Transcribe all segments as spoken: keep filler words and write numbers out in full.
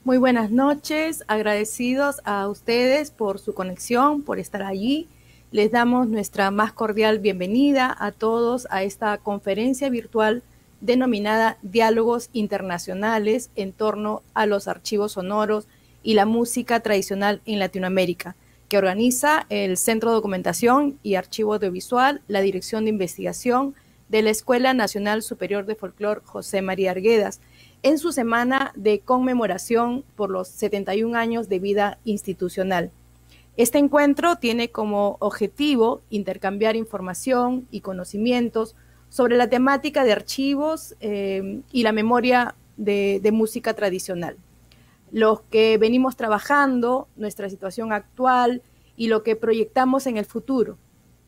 Muy buenas noches, agradecidos a ustedes por su conexión, por estar allí. Les damos nuestra más cordial bienvenida a todos a esta conferencia virtual denominada Diálogos Internacionales en torno a los archivos sonoros y la música tradicional en Latinoamérica, que organiza el Centro de Documentación y Archivo Audiovisual, la Dirección de Investigación de la Escuela Nacional Superior de Folclor José María Arguedas, en su semana de conmemoración por los setenta y un años de vida institucional. Este encuentro tiene como objetivo intercambiar información y conocimientos sobre la temática de archivos eh, y la memoria de, de música tradicional. Los que venimos trabajando, nuestra situación actual y lo que proyectamos en el futuro.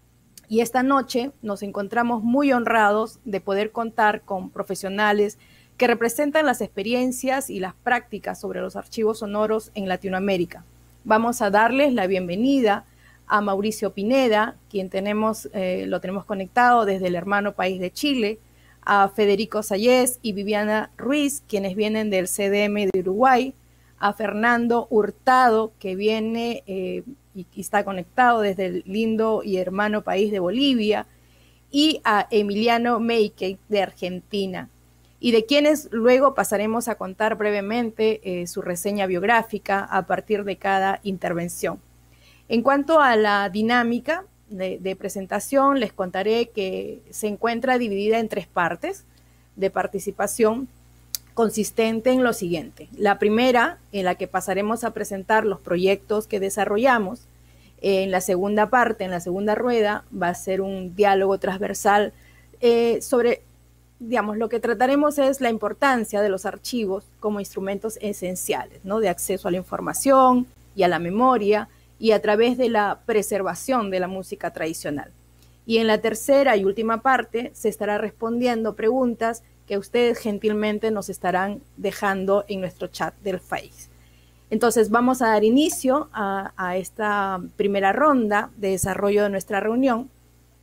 Y esta noche nos encontramos muy honrados de poder contar con profesionales que representan las experiencias y las prácticas sobre los archivos sonoros en Latinoamérica. Vamos a darles la bienvenida a Mauricio Pineda, quien tenemos, eh, lo tenemos conectado desde el hermano país de Chile, a Federico Sayés y Viviana Ruiz, quienes vienen del C D M de Uruguay, a Fernando Hurtado, que viene eh, y, y está conectado desde el lindo y hermano país de Bolivia, y a Emiliano Meike de Argentina, y de quienes luego pasaremos a contar brevemente eh, su reseña biográfica a partir de cada intervención. En cuanto a la dinámica de, de presentación, les contaré que se encuentra dividida en tres partes de participación, consistente en lo siguiente. La primera, en la que pasaremos a presentar los proyectos que desarrollamos. En la segunda parte, en la segunda rueda, va a ser un diálogo transversal eh, sobre, digamos, lo que trataremos es la importancia de los archivos como instrumentos esenciales, ¿no? De acceso a la información y a la memoria y a través de la preservación de la música tradicional. Y en la tercera y última parte se estará respondiendo preguntas que ustedes gentilmente nos estarán dejando en nuestro chat del Face. Entonces vamos a dar inicio a, a esta primera ronda de desarrollo de nuestra reunión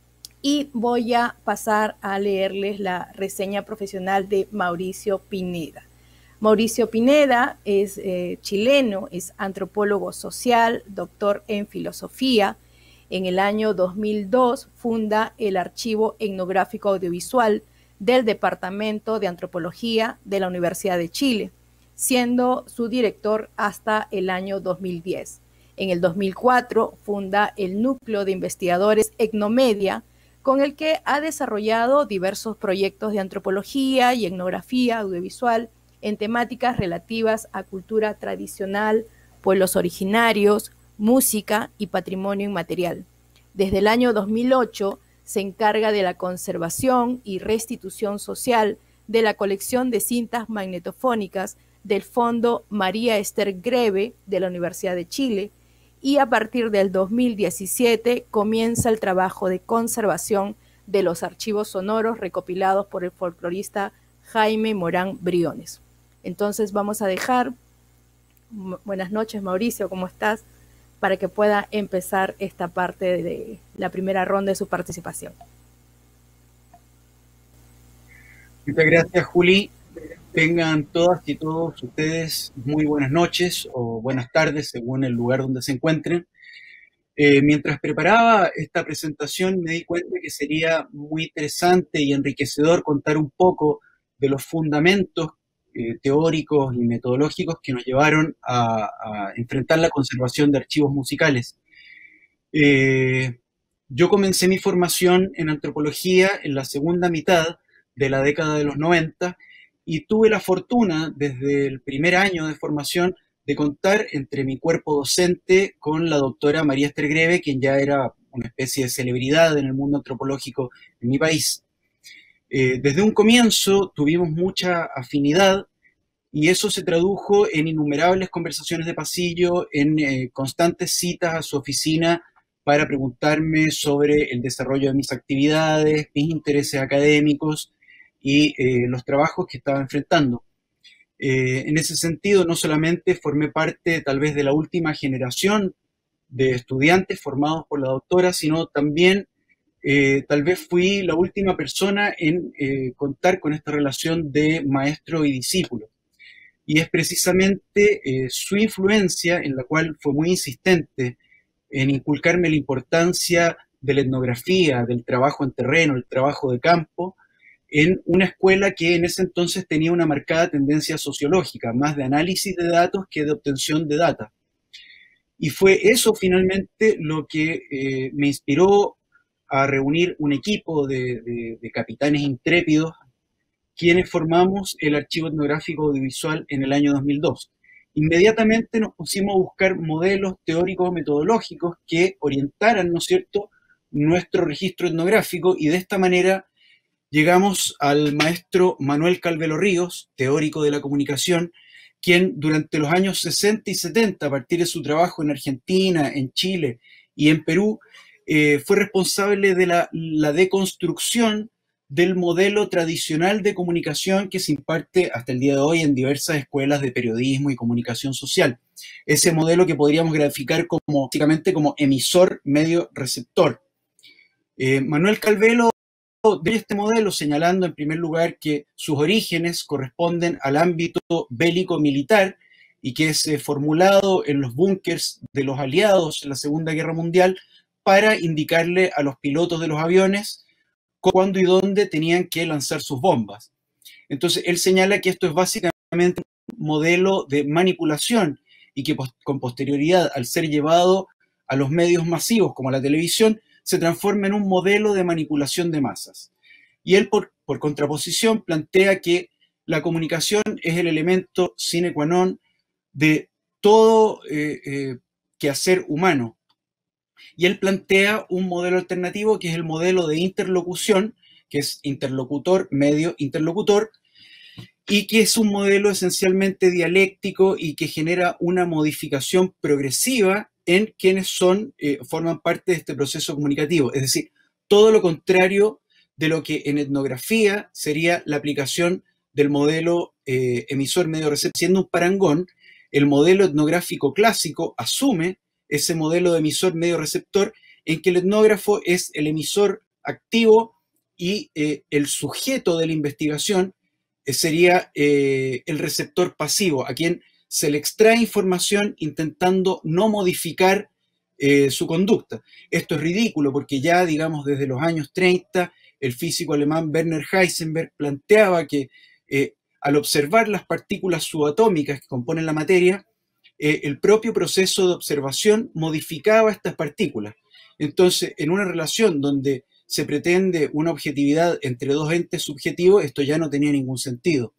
y voy a pasar a leerles la reseña profesional de Mauricio Pineda. Mauricio Pineda es eh, chileno, es antropólogo social, doctor en filosofía. En el año dos mil dos funda el Archivo Etnográfico Audiovisual del Departamento de Antropología de la Universidad de Chile, siendo su director hasta el año dos mil diez. En el dos mil cuatro funda el Núcleo de Investigadores Etnomedia, con el que ha desarrollado diversos proyectos de antropología y etnografía audiovisual en temáticas relativas a cultura tradicional, pueblos originarios, música y patrimonio inmaterial. Desde el año dos mil ocho se encarga de la conservación y restitución social de la colección de cintas magnetofónicas del Fondo María Esther Greve de la Universidad de Chile, y a partir del dos mil diecisiete comienza el trabajo de conservación de los archivos sonoros recopilados por el folclorista Jaime Morán Briones. Entonces vamos a dejar, buenas noches Mauricio, ¿cómo estás?, para que pueda empezar esta parte de la primera ronda de su participación. Muchas gracias, Juli. Tengan todas y todos ustedes muy buenas noches o buenas tardes, según el lugar donde se encuentren. Eh, mientras preparaba esta presentación me di cuenta que sería muy interesante y enriquecedor contar un poco de los fundamentos eh, teóricos y metodológicos que nos llevaron a, a enfrentar la conservación de archivos musicales. Eh, yo comencé mi formación en antropología en la segunda mitad de la década de los noventa y tuve la fortuna desde el primer año de formación de contar entre mi cuerpo docente con la doctora María Esther Greve, quien ya era una especie de celebridad en el mundo antropológico en mi país. Eh, desde un comienzo tuvimos mucha afinidad y eso se tradujo en innumerables conversaciones de pasillo, en eh, constantes citas a su oficina para preguntarme sobre el desarrollo de mis actividades, mis intereses académicos y eh, los trabajos que estaba enfrentando. Eh, en ese sentido, no solamente formé parte tal vez de la última generación de estudiantes formados por la doctora, sino también eh, tal vez fui la última persona en eh, contar con esta relación de maestro y discípulo. y es precisamente eh, su influencia, en la cual fue muy insistente en inculcarme la importancia de la etnografía, del trabajo en terreno, el trabajo de campo, en una escuela que en ese entonces tenía una marcada tendencia sociológica, más de análisis de datos que de obtención de data. Y fue eso finalmente lo que eh, me inspiró a reunir un equipo de, de, de capitanes intrépidos, quienes formamos el Archivo Etnográfico Audiovisual en el año dos mil dos. Inmediatamente nos pusimos a buscar modelos teóricos metodológicos que orientaran, ¿no es cierto?, nuestro registro etnográfico, y de esta manera llegamos al maestro Manuel Calvelo Ríos, teórico de la comunicación, quien durante los años sesenta y setenta, a partir de su trabajo en Argentina, en Chile y en Perú, eh, fue responsable de la, la deconstrucción del modelo tradicional de comunicación que se imparte hasta el día de hoy en diversas escuelas de periodismo y comunicación social. Ese modelo que podríamos graficar como, básicamente como emisor, medio, receptor. Eh, Manuel Calvelo de este modelo, señalando en primer lugar que sus orígenes corresponden al ámbito bélico-militar y que es eh, formulado en los búnkers de los aliados en la Segunda Guerra Mundial para indicarle a los pilotos de los aviones cuándo y dónde tenían que lanzar sus bombas. Entonces, él señala que esto es básicamente un modelo de manipulación y que con posterioridad, al ser llevado a los medios masivos como la televisión, se transforma en un modelo de manipulación de masas. Y él, por, por contraposición, plantea que la comunicación es el elemento sine qua non de todo eh, eh, quehacer humano. Y él plantea un modelo alternativo que es el modelo de interlocución, que es interlocutor, medio, interlocutor, y que es un modelo esencialmente dialéctico y que genera una modificación progresiva en quienes son, eh, forman parte de este proceso comunicativo. Es decir, todo lo contrario de lo que en etnografía sería la aplicación del modelo eh, emisor-medio-receptor. Siendo un parangón, el modelo etnográfico clásico asume ese modelo de emisor-medio-receptor en que el etnógrafo es el emisor activo y eh, el sujeto de la investigación eh, sería eh, el receptor pasivo, a quien se le extrae información intentando no modificar eh, su conducta. Esto es ridículo porque ya, digamos, desde los años treinta, el físico alemán Werner Heisenberg planteaba que eh, al observar las partículas subatómicas que componen la materia, eh, el propio proceso de observación modificaba estas partículas. Entonces, en una relación donde se pretende una objetividad entre dos entes subjetivos, esto ya no tenía ningún sentido.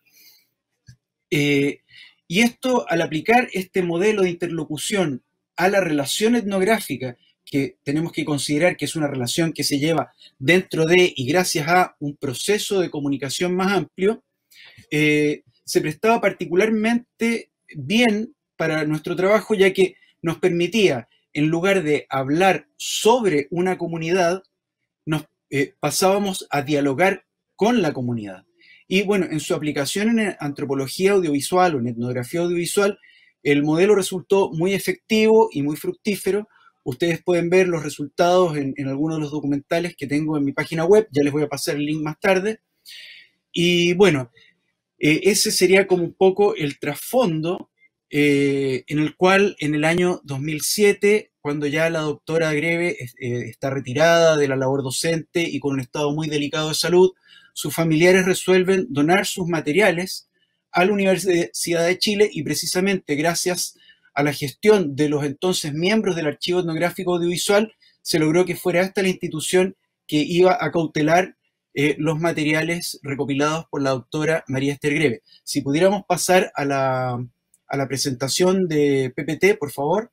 Eh, Y esto, al aplicar este modelo de interlocución a la relación etnográfica, que tenemos que considerar que es una relación que se lleva dentro de y gracias a un proceso de comunicación más amplio, eh, se prestaba particularmente bien para nuestro trabajo, ya que nos permitía, en lugar de hablar sobre una comunidad, nos eh, pasábamos a dialogar con la comunidad. Y bueno, en su aplicación en antropología audiovisual o en etnografía audiovisual, el modelo resultó muy efectivo y muy fructífero. Ustedes pueden ver los resultados en, en algunos de los documentales que tengo en mi página web, ya les voy a pasar el link más tarde. Y bueno, eh, ese sería como un poco el trasfondo eh, en el cual en el año dos mil siete, cuando ya la doctora Greve eh, está retirada de la labor docente y con un estado muy delicado de salud, sus familiares resuelven donar sus materiales a la Universidad de Chile y precisamente gracias a la gestión de los entonces miembros del Archivo Etnográfico Audiovisual se logró que fuera esta la institución que iba a cautelar eh, los materiales recopilados por la doctora María Esther Greve. Si pudiéramos pasar a la, a la presentación de P P T, por favor.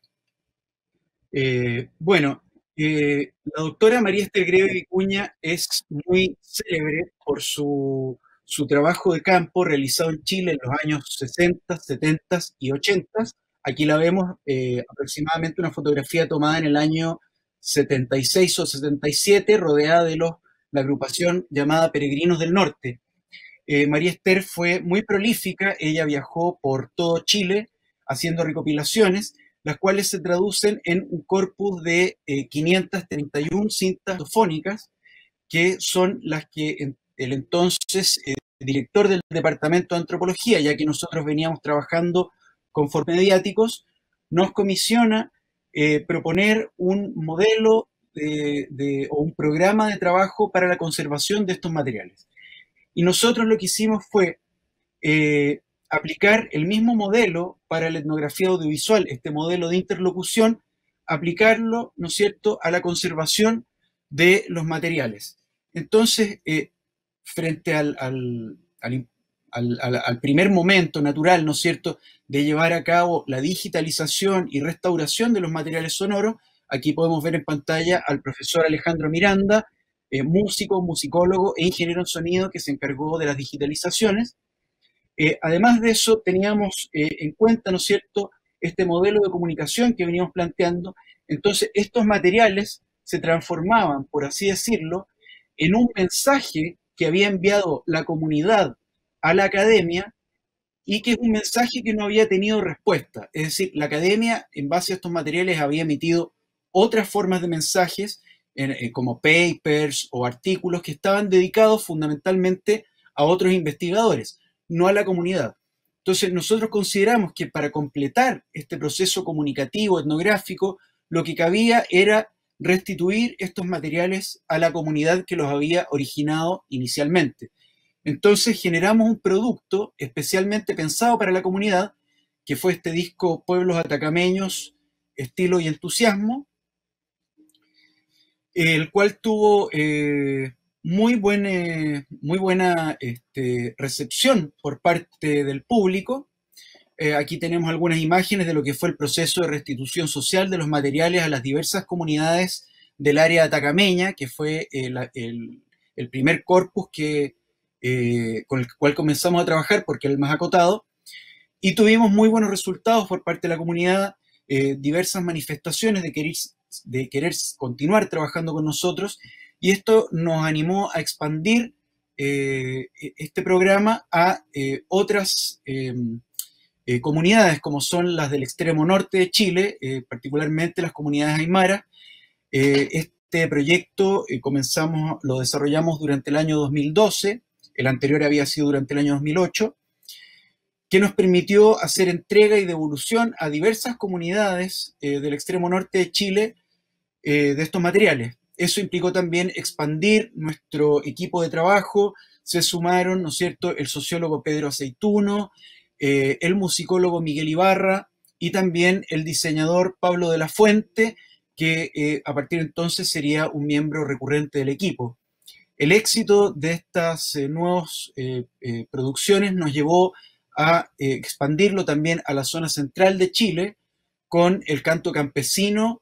Eh, bueno, Eh, la doctora María Esther Greve Vicuña es muy célebre por su, su trabajo de campo realizado en Chile en los años sesenta, setenta y ochenta. Aquí la vemos eh, aproximadamente una fotografía tomada en el año setenta y seis o setenta y siete, rodeada de los, la agrupación llamada Peregrinos del Norte. Eh, María Esther fue muy prolífica, ella viajó por todo Chile haciendo recopilaciones, las cuales se traducen en un corpus de eh, quinientas treinta y una cintas fónicas, que son las que en el entonces eh, director del Departamento de Antropología, ya que nosotros veníamos trabajando con foros mediáticos, nos comisiona eh, proponer un modelo de, de, o un programa de trabajo para la conservación de estos materiales. Y nosotros lo que hicimos fue eh, aplicar el mismo modelo para la etnografía audiovisual, este modelo de interlocución, aplicarlo, ¿no es cierto?, a la conservación de los materiales. Entonces, eh, frente al, al, al, al, al primer momento natural, ¿no es cierto?, de llevar a cabo la digitalización y restauración de los materiales sonoros, aquí podemos ver en pantalla al profesor Alejandro Miranda, eh, músico, musicólogo e ingeniero en sonido que se encargó de las digitalizaciones. Eh, además de eso, teníamos eh, en cuenta, ¿no es cierto?, este modelo de comunicación que veníamos planteando. Entonces, estos materiales se transformaban, por así decirlo, en un mensaje que había enviado la comunidad a la academia y que es un mensaje que no había tenido respuesta. Es decir, la academia, en base a estos materiales, había emitido otras formas de mensajes, eh, como papers o artículos que estaban dedicados fundamentalmente a otros investigadores, no a la comunidad. Entonces, nosotros consideramos que para completar este proceso comunicativo, etnográfico, lo que cabía era restituir estos materiales a la comunidad que los había originado inicialmente. Entonces generamos un producto especialmente pensado para la comunidad, que fue este disco Pueblos Atacameños, Estilo y Entusiasmo, el cual tuvo eh, muy, buen, eh, muy buena este, recepción por parte del público. Eh, aquí tenemos algunas imágenes de lo que fue el proceso de restitución social de los materiales a las diversas comunidades del área atacameña, que fue el, el, el primer corpus que, eh, con el cual comenzamos a trabajar porque es el más acotado, y tuvimos muy buenos resultados por parte de la comunidad, eh, diversas manifestaciones de querer, de querer continuar trabajando con nosotros, y esto nos animó a expandir eh, este programa a eh, otras eh, eh, comunidades, como son las del extremo norte de Chile, eh, particularmente las comunidades aymara. Eh, este proyecto eh, comenzamos, lo desarrollamos durante el año dos mil doce, el anterior había sido durante el año dos mil ocho, que nos permitió hacer entrega y devolución a diversas comunidades eh, del extremo norte de Chile eh, de estos materiales. Eso implicó también expandir nuestro equipo de trabajo. Se sumaron, ¿no es cierto?, el sociólogo Pedro Aceituno, eh, el musicólogo Miguel Ibarra y también el diseñador Pablo de la Fuente, que eh, a partir de entonces sería un miembro recurrente del equipo. El éxito de estas eh, nuevas eh, eh, producciones nos llevó a eh, expandirlo también a la zona central de Chile con el canto campesino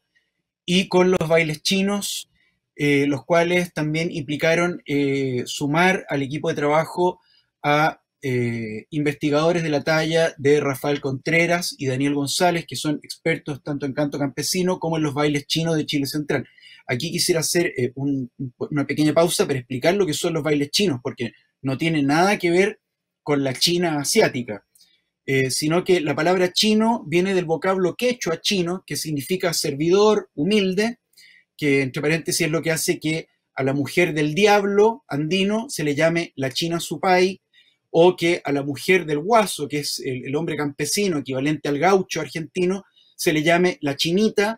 y con los bailes chinos, eh, los cuales también implicaron eh, sumar al equipo de trabajo a eh, investigadores de la talla de Rafael Contreras y Daniel González, que son expertos tanto en canto campesino como en los bailes chinos de Chile Central. Aquí quisiera hacer eh, un, una pequeña pausa para explicar lo que son los bailes chinos, porque no tiene nada que ver con la China asiática, eh, sino que la palabra chino viene del vocablo quechua chino, que significa servidor, humilde, que entre paréntesis es lo que hace que a la mujer del diablo andino se le llame la China Supay, o que a la mujer del guaso, que es el, el hombre campesino equivalente al gaucho argentino, se le llame la chinita,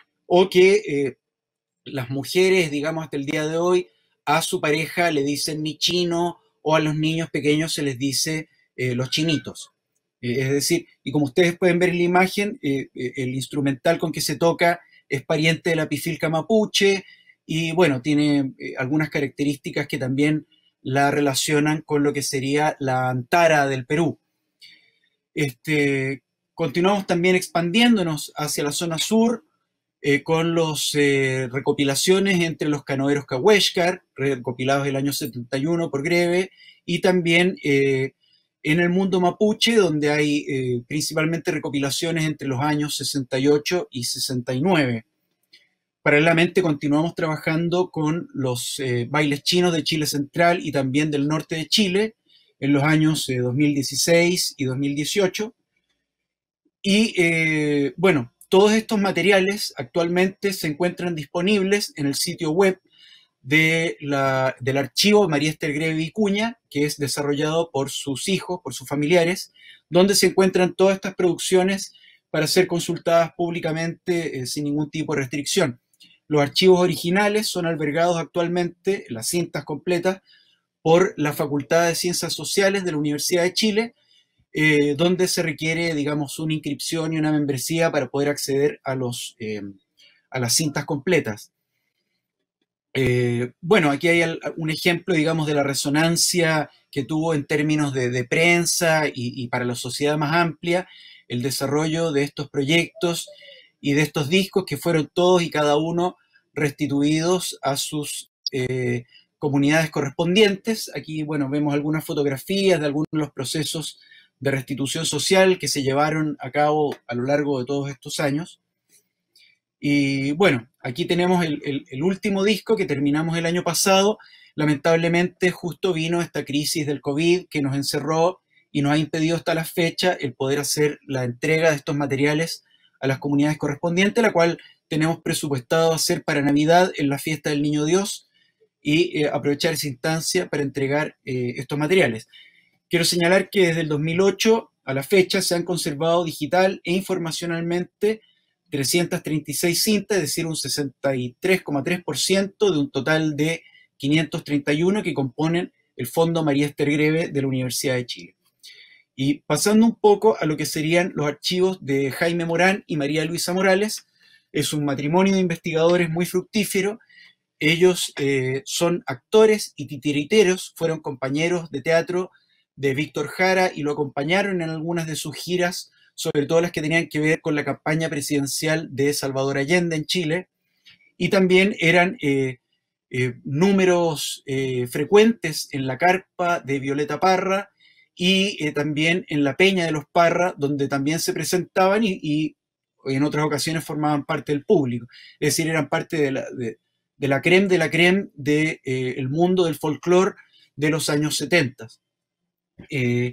o que eh, las mujeres, digamos, hasta el día de hoy, a su pareja le dicen mi chino, o a los niños pequeños se les dice eh, los chinitos. Eh, es decir, y como ustedes pueden ver en la imagen, eh, eh, el instrumental con que se toca es pariente de la pifilca mapuche, y bueno, tiene eh, algunas características que también la relacionan con lo que sería la antara del Perú. Este, continuamos también expandiéndonos hacia la zona sur, Eh, con las eh, recopilaciones entre los canoeros Cahuéscar, recopilados el año setenta y uno por Greve, y también eh, en el mundo mapuche, donde hay eh, principalmente recopilaciones entre los años sesenta y ocho y sesenta y nueve. Paralelamente continuamos trabajando con los eh, bailes chinos de Chile Central y también del norte de Chile en los años eh, dos mil dieciséis y dos mil dieciocho. Y eh, bueno, todos estos materiales actualmente se encuentran disponibles en el sitio web de la, del archivo María Esther Greve Vicuña, que es desarrollado por sus hijos, por sus familiares, donde se encuentran todas estas producciones para ser consultadas públicamente eh, sin ningún tipo de restricción. Los archivos originales son albergados actualmente, las cintas completas, por la Facultad de Ciencias Sociales de la Universidad de Chile, eh, donde se requiere, digamos, una inscripción y una membresía para poder acceder a, los, eh, a las cintas completas. Eh, bueno, aquí hay un ejemplo, digamos, de la resonancia que tuvo en términos de, de prensa y, y para la sociedad más amplia, el desarrollo de estos proyectos y de estos discos que fueron todos y cada uno restituidos a sus eh, comunidades correspondientes. Aquí, bueno, vemos algunas fotografías de algunos de los procesos de restitución social que se llevaron a cabo a lo largo de todos estos años. Y bueno, aquí tenemos el, el, el último disco que terminamos el año pasado. Lamentablemente justo vino esta crisis del COVID que nos encerró y nos ha impedido hasta la fecha el poder hacer la entrega de estos materiales a las comunidades correspondientes, la cual tenemos presupuestado hacer para Navidad en la fiesta del Niño Dios y eh, aprovechar esa instancia para entregar eh, estos materiales. Quiero señalar que desde el dos mil ocho a la fecha se han conservado digital e informacionalmente trescientas treinta y seis cintas, es decir, un sesenta y tres coma tres por ciento de un total de quinientos treinta y uno que componen el Fondo María Esther Greve de la Universidad de Chile. Y pasando un poco a lo que serían los archivos de Jaime Morán y María Luisa Morales, es un matrimonio de investigadores muy fructífero. Ellos eh, son actores y titiriteros, fueron compañeros de teatro de Víctor Jara y lo acompañaron en algunas de sus giras, sobre todo las que tenían que ver con la campaña presidencial de Salvador Allende en Chile, y también eran eh, eh, números eh, frecuentes en la carpa de Violeta Parra y eh, también en la Peña de los Parra, donde también se presentaban y, y en otras ocasiones formaban parte del público, es decir, eran parte de la, de, de la crème de la crème del de, eh, mundo del folclore de los años setenta. Eh,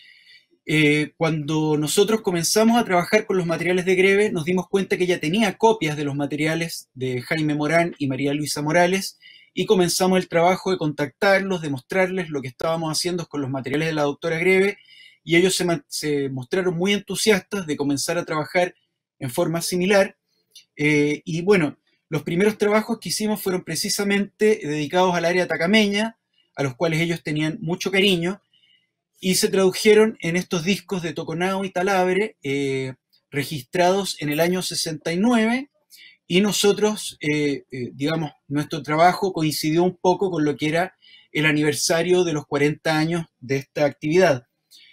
Eh, cuando nosotros comenzamos a trabajar con los materiales de Greve, nos dimos cuenta que ella tenía copias de los materiales de Jaime Morán y María Luisa Morales y comenzamos el trabajo de contactarlos, de mostrarles lo que estábamos haciendo con los materiales de la doctora Greve y ellos se, se mostraron muy entusiastas de comenzar a trabajar en forma similar. Eh, y bueno, los primeros trabajos que hicimos fueron precisamente dedicados al área atacameña, a los cuales ellos tenían mucho cariño, y se tradujeron en estos discos de Toconao y Talabre, eh, registrados en el año sesenta y nueve, y nosotros, eh, eh, digamos, nuestro trabajo coincidió un poco con lo que era el aniversario de los cuarenta años de esta actividad.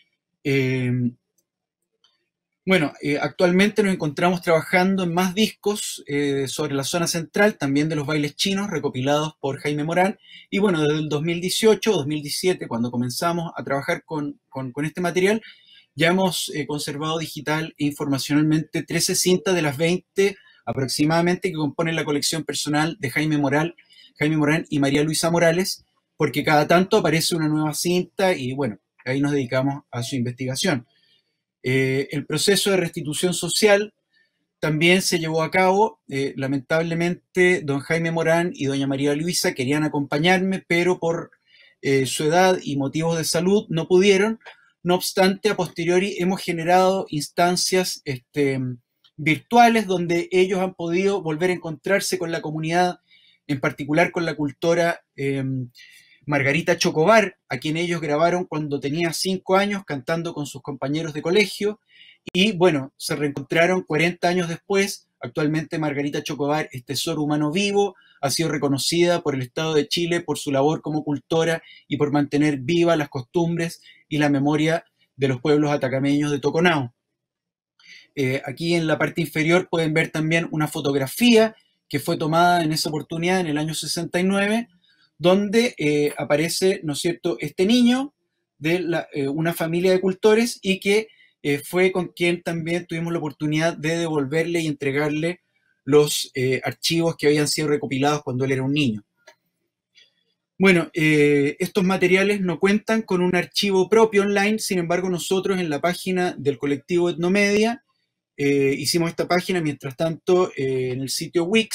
Eh, bueno, eh, actualmente nos encontramos trabajando en más discos eh, sobre la zona central, también de los bailes chinos, recopilados por Jaime Morán. Y bueno, desde el dos mil dieciocho, dos mil diecisiete, cuando comenzamos a trabajar con, con, con este material, ya hemos eh, conservado digital e informacionalmente trece cintas de las veinte aproximadamente que componen la colección personal de Jaime Morán, Jaime Morán y María Luisa Morales, porque cada tanto aparece una nueva cinta y bueno, ahí nos dedicamos a su investigación. Eh, el proceso de restitución social también se llevó a cabo. Eh, lamentablemente, don Jaime Morán y doña María Luisa querían acompañarme, pero por eh, su edad y motivos de salud no pudieron. No obstante, a posteriori hemos generado instancias este, virtuales donde ellos han podido volver a encontrarse con la comunidad, en particular con la cultora eh, Margarita Chocobar, a quien ellos grabaron cuando tenía cinco años cantando con sus compañeros de colegio, y bueno, se reencontraron cuarenta años después. Actualmente Margarita Chocobar es tesoro humano vivo, ha sido reconocida por el Estado de Chile por su labor como cultora y por mantener vivas las costumbres y la memoria de los pueblos atacameños de Toconao. Eh, aquí en la parte inferior pueden ver también una fotografía que fue tomada en esa oportunidad en el año sesenta y nueve, donde eh, aparece, ¿no es cierto?, este niño de la, eh, una familia de cultores y que eh, fue con quien también tuvimos la oportunidad de devolverle y entregarle los eh, archivos que habían sido recopilados cuando él era un niño. Bueno, eh, estos materiales no cuentan con un archivo propio online, sin embargo nosotros en la página del colectivo Etnomedia eh, hicimos esta página, mientras tanto eh, en el sitio Wix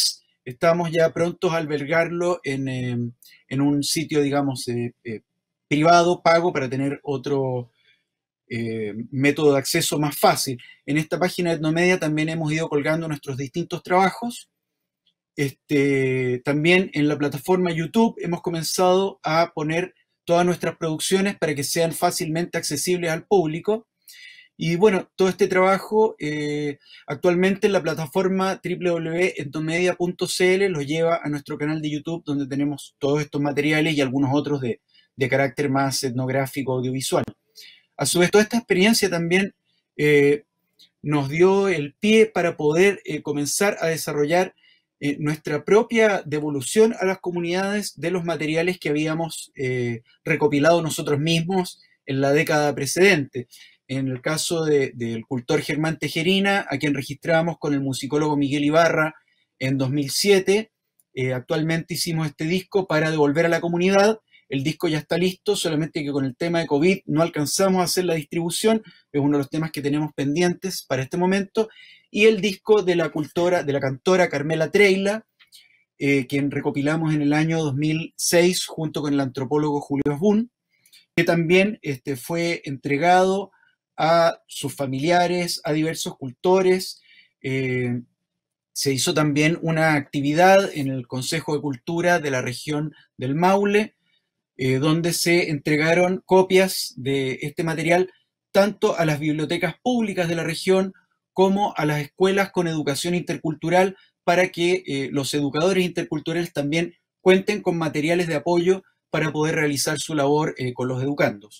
estamos ya prontos a albergarlo en, eh, en un sitio, digamos, eh, eh, privado, pago, para tener otro eh, método de acceso más fácil. En esta página de Etnomedia también hemos ido colgando nuestros distintos trabajos. Este, también en la plataforma YouTube hemos comenzado a poner todas nuestras producciones para que sean fácilmente accesibles al público. Y bueno, todo este trabajo eh, actualmente en la plataforma w w w punto etnomedia punto c l lo lleva a nuestro canal de YouTube, donde tenemos todos estos materiales y algunos otros de, de carácter más etnográfico, audiovisual. A su vez, toda esta experiencia también eh, nos dio el pie para poder eh, comenzar a desarrollar eh, nuestra propia devolución a las comunidades de los materiales que habíamos eh, recopilado nosotros mismos en la década precedente. En el caso de, del cultor Germán Tejerina, a quien registramos con el musicólogo Miguel Ibarra en dos mil siete, eh, actualmente hicimos este disco para devolver a la comunidad. El disco ya está listo, solamente que con el tema de COVID no alcanzamos a hacer la distribución, es uno de los temas que tenemos pendientes para este momento. Y el disco de la cultora, de la cantora Carmela Treila, eh, quien recopilamos en el año dos mil seis junto con el antropólogo Julio Asbun, que también este, fue entregado a sus familiares, a diversos cultores. Eh, se hizo también una actividad en el Consejo de Cultura de la región del Maule, eh, donde se entregaron copias de este material tanto a las bibliotecas públicas de la región como a las escuelas con educación intercultural, para que eh, los educadores interculturales también cuenten con materiales de apoyo para poder realizar su labor eh, con los educandos.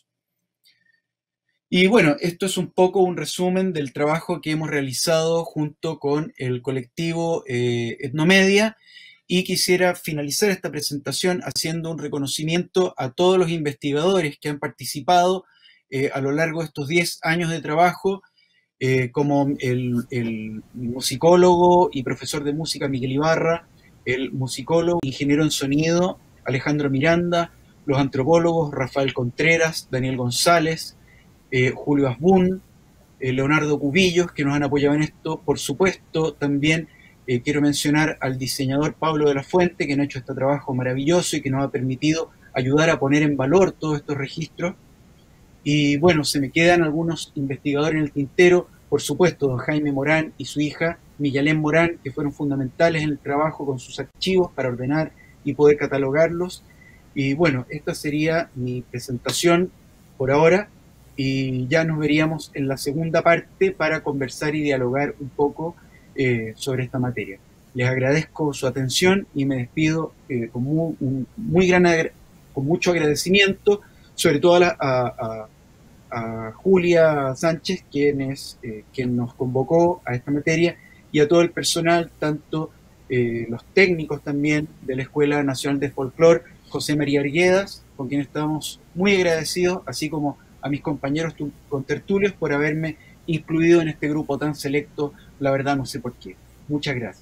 Y bueno, esto es un poco un resumen del trabajo que hemos realizado junto con el colectivo eh, Etnomedia, y quisiera finalizar esta presentación haciendo un reconocimiento a todos los investigadores que han participado eh, a lo largo de estos diez años de trabajo, eh, como el, el musicólogo y profesor de música Miguel Ibarra, el musicólogo e ingeniero en sonido Alejandro Miranda, los antropólogos Rafael Contreras, Daniel González, Eh, Julio Asbun, eh, Leonardo Cubillos, que nos han apoyado en esto. Por supuesto, también eh, quiero mencionar al diseñador Pablo de la Fuente, que nos ha hecho este trabajo maravilloso y que nos ha permitido ayudar a poner en valor todos estos registros. Y bueno, se me quedan algunos investigadores en el tintero, por supuesto, don Jaime Morán y su hija Miguelén Morán, que fueron fundamentales en el trabajo con sus archivos para ordenar y poder catalogarlos. Y bueno, esta sería mi presentación por ahora, y ya nos veríamos en la segunda parte para conversar y dialogar un poco eh, sobre esta materia. Les agradezco su atención y me despido eh, con, muy, un, muy gran, con mucho agradecimiento, sobre todo a, la, a, a, a Julia Sánchez, quien, es, eh, quien nos convocó a esta materia, y a todo el personal, tanto eh, los técnicos también de la Escuela Nacional de Folclore, José María Arguedas, con quien estamos muy agradecidos, así como a mis compañeros contertulios por haberme incluido en este grupo tan selecto. La verdad no sé por qué. Muchas gracias.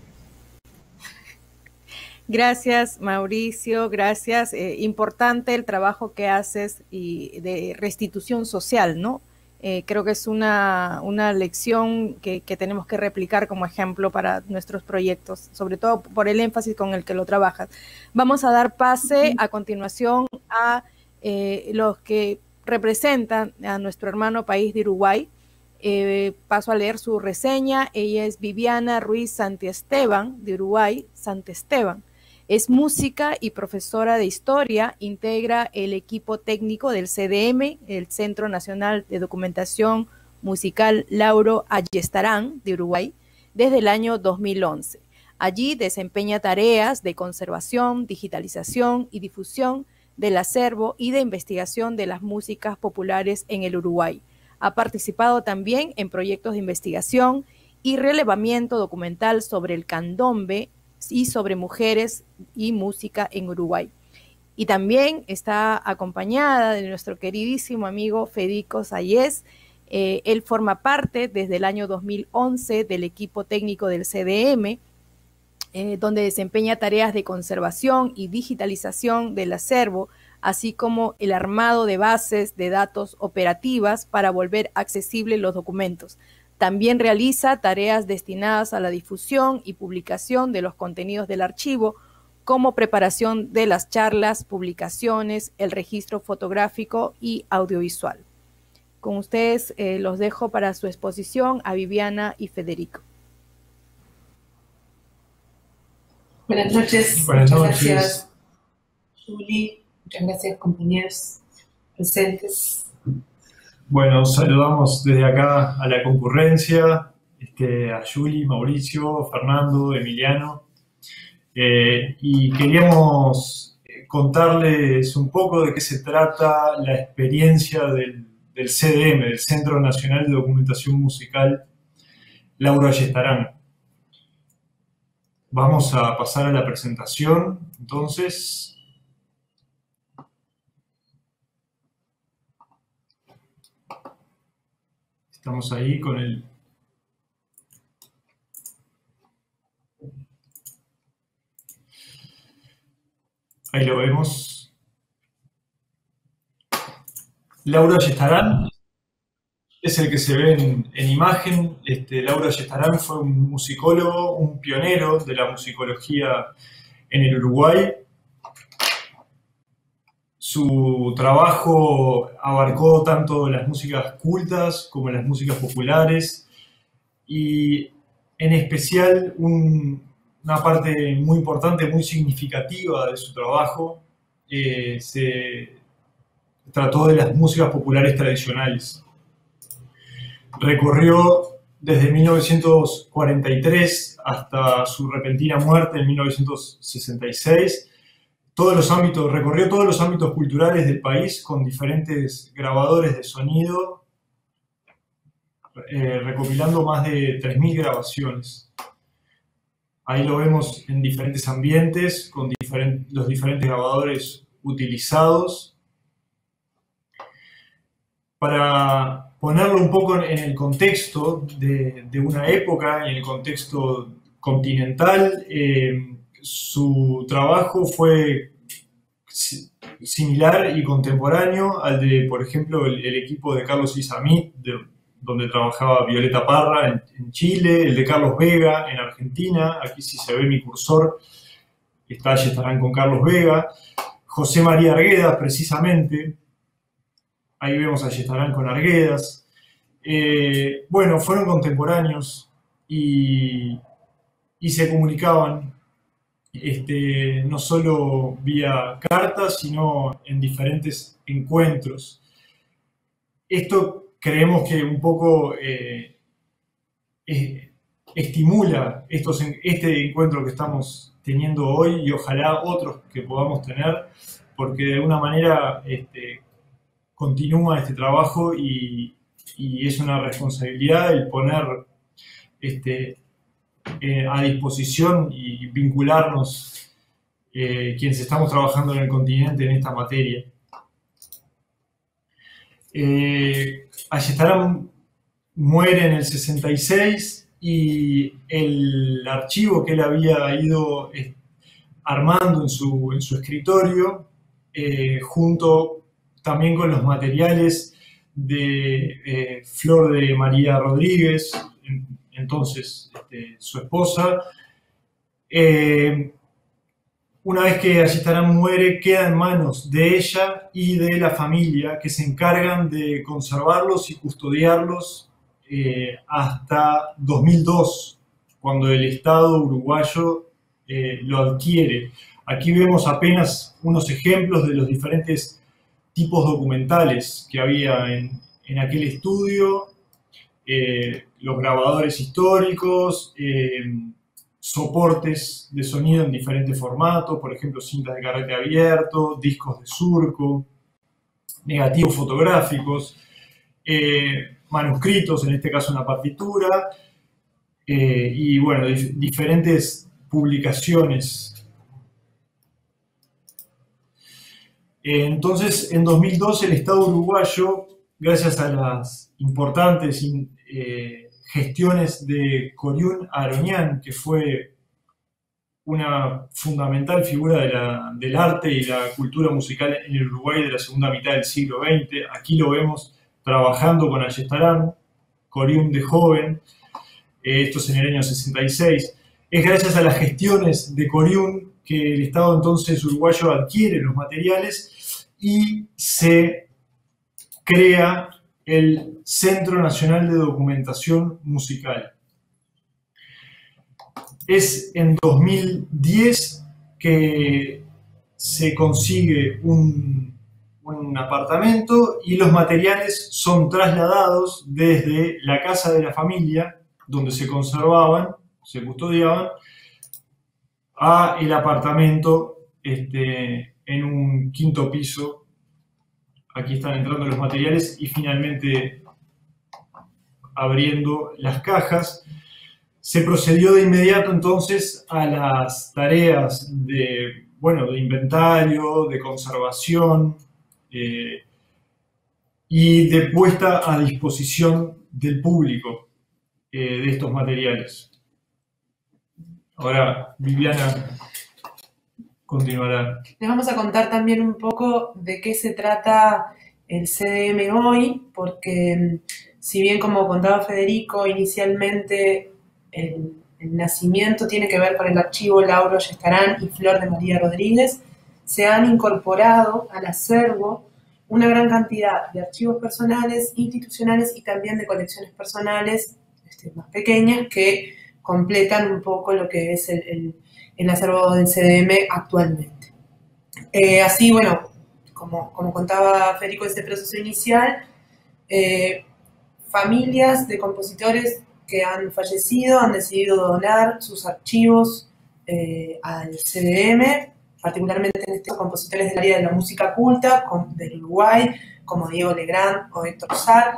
Gracias, Mauricio, gracias. Eh, importante el trabajo que haces y de restitución social, ¿no? Eh, creo que es una, una lección que, que tenemos que replicar como ejemplo para nuestros proyectos, sobre todo por el énfasis con el que lo trabajas. Vamos a dar pase a continuación a eh, los que representan a nuestro hermano país de Uruguay. Eh, paso a leer su reseña. Ella es Viviana Ruiz Santiesteban, de Uruguay, Santiesteban. Es música y profesora de historia, integra el equipo técnico del C D M, el Centro Nacional de Documentación Musical Lauro Ayestarán, de Uruguay, desde el año dos mil once. Allí desempeña tareas de conservación, digitalización y difusión del acervo y de investigación de las músicas populares en el Uruguay. Ha participado también en proyectos de investigación y relevamiento documental sobre el candombe y sobre mujeres y música en Uruguay. Y también está acompañada de nuestro queridísimo amigo Federico Sayés. Eh, él forma parte desde el año dos mil once del equipo técnico del C D M, Eh, donde desempeña tareas de conservación y digitalización del acervo, así como el armado de bases de datos operativas para volver accesibles los documentos. También realiza tareas destinadas a la difusión y publicación de los contenidos del archivo, como preparación de las charlas, publicaciones, el registro fotográfico y audiovisual. Con ustedes eh, los dejo para su exposición a Viviana y Federico. Buenas noches. Buenas muchas noches. Gracias, Juli. Muchas gracias, compañeros presentes. Bueno, saludamos desde acá a la concurrencia, este, a Juli, Mauricio, Fernando, Emiliano, eh, y queríamos contarles un poco de qué se trata la experiencia del, del C D M, del Centro Nacional de Documentación Musical Lauro Ayestarán. Vamos a pasar a la presentación, entonces. Estamos ahí con el... Ahí lo vemos. Lauro Ayestarán es el que se ve en, en imagen. Este, Lauro Ayestarán fue un musicólogo, un pionero de la musicología en el Uruguay. Su trabajo abarcó tanto las músicas cultas como las músicas populares y en especial un, una parte muy importante, muy significativa de su trabajo eh, se trató de las músicas populares tradicionales. Recorrió desde mil novecientos cuarenta y tres hasta su repentina muerte en mil novecientos sesenta y seis, todos los ámbitos, recorrió todos los ámbitos culturales del país con diferentes grabadores de sonido, eh, recopilando más de tres mil grabaciones. Ahí lo vemos en diferentes ambientes, con diferent, los diferentes grabadores utilizados. Para ponerlo un poco en el contexto de, de una época, en el contexto continental, eh, su trabajo fue similar y contemporáneo al de, por ejemplo, el, el equipo de Carlos Isamit, de, donde trabajaba Violeta Parra en, en Chile, el de Carlos Vega en Argentina. Aquí sí se ve mi cursor, está, allí estarán con Carlos Vega. José María Arguedas, precisamente. Ahí vemos allí estarán con Arguedas. Eh, bueno, fueron contemporáneos y, y se comunicaban Este, no solo vía cartas, sino en diferentes encuentros. Esto creemos que un poco eh, eh, estimula estos, este encuentro que estamos teniendo hoy y ojalá otros que podamos tener, porque de alguna manera este, continúa este trabajo y, y es una responsabilidad el poner este, Eh, a disposición y vincularnos eh, quienes estamos trabajando en el continente en esta materia. Eh, Ayestarán muere en el sesenta y seis y el archivo que él había ido eh, armando en su, en su escritorio, eh, junto también con los materiales de eh, Flor de María Rodríguez, entonces este, su esposa. Eh, una vez que Ayestarán muere, queda en manos de ella y de la familia, que se encargan de conservarlos y custodiarlos eh, hasta dos mil dos, cuando el Estado uruguayo eh, lo adquiere. Aquí vemos apenas unos ejemplos de los diferentes tipos documentales que había en, en aquel estudio. Eh, los grabadores históricos, eh, soportes de sonido en diferentes formatos, por ejemplo, cintas de carrete abierto, discos de surco, negativos fotográficos, eh, manuscritos, en este caso una partitura, eh, y bueno, dif diferentes publicaciones. Eh, entonces, en dos mil dos el Estado uruguayo, gracias a las importantes eh, gestiones de Coriún Aronian, que fue una fundamental figura de la, del arte y la cultura musical en el Uruguay de la segunda mitad del siglo veinte. Aquí lo vemos trabajando con Ayestarán, Corium de joven, eh, esto es en el año sesenta y seis. Es gracias a las gestiones de Corium que el Estado entonces uruguayo adquiere los materiales y se crea el Centro Nacional de Documentación Musical. Es en dos mil diez que se consigue un, un apartamento y los materiales son trasladados desde la casa de la familia, donde se conservaban, se custodiaban, a el apartamento este, en un quinto piso. Aquí están entrando los materiales y finalmente abriendo las cajas. Se procedió de inmediato entonces a las tareas de, bueno, de inventario, de conservación eh, y de puesta a disposición del público eh, de estos materiales. Ahora Viviana continuará. Les vamos a contar también un poco de qué se trata el C D M hoy, porque si bien, como contaba Federico, inicialmente el, el nacimiento tiene que ver con el archivo Lauro Ayestarán y Flor de María Rodríguez, se han incorporado al acervo una gran cantidad de archivos personales, institucionales y también de colecciones personales este, más pequeñas que completan un poco lo que es el, el, el acervo del C D M actualmente. Eh, así, bueno, como, como contaba Federico, ese proceso inicial, eh, familias de compositores que han fallecido han decidido donar sus archivos eh, al C D M, particularmente en estos compositores del área de la música culta, con, del Uruguay, como Diego Legrand o Héctor Sar,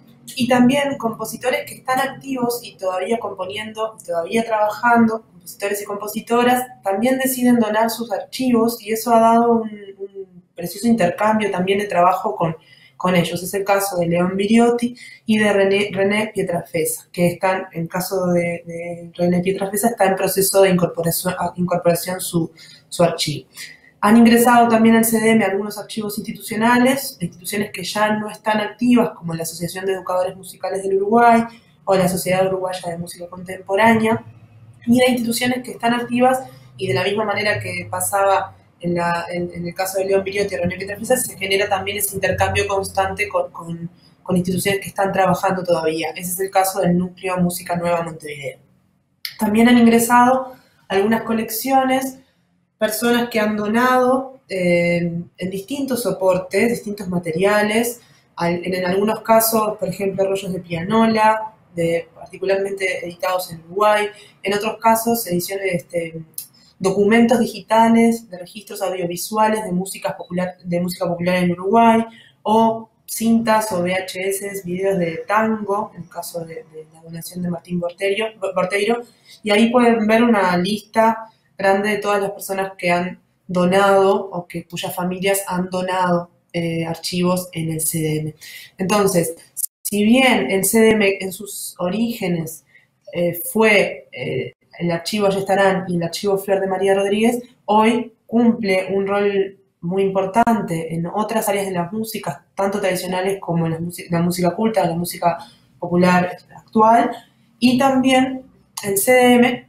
y también compositores que están activos y todavía componiendo, todavía trabajando, compositores y compositoras, también deciden donar sus archivos y eso ha dado un, un precioso intercambio también de trabajo con, con ellos. Es el caso de León Viriotti y de René, René Pietrafesa, que están, en caso de, de René Pietrafesa, está en proceso de incorporación, incorporación su, su archivo. Han ingresado también al C D M algunos archivos institucionales, instituciones que ya no están activas, como la Asociación de Educadores Musicales del Uruguay o la Sociedad Uruguaya de Música Contemporánea, y de instituciones que están activas y de la misma manera que pasaba en, la, en, en el caso de León Viriotti y René Pietrafesa, se genera también ese intercambio constante con, con, con instituciones que están trabajando todavía. Ese es el caso del Núcleo Música Nueva Montevideo. También han ingresado algunas colecciones, personas que han donado eh, en distintos soportes, distintos materiales, al, en, en algunos casos, por ejemplo, rollos de pianola, de, particularmente editados en Uruguay, en otros casos, ediciones, este, documentos digitales de registros audiovisuales de música popular, de música popular en Uruguay, o cintas o V H S, videos de tango, en el caso de, de la donación de Martín Borteiro, Borteiro, y ahí pueden ver una lista grande de todas las personas que han donado o que, cuyas familias han donado eh, archivos en el C D M. Entonces, si bien el C D M en sus orígenes eh, fue eh, el archivo Ayestarán y el archivo Flor de María Rodríguez, hoy cumple un rol muy importante en otras áreas de las músicas, tanto tradicionales como la, la música culta, la música popular actual, y también el C D M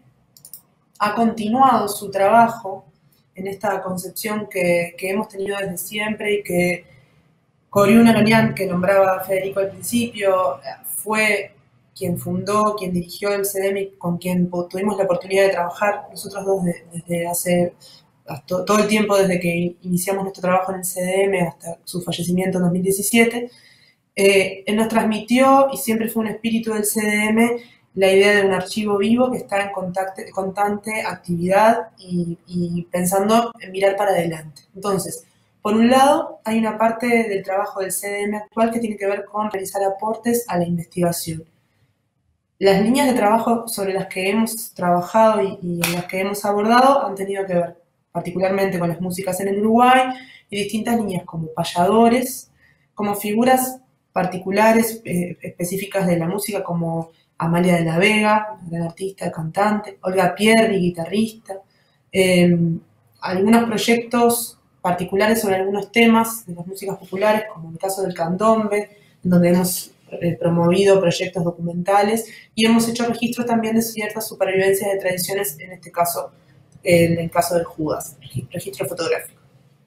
ha continuado su trabajo en esta concepción que, que hemos tenido desde siempre y que Corium Aronian, que nombraba Federico al principio, fue quien fundó, quien dirigió el C D M y con quien tuvimos la oportunidad de trabajar nosotros dos de, desde hace hasta todo el tiempo desde que iniciamos nuestro trabajo en el C D M hasta su fallecimiento en dos mil diecisiete. Eh, él nos transmitió, y siempre fue un espíritu del C D M, la idea de un archivo vivo que está en contacto, constante actividad y, y pensando en mirar para adelante. Entonces, por un lado, hay una parte del trabajo del C D M actual que tiene que ver con realizar aportes a la investigación. Las líneas de trabajo sobre las que hemos trabajado y, y en las que hemos abordado han tenido que ver particularmente con las músicas en el Uruguay y distintas líneas como payadores, como figuras particulares eh, específicas de la música como Amalia de la Vega, gran artista, cantante, Olga Pierri, guitarrista, eh, algunos proyectos particulares sobre algunos temas de las músicas populares, como el caso del candombe, en donde hemos eh, promovido proyectos documentales y hemos hecho registros también de ciertas supervivencias de tradiciones, en este caso, en el caso del Judas, registro fotográfico.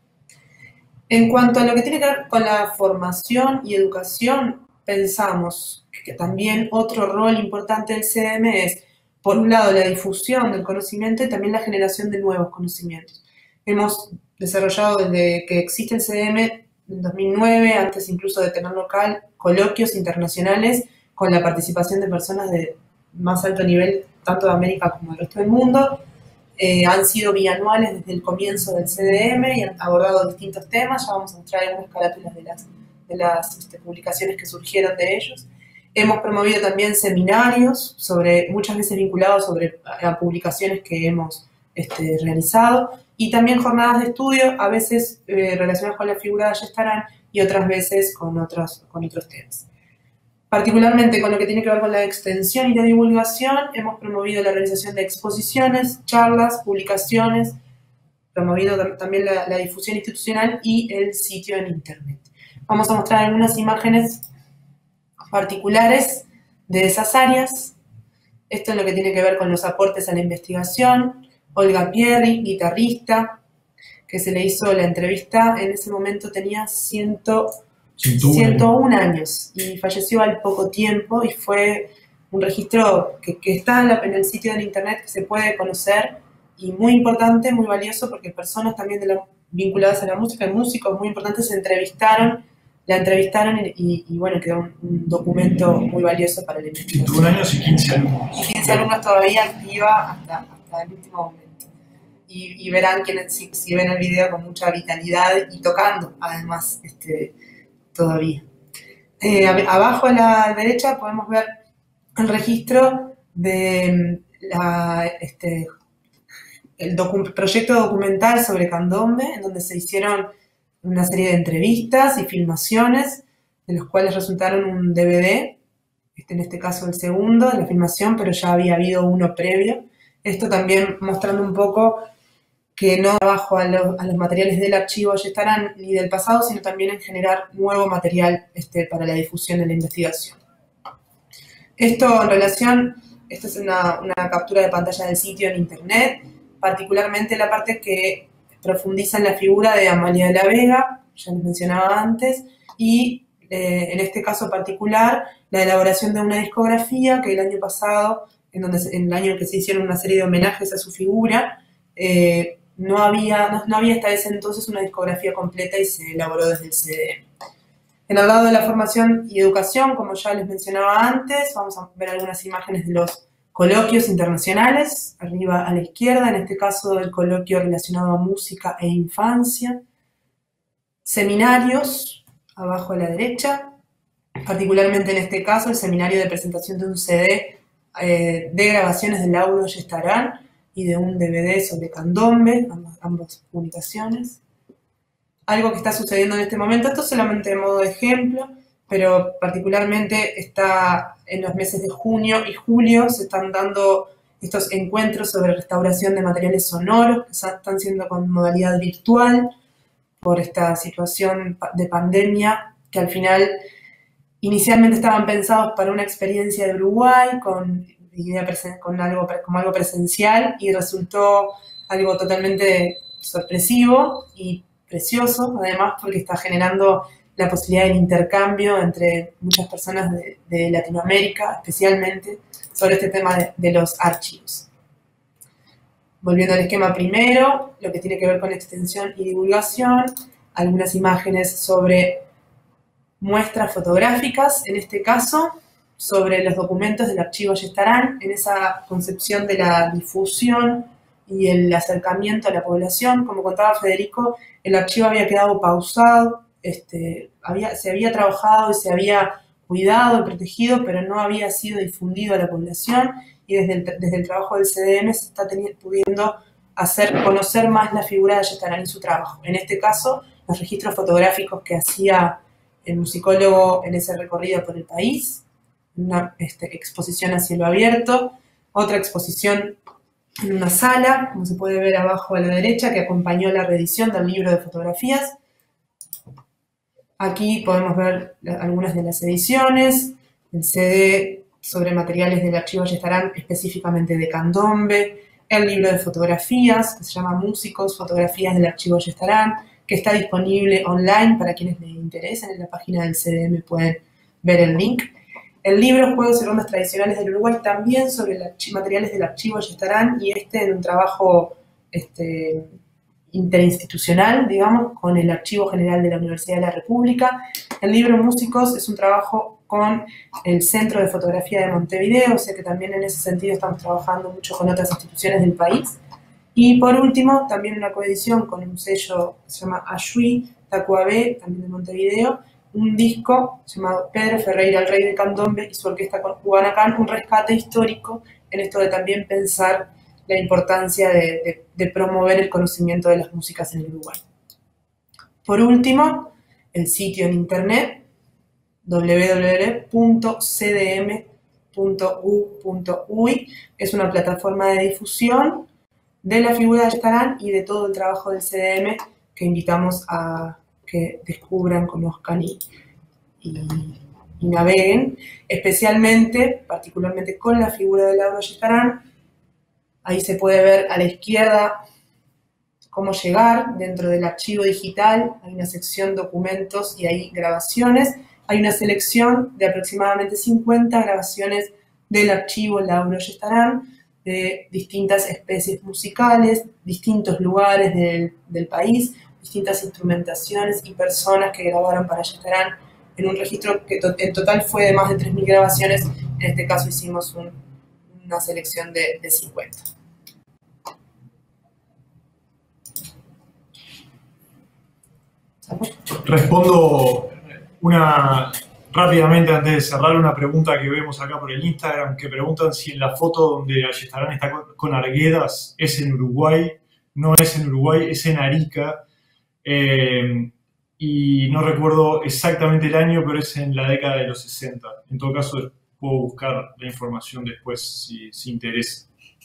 En cuanto a lo que tiene que ver con la formación y educación, pensamos que también otro rol importante del C D M es, por un lado, la difusión del conocimiento y también la generación de nuevos conocimientos. Hemos desarrollado desde que existe el C D M en dos mil nueve, antes incluso de tener local, coloquios internacionales con la participación de personas de más alto nivel, tanto de América como del resto del mundo. Eh, han sido bianuales desde el comienzo del C D M y han abordado distintos temas. Ya vamos a mostrar algunas carátulas de las, de las este, publicaciones que surgieron de ellos. Hemos promovido también seminarios, sobre, muchas veces vinculados sobre, a publicaciones que hemos este, realizado, y también jornadas de estudio, a veces eh, relacionadas con la figura de Ayestarán y otras veces con otros, con otros temas. Particularmente con lo que tiene que ver con la extensión y la divulgación, hemos promovido la realización de exposiciones, charlas, publicaciones, promovido también la, la difusión institucional y el sitio en Internet. Vamos a mostrar algunas imágenes particulares de esas áreas. Esto es lo que tiene que ver con los aportes a la investigación. Olga Pierri, guitarrista, que se le hizo la entrevista, en ese momento tenía ciento uno años y falleció al poco tiempo, y fue un registro que, que está en, la, en el sitio de internet, que se puede conocer, y muy importante, muy valioso, porque personas también de la, vinculadas a la música, músicos muy importantes, se entrevistaron, la entrevistaron y, y, y bueno, quedó un, un documento muy valioso para la investigación. ciento uno años y quince alumnos. Y quince alumnos todavía activa hasta, hasta el último momento. Y, y verán que si, si ven el video con mucha vitalidad y tocando, además, este, todavía. Eh, abajo a la derecha podemos ver el registro de la, este, el docu proyecto documental sobre Candombe, en donde se hicieron una serie de entrevistas y filmaciones, de los cuales resultaron un D V D, este, en este caso el segundo de la filmación, pero ya había habido uno previo. Esto también mostrando un poco que no trabajo a, lo, a los materiales del archivo Ayestarán ni del pasado, sino también en generar nuevo material este, para la difusión de la investigación. Esto en relación, esto es una, una captura de pantalla del sitio en internet, particularmente la parte que profundiza en la figura de Amalia de la Vega, ya les mencionaba antes, y eh, en este caso particular, la elaboración de una discografía que el año pasado, en, donde, en el año en que se hicieron una serie de homenajes a su figura, eh, No había, no, no había hasta ese entonces una discografía completa y se elaboró desde el C D M. En el lado de la formación y educación, como ya les mencionaba antes, vamos a ver algunas imágenes de los coloquios internacionales, arriba a la izquierda, en este caso el coloquio relacionado a música e infancia. Seminarios, abajo a la derecha, particularmente en este caso el seminario de presentación de un C D eh, de grabaciones del Lauro Ayestarán, y de un D V D sobre Candombe, ambas, ambas publicaciones. Algo que está sucediendo en este momento, esto solamente de modo de ejemplo, pero particularmente está en los meses de junio y julio, se están dando estos encuentros sobre restauración de materiales sonoros, que están siendo con modalidad virtual, por esta situación de pandemia, que al final inicialmente estaban pensados para una experiencia de Uruguay, con idea con algo, como algo presencial, y resultó algo totalmente sorpresivo y precioso, además porque está generando la posibilidad del intercambio entre muchas personas de, de Latinoamérica, especialmente, sobre este tema de, de los archivos. Volviendo al esquema primero, lo que tiene que ver con extensión y divulgación, algunas imágenes sobre muestras fotográficas, en este caso, sobre los documentos del archivo Ayestarán, en esa concepción de la difusión y el acercamiento a la población. Como contaba Federico, el archivo había quedado pausado, este, había, se había trabajado y se había cuidado y protegido, pero no había sido difundido a la población, y desde el, desde el trabajo del C D M se está teniendo, pudiendo hacer conocer más la figura de Ayestarán y su trabajo. En este caso, los registros fotográficos que hacía el musicólogo en ese recorrido por el país, una este, exposición a cielo abierto, otra exposición en una sala, como se puede ver abajo a la derecha, que acompañó la reedición del libro de fotografías. Aquí podemos ver algunas de las ediciones, el C D sobre materiales del Archivo Ayestarán, específicamente de candombe, el libro de fotografías, que se llama Músicos, Fotografías del Archivo Ayestarán, que está disponible online para quienes les interesen. En la página del C D M pueden ver el link. El libro Juegos y Rondas Tradicionales del Uruguay, también sobre el materiales del Archivo Ayestarán, y este en un trabajo este, interinstitucional, digamos, con el Archivo General de la Universidad de la República. El libro Músicos es un trabajo con el Centro de Fotografía de Montevideo, o sea que también en ese sentido estamos trabajando mucho con otras instituciones del país. Y por último, también una coedición con un sello que se llama Ayui, Tacuabé, también de Montevideo, un disco llamado Pedro Ferreira, el Rey de Candombe, y su orquesta Guanacán, un rescate histórico en esto de también pensar la importancia de, de, de promover el conocimiento de las músicas en el Uruguay. Por último, el sitio en internet, doble u doble u doble u punto c d m punto u punto u y, es una plataforma de difusión de la figura de Ayestarán y de todo el trabajo del C D M que invitamos a que descubran, conozcan y, y, y naveguen, especialmente, particularmente con la figura de Lauro Ayestarán. Ahí se puede ver a la izquierda cómo llegar dentro del archivo digital. Hay una sección documentos y hay grabaciones. Hay una selección de aproximadamente cincuenta grabaciones del archivo Lauro Ayestarán, de distintas especies musicales, distintos lugares del, del país, distintas instrumentaciones y personas que grabaron para Ayestarán en un registro que to en total fue de más de tres mil grabaciones. En este caso hicimos un, una selección de, de cincuenta. Respondo una, rápidamente antes de cerrar, una pregunta que vemos acá por el Instagram, que preguntan si en la foto donde Ayestarán está con, con Arguedas es en Uruguay. No es en Uruguay, es en Arica. Eh, y no recuerdo exactamente el año, pero es en la década de los sesenta. En todo caso, puedo buscar la información después si, si interesa.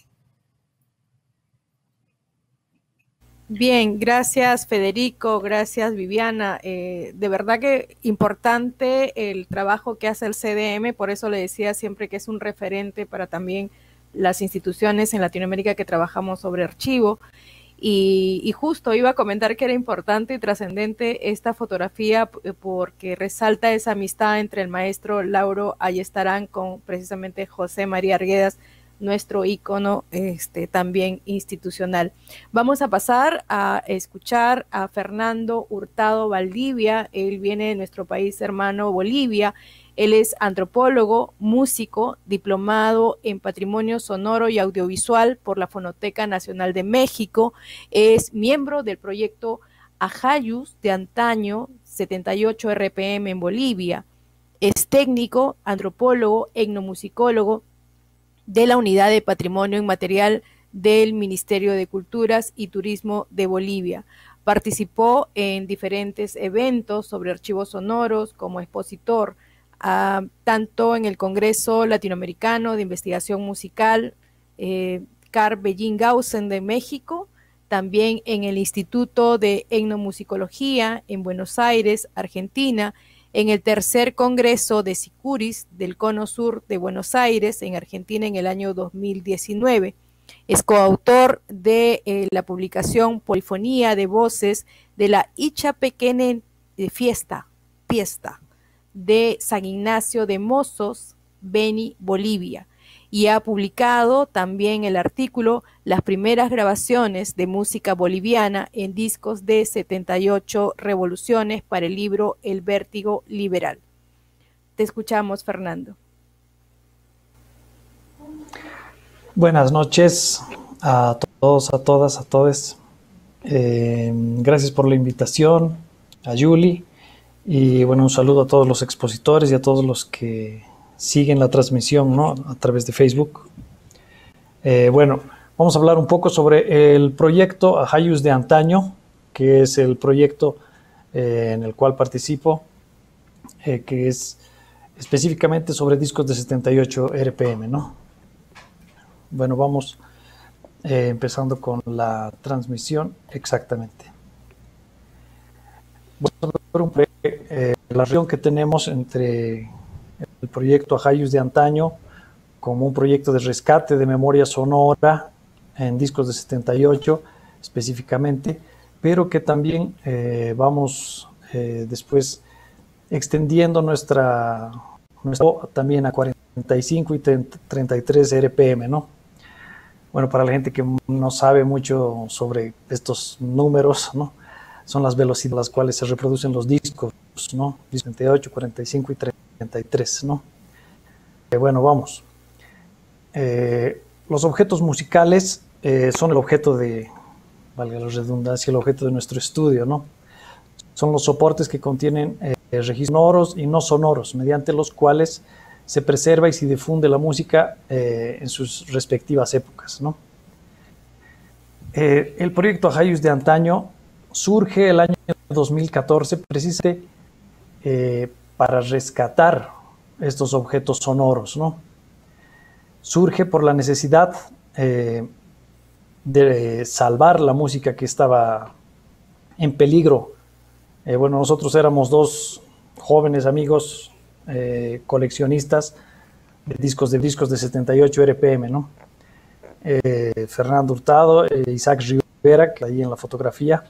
Bien, gracias Federico, gracias Viviana. Eh, de verdad que importante el trabajo que hace el C D M, por eso le decía siempre que es un referente para también las instituciones en Latinoamérica que trabajamos sobre archivo. Y, y justo iba a comentar que era importante y trascendente esta fotografía porque resalta esa amistad entre el maestro Lauro Ayestarán con precisamente José María Arguedas, nuestro ícono este, también institucional. Vamos a pasar a escuchar a Fernando Hurtado Valdivia. Él viene de nuestro país hermano Bolivia. Él es antropólogo, músico, diplomado en Patrimonio Sonoro y Audiovisual por la Fonoteca Nacional de México. Es miembro del proyecto Ajayus de antaño, setenta y ocho R P M en Bolivia. Es técnico, antropólogo, etnomusicólogo de la Unidad de Patrimonio Inmaterial del Ministerio de Culturas y Turismo de Bolivia. Participó en diferentes eventos sobre archivos sonoros como expositor, uh, tanto en el Congreso Latinoamericano de Investigación Musical, eh, Carl Bellinghausen de México, también en el Instituto de Etnomusicología en Buenos Aires, Argentina, en el tercer Congreso de Sicuris del Cono Sur de Buenos Aires, en Argentina, en el año dos mil diecinueve. Es coautor de eh, la publicación Polifonía de Voces de la Icha Pequeña de Fiesta, Fiesta, de San Ignacio de Mozos, Beni, Bolivia. Y ha publicado también el artículo Las primeras grabaciones de música boliviana en discos de setenta y ocho revoluciones para el libro El Vértigo Liberal. Te escuchamos, Fernando. Buenas noches a todos, a todas, a todos. Eh, gracias por la invitación, a Yuli. Y bueno, un saludo a todos los expositores y a todos los que siguen la transmisión, ¿no?, a través de Facebook. Eh, bueno, vamos a hablar un poco sobre el proyecto Ajayus de antaño, que es el proyecto eh, en el cual participo, eh, que es específicamente sobre discos de setenta y ocho R P M, ¿no? Bueno, vamos eh, empezando con la transmisión exactamente. Bueno, un, eh, la relación que tenemos entre el proyecto Ajayus de Antaño como un proyecto de rescate de memoria sonora en discos de setenta y ocho específicamente, pero que también eh, vamos eh, después extendiendo nuestra, nuestra también a cuarenta y cinco y treinta y tres R P M, ¿no? Bueno, para la gente que no sabe mucho sobre estos números, ¿no? Son las velocidades a las cuales se reproducen los discos, ¿no? treinta y ocho, cuarenta y cinco y treinta y tres, ¿no? Eh, bueno, vamos. Eh, los objetos musicales eh, son el objeto de, valga la redundancia, el objeto de nuestro estudio, ¿no? Son los soportes que contienen eh, registros sonoros y no sonoros, mediante los cuales se preserva y se difunde la música eh, en sus respectivas épocas, ¿no? Eh, el proyecto Ajayus de Antaño surge el año dos mil catorce precisamente eh, para rescatar estos objetos sonoros, ¿no? Surge por la necesidad eh, de salvar la música que estaba en peligro. Eh, bueno, nosotros éramos dos jóvenes amigos eh, coleccionistas de discos de discos de setenta y ocho R P M, ¿no? Eh, Fernando Hurtado e Isaac Rivera, que ahí en la fotografía,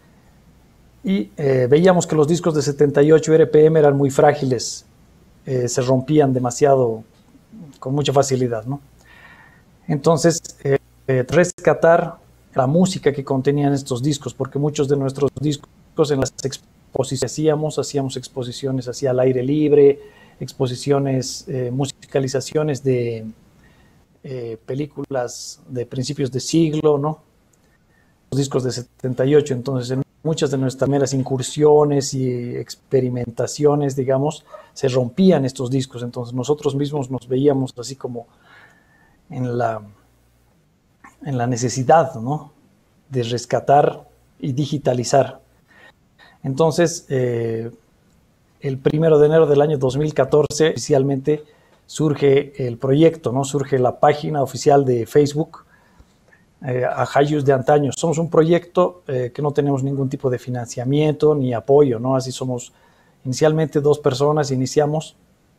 y eh, veíamos que los discos de setenta y ocho R P M eran muy frágiles, eh, se rompían demasiado, con mucha facilidad, ¿no? Entonces, eh, eh, rescatar la música que contenían estos discos, porque muchos de nuestros discos en las exposiciones hacíamos, hacíamos exposiciones hacia el aire libre, exposiciones, eh, musicalizaciones de eh, películas de principios de siglo, ¿no? Los discos de setenta y ocho, entonces en muchas de nuestras primeras incursiones y experimentaciones, digamos, se rompían estos discos, entonces nosotros mismos nos veíamos así como en la, en la necesidad, ¿no?, de rescatar y digitalizar. Entonces, eh, el primero de enero del año dos mil catorce, oficialmente surge el proyecto, ¿no? Surge la página oficial de Facebook, eh, Ajayus de Antaño. Somos un proyecto eh, que no tenemos ningún tipo de financiamiento ni apoyo, ¿no? Así somos inicialmente dos personas, iniciamos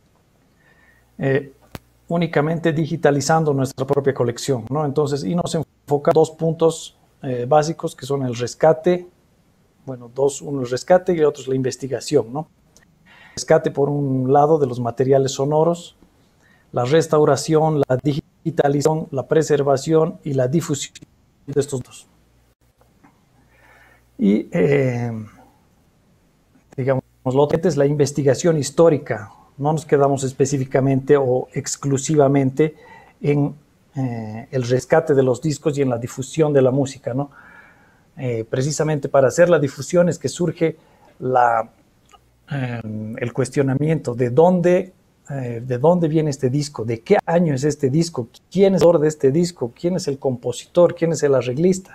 eh, únicamente digitalizando nuestra propia colección, ¿no? Entonces, y nos enfoca en dos puntos eh, básicos, que son el rescate, bueno, dos, uno el rescate y el otro es la investigación, ¿no? Rescate por un lado de los materiales sonoros, la restauración, la digitalización, la preservación y la difusión de estos dos. Y, eh, digamos, lo otro es la investigación histórica. No nos quedamos específicamente o exclusivamente en eh, el rescate de los discos y en la difusión de la música, ¿no? Eh, precisamente para hacer la difusión es que surge la, eh, el cuestionamiento de dónde, eh, de dónde viene este disco, de qué año es este disco, quién es el autor de este disco, quién es el compositor, quién es el arreglista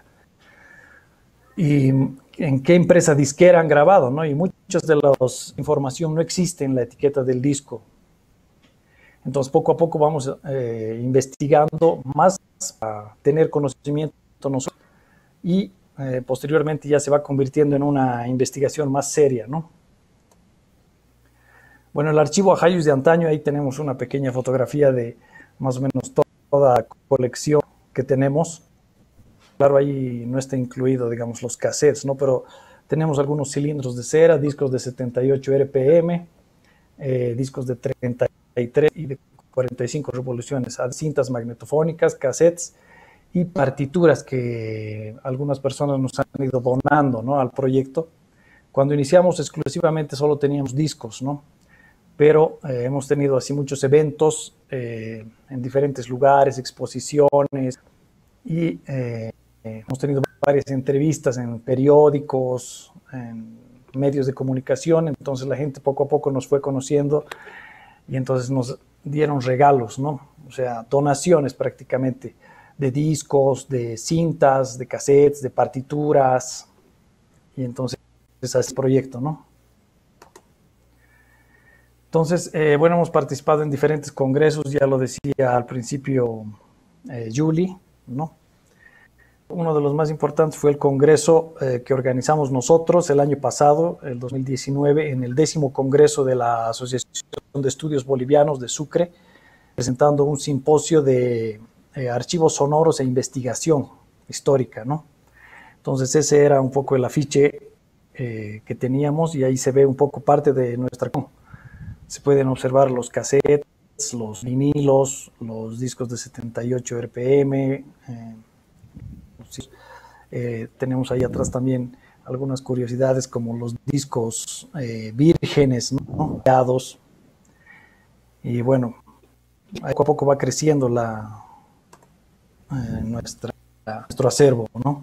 y en qué empresa disquera han grabado, ¿no? Y muchas de las información no existe en la etiqueta del disco. Entonces, poco a poco vamos eh, investigando más para tener conocimiento nosotros y eh, posteriormente ya se va convirtiendo en una investigación más seria, ¿no? Bueno, el archivo Ajayus de Antaño, ahí tenemos una pequeña fotografía de más o menos toda la colección que tenemos. Claro, ahí no está incluido, digamos, los cassettes, ¿no? Pero tenemos algunos cilindros de cera, discos de setenta y ocho R P M, eh, discos de treinta y tres y de cuarenta y cinco revoluciones, cintas magnetofónicas, cassettes y partituras que algunas personas nos han ido donando, ¿no?, al proyecto. Cuando iniciamos exclusivamente solo teníamos discos, ¿no? Pero eh, hemos tenido así muchos eventos eh, en diferentes lugares, exposiciones y eh, hemos tenido varias entrevistas en periódicos, en medios de comunicación, entonces la gente poco a poco nos fue conociendo y entonces nos dieron regalos, ¿no? O sea, donaciones prácticamente de discos, de cintas, de cassettes, de partituras, y entonces es así el proyecto, ¿no? Entonces, eh, bueno, hemos participado en diferentes congresos, ya lo decía al principio eh, Julie, ¿no? Uno de los más importantes fue el congreso eh, que organizamos nosotros el año pasado, el dos mil diecinueve, en el décimo congreso de la Asociación de Estudios Bolivianos de Sucre, presentando un simposio de eh, archivos sonoros e investigación histórica, ¿no? Entonces ese era un poco el afiche eh, que teníamos, y ahí se ve un poco parte de nuestra... Se pueden observar los cassettes, los vinilos, los discos de setenta y ocho R P M. Eh, eh, tenemos ahí atrás también algunas curiosidades como los discos eh, vírgenes, ¿no? Y bueno, poco a poco va creciendo la, eh, nuestra, nuestro acervo, ¿no?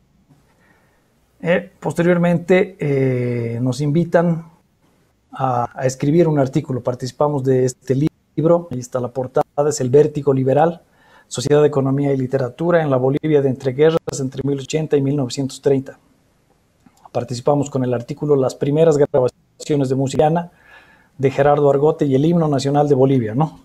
Eh, posteriormente eh, nos invitan a, a escribir un artículo. Participamos de este libro, ahí está la portada, es El Vértigo Liberal, Sociedad de Economía y Literatura en la Bolivia de entreguerras entre mil ochocientos ochenta y mil novecientos treinta. Participamos con el artículo Las primeras grabaciones de música de Gerardo Argote y el himno nacional de Bolivia, ¿no?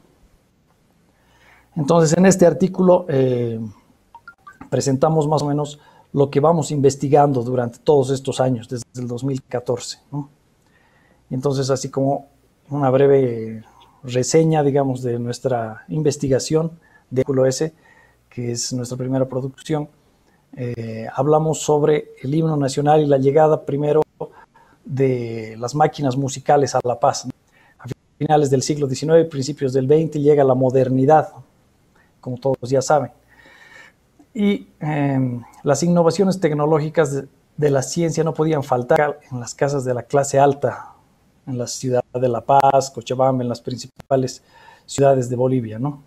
Entonces, en este artículo eh, presentamos más o menos lo que vamos investigando durante todos estos años, desde el dos mil catorce, ¿no? Y entonces, así como una breve reseña, digamos, de nuestra investigación de artículo ese, que es nuestra primera producción, eh, hablamos sobre el himno nacional y la llegada primero de las máquinas musicales a La Paz, ¿no? A finales del siglo diecinueve, principios del veinte, llega la modernidad, como todos ya saben. Y eh, las innovaciones tecnológicas de, de la ciencia no podían faltar en las casas de la clase alta, en la ciudad de La Paz, Cochabamba, en las principales ciudades de Bolivia, ¿no?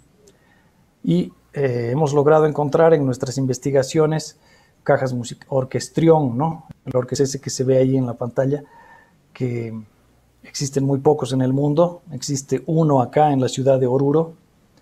Y eh, hemos logrado encontrar en nuestras investigaciones cajas orquestrión, ¿no? El orquestra ese que se ve ahí en la pantalla, que existen muy pocos en el mundo. Existe uno acá en la ciudad de Oruro.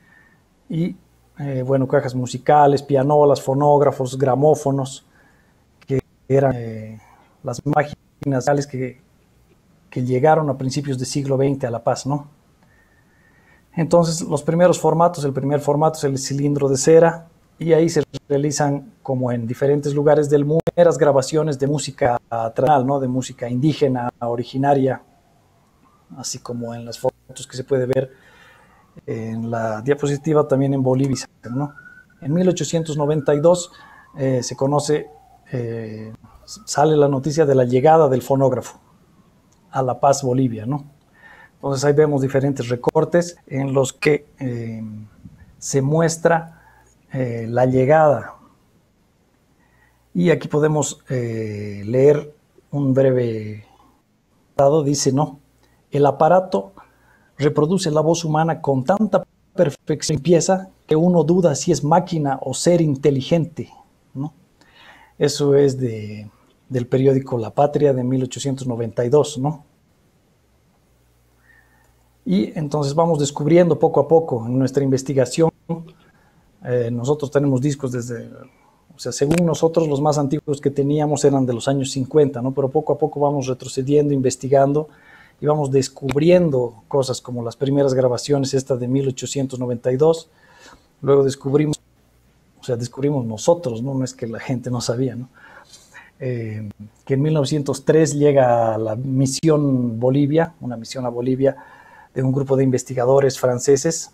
Y eh, bueno, cajas musicales, pianolas, fonógrafos, gramófonos, que eran eh, las máquinas que, que llegaron a principios del siglo veinte a La Paz, ¿no? Entonces, los primeros formatos, el primer formato es el cilindro de cera, y ahí se realizan, como en diferentes lugares del mundo, primeras grabaciones de música tradicional, ¿no? De música indígena, originaria, así como en las fotos que se puede ver en la diapositiva también en Bolivia, ¿no? En mil ochocientos noventa y dos eh, se conoce, eh, sale la noticia de la llegada del fonógrafo a La Paz, Bolivia, ¿no? Entonces ahí vemos diferentes recortes en los que eh, se muestra eh, la llegada. Y aquí podemos eh, leer un breve dado, dice, ¿no? El aparato reproduce la voz humana con tanta perfección y pieza que uno duda si es máquina o ser inteligente, ¿no? Eso es de, del periódico La Patria de mil ochocientos noventa y dos, ¿no? Y entonces vamos descubriendo poco a poco en nuestra investigación. Eh, nosotros tenemos discos desde, o sea, según nosotros los más antiguos que teníamos eran de los años cincuenta, ¿no? Pero poco a poco vamos retrocediendo, investigando, y vamos descubriendo cosas como las primeras grabaciones, esta de mil ochocientos noventa y dos. Luego descubrimos, o sea, descubrimos nosotros, ¿no? No es que la gente no sabía, ¿no? Eh, que en mil novecientos tres llega la misión Bolivia, una misión a Bolivia de un grupo de investigadores franceses,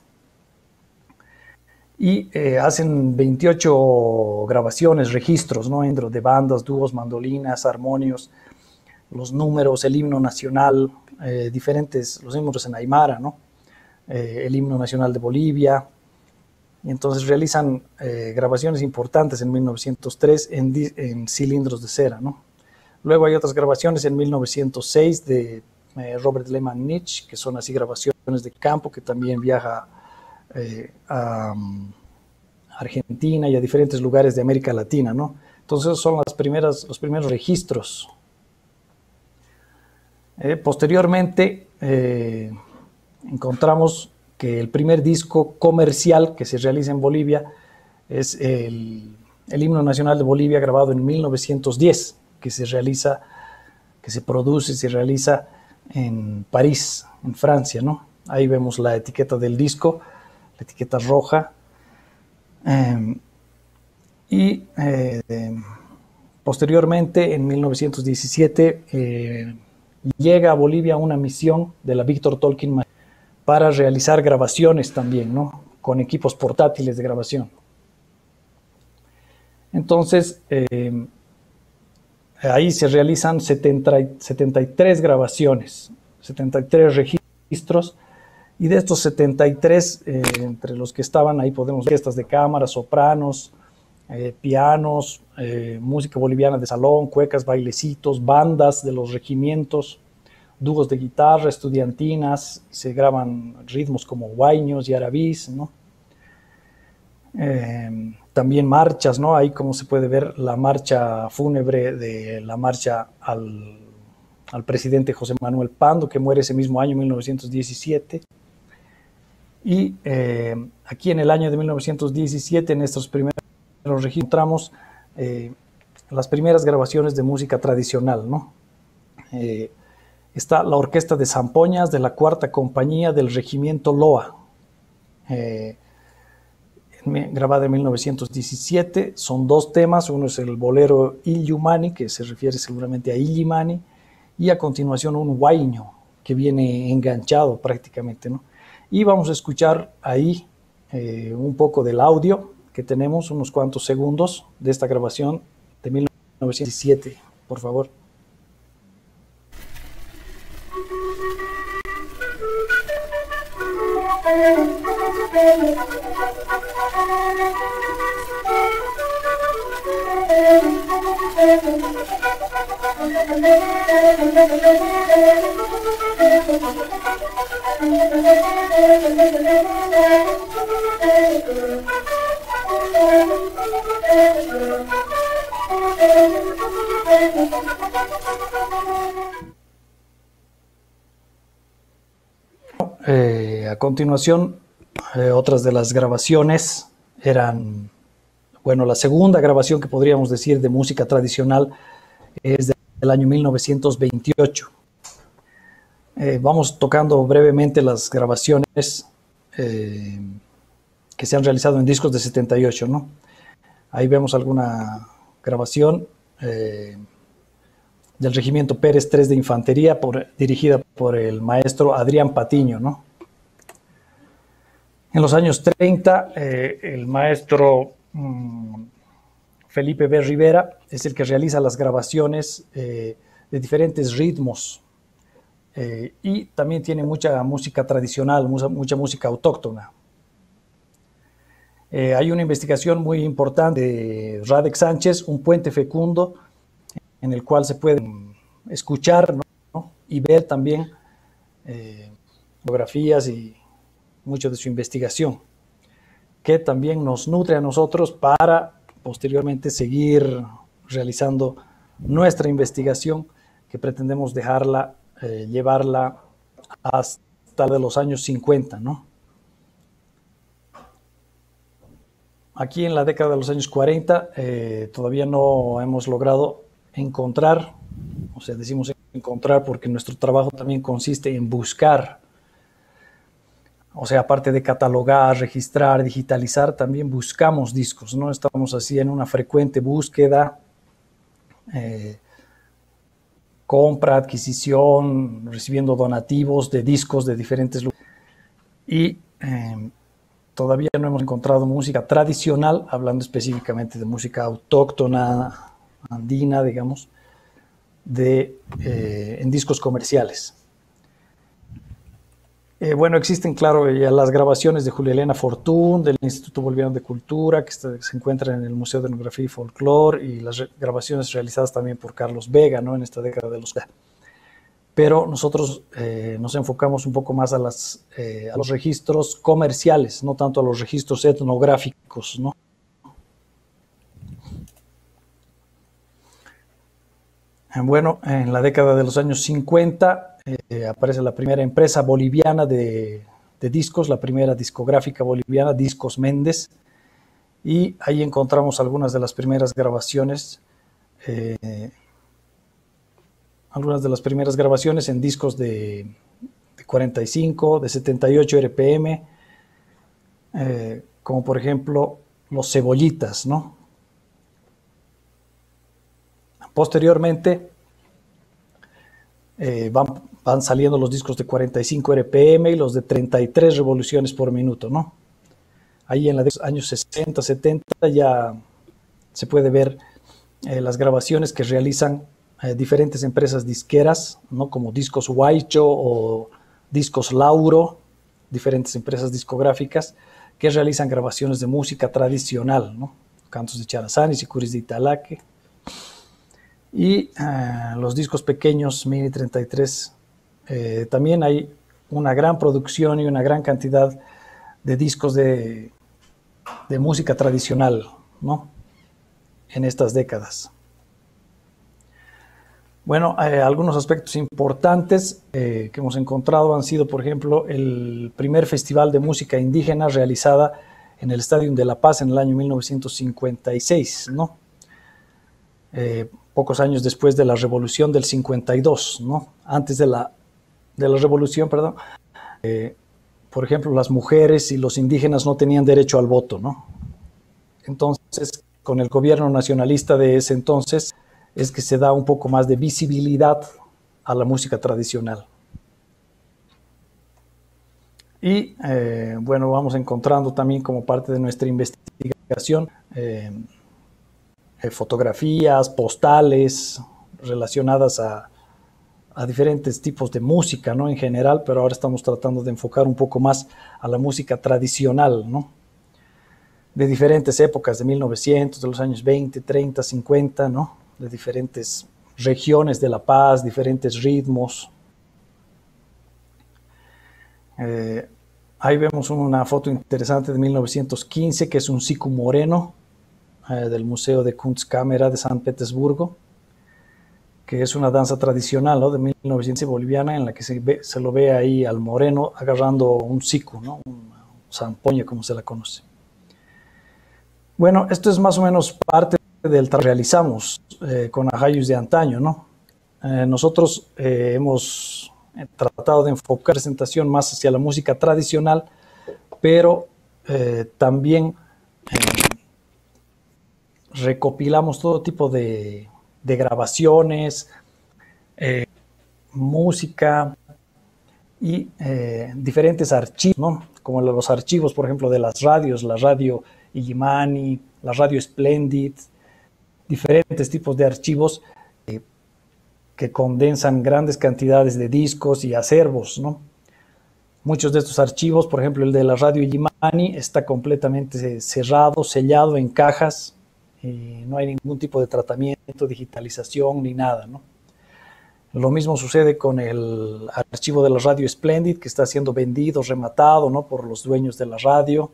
y eh, hacen veintiocho grabaciones, registros, ¿no? De bandas, dúos, mandolinas, armonios, los números, el himno nacional, eh, diferentes, los números en aymara, ¿no? Eh, el himno nacional de Bolivia. Y entonces realizan eh, grabaciones importantes en mil novecientos tres en, en cilindros de cera, ¿no? Luego hay otras grabaciones en mil novecientos seis de eh, Robert Lehman Nietzsche, que son así grabaciones de campo, que también viaja eh, a um, Argentina y a diferentes lugares de América Latina, ¿no? Entonces son las primeras, los primeros registros. Eh, posteriormente eh, encontramos que el primer disco comercial que se realiza en Bolivia es el, el himno nacional de Bolivia, grabado en mil novecientos diez, que se realiza, que se produce, se realiza en París, en Francia, ¿no? Ahí vemos la etiqueta del disco, la etiqueta roja. Eh, y eh, posteriormente, en mil novecientos diecisiete, eh, llega a Bolivia una misión de la Víctor Tolkien para realizar grabaciones también, ¿no? Con equipos portátiles de grabación. Entonces, eh, ahí se realizan setenta, setenta y tres grabaciones, setenta y tres registros, y de estos setenta y tres, eh, entre los que estaban ahí podemos ver orquestas de cámara, sopranos, eh, pianos, eh, música boliviana de salón, cuecas, bailecitos, bandas de los regimientos, dúos de guitarra, estudiantinas, se graban ritmos como huayños y arabís, ¿no? Eh, también marchas, ¿no? Ahí como se puede ver la marcha fúnebre de la marcha al, al presidente José Manuel Pando, que muere ese mismo año, mil novecientos diecisiete. Y eh, aquí en el año de mil novecientos diecisiete, en estos primeros registros, encontramos eh, las primeras grabaciones de música tradicional, ¿no? Eh, está la Orquesta de Zampoñas de la Cuarta Compañía del Regimiento Loa, eh, grabada en mil novecientos diecisiete. Son dos temas, uno es el bolero Illimani, que se refiere seguramente a Illimani, y a continuación un huayño, que viene enganchado prácticamente, ¿no? Y vamos a escuchar ahí eh, un poco del audio que tenemos, unos cuantos segundos de esta grabación de mil novecientos diecisiete, por favor. Eh, a continuación, eh, otras de las grabaciones eran, bueno, la segunda grabación que podríamos decir de música tradicional es del año mil novecientos veintiocho. Eh, vamos tocando brevemente las grabaciones eh, que se han realizado en discos de setenta y ocho, ¿no? Ahí vemos alguna grabación eh, del Regimiento Pérez tres de Infantería, por, dirigida por el maestro Adrián Patiño, ¿no? En los años treinta, eh, el maestro mmm, Felipe B. Rivera es el que realiza las grabaciones eh, de diferentes ritmos, eh, y también tiene mucha música tradicional, mucha, mucha música autóctona. Eh, hay una investigación muy importante de Radek Sánchez, Un puente fecundo, en el cual se puede escuchar, ¿no? Y ver también eh, fotografías y mucho de su investigación, que también nos nutre a nosotros para posteriormente seguir realizando nuestra investigación, que pretendemos dejarla, eh, llevarla hasta de los años cincuenta, ¿no? Aquí en la década de los años cuarenta eh, todavía no hemos logrado encontrar, o sea, decimos encontrar porque nuestro trabajo también consiste en buscar, o sea, aparte de catalogar, registrar, digitalizar, también buscamos discos, ¿no? Estamos así en una frecuente búsqueda, eh, compra, adquisición, recibiendo donativos de discos de diferentes lugares. Y eh, todavía no hemos encontrado música tradicional, hablando específicamente de música autóctona, andina, digamos, de, eh, en discos comerciales. Eh, bueno, existen, claro, ya las grabaciones de Julia Elena Fortún, del Instituto Boliviano de Cultura, que está, se encuentran en el Museo de Etnografía y Folclore, y las re grabaciones realizadas también por Carlos Vega, ¿no? En esta década de los... Pero nosotros eh, nos enfocamos un poco más a, las, eh, a los registros comerciales, no tanto a los registros etnográficos, ¿no? Bueno, en la década de los años cincuenta eh, aparece la primera empresa boliviana de, de discos, la primera discográfica boliviana, Discos Méndez, y ahí encontramos algunas de las primeras grabaciones, eh, algunas de las primeras grabaciones en discos de, de cuarenta y cinco, de setenta y ocho R P M, eh, como por ejemplo Los Cebollitas, ¿no? Posteriormente, eh, van, van saliendo los discos de cuarenta y cinco R P M y los de treinta y tres revoluciones por minuto, ¿no? Ahí en los años sesenta, setenta ya se puede ver eh, las grabaciones que realizan eh, diferentes empresas disqueras, ¿no? Como Discos Huaycho o Discos Lauro, diferentes empresas discográficas que realizan grabaciones de música tradicional, ¿no? Cantos de Charazani, Sicuris de Italaque. Y uh, los discos pequeños, Mini treinta y tres, eh, también hay una gran producción y una gran cantidad de discos de, de música tradicional, ¿no? En estas décadas. Bueno, eh, algunos aspectos importantes eh, que hemos encontrado han sido, por ejemplo, el primer festival de música indígena realizada en el Estadio de La Paz en el año mil novecientos cincuenta y seis, ¿no? Eh, pocos años después de la Revolución del cincuenta y dos, ¿no? Antes de la, de la Revolución, perdón, eh, por ejemplo, las mujeres y los indígenas no tenían derecho al voto, ¿no? Entonces, con el gobierno nacionalista de ese entonces, es que se da un poco más de visibilidad a la música tradicional. Y eh, bueno, vamos encontrando también como parte de nuestra investigación eh, eh, fotografías, postales relacionadas a, a diferentes tipos de música, ¿no? En general, pero ahora estamos tratando de enfocar un poco más a la música tradicional, ¿no? De diferentes épocas, de mil novecientos, de los años veinte, treinta, cincuenta, ¿no? De diferentes regiones de La Paz, diferentes ritmos. Eh, ahí vemos una foto interesante de mil novecientos quince, que es un siku moreno eh, del Museo de Kunstkamera de San Petersburgo, que es una danza tradicional, ¿no? De mil novecientos boliviana, en la que se, ve, se lo ve ahí al moreno agarrando un siku, ¿no? Un zampoña, como se la conoce. Bueno, esto es más o menos parte del trabajo que realizamos eh, con Ajayus de antaño, ¿no? Eh, nosotros eh, hemos tratado de enfocar la presentación más hacia la música tradicional, pero eh, también eh, recopilamos todo tipo de, de grabaciones, eh, música y eh, diferentes archivos, ¿no? Como los archivos, por ejemplo, de las radios, la radio Illimani, la radio Splendid, diferentes tipos de archivos eh, que condensan grandes cantidades de discos y acervos, ¿no? Muchos de estos archivos, por ejemplo, el de la radio Illimani, está completamente cerrado, sellado en cajas, y no hay ningún tipo de tratamiento, digitalización ni nada, ¿no? Lo mismo sucede con el archivo de la radio Splendid, que está siendo vendido, rematado, ¿no? Por los dueños de la radio,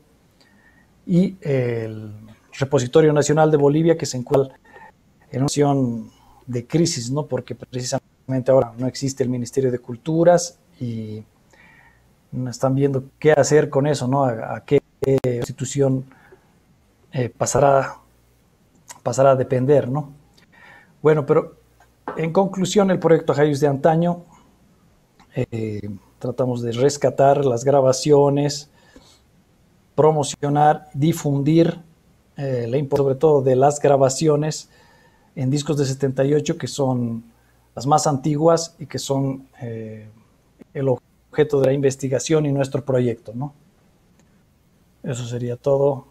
y el Repositorio Nacional de Bolivia, que se encuentra en una situación de crisis, ¿no? Porque precisamente ahora no existe el Ministerio de Culturas y están viendo qué hacer con eso, ¿no? A, a qué institución eh, pasará, pasará a depender, ¿no? Bueno, pero en conclusión, el proyecto Ajayus de antaño, eh, tratamos de rescatar las grabaciones, promocionar, difundir eh, la importancia sobre todo de las grabaciones en discos de setenta y ocho, que son las más antiguas y que son eh, el objeto de la investigación y nuestro proyecto, ¿no? Eso sería todo.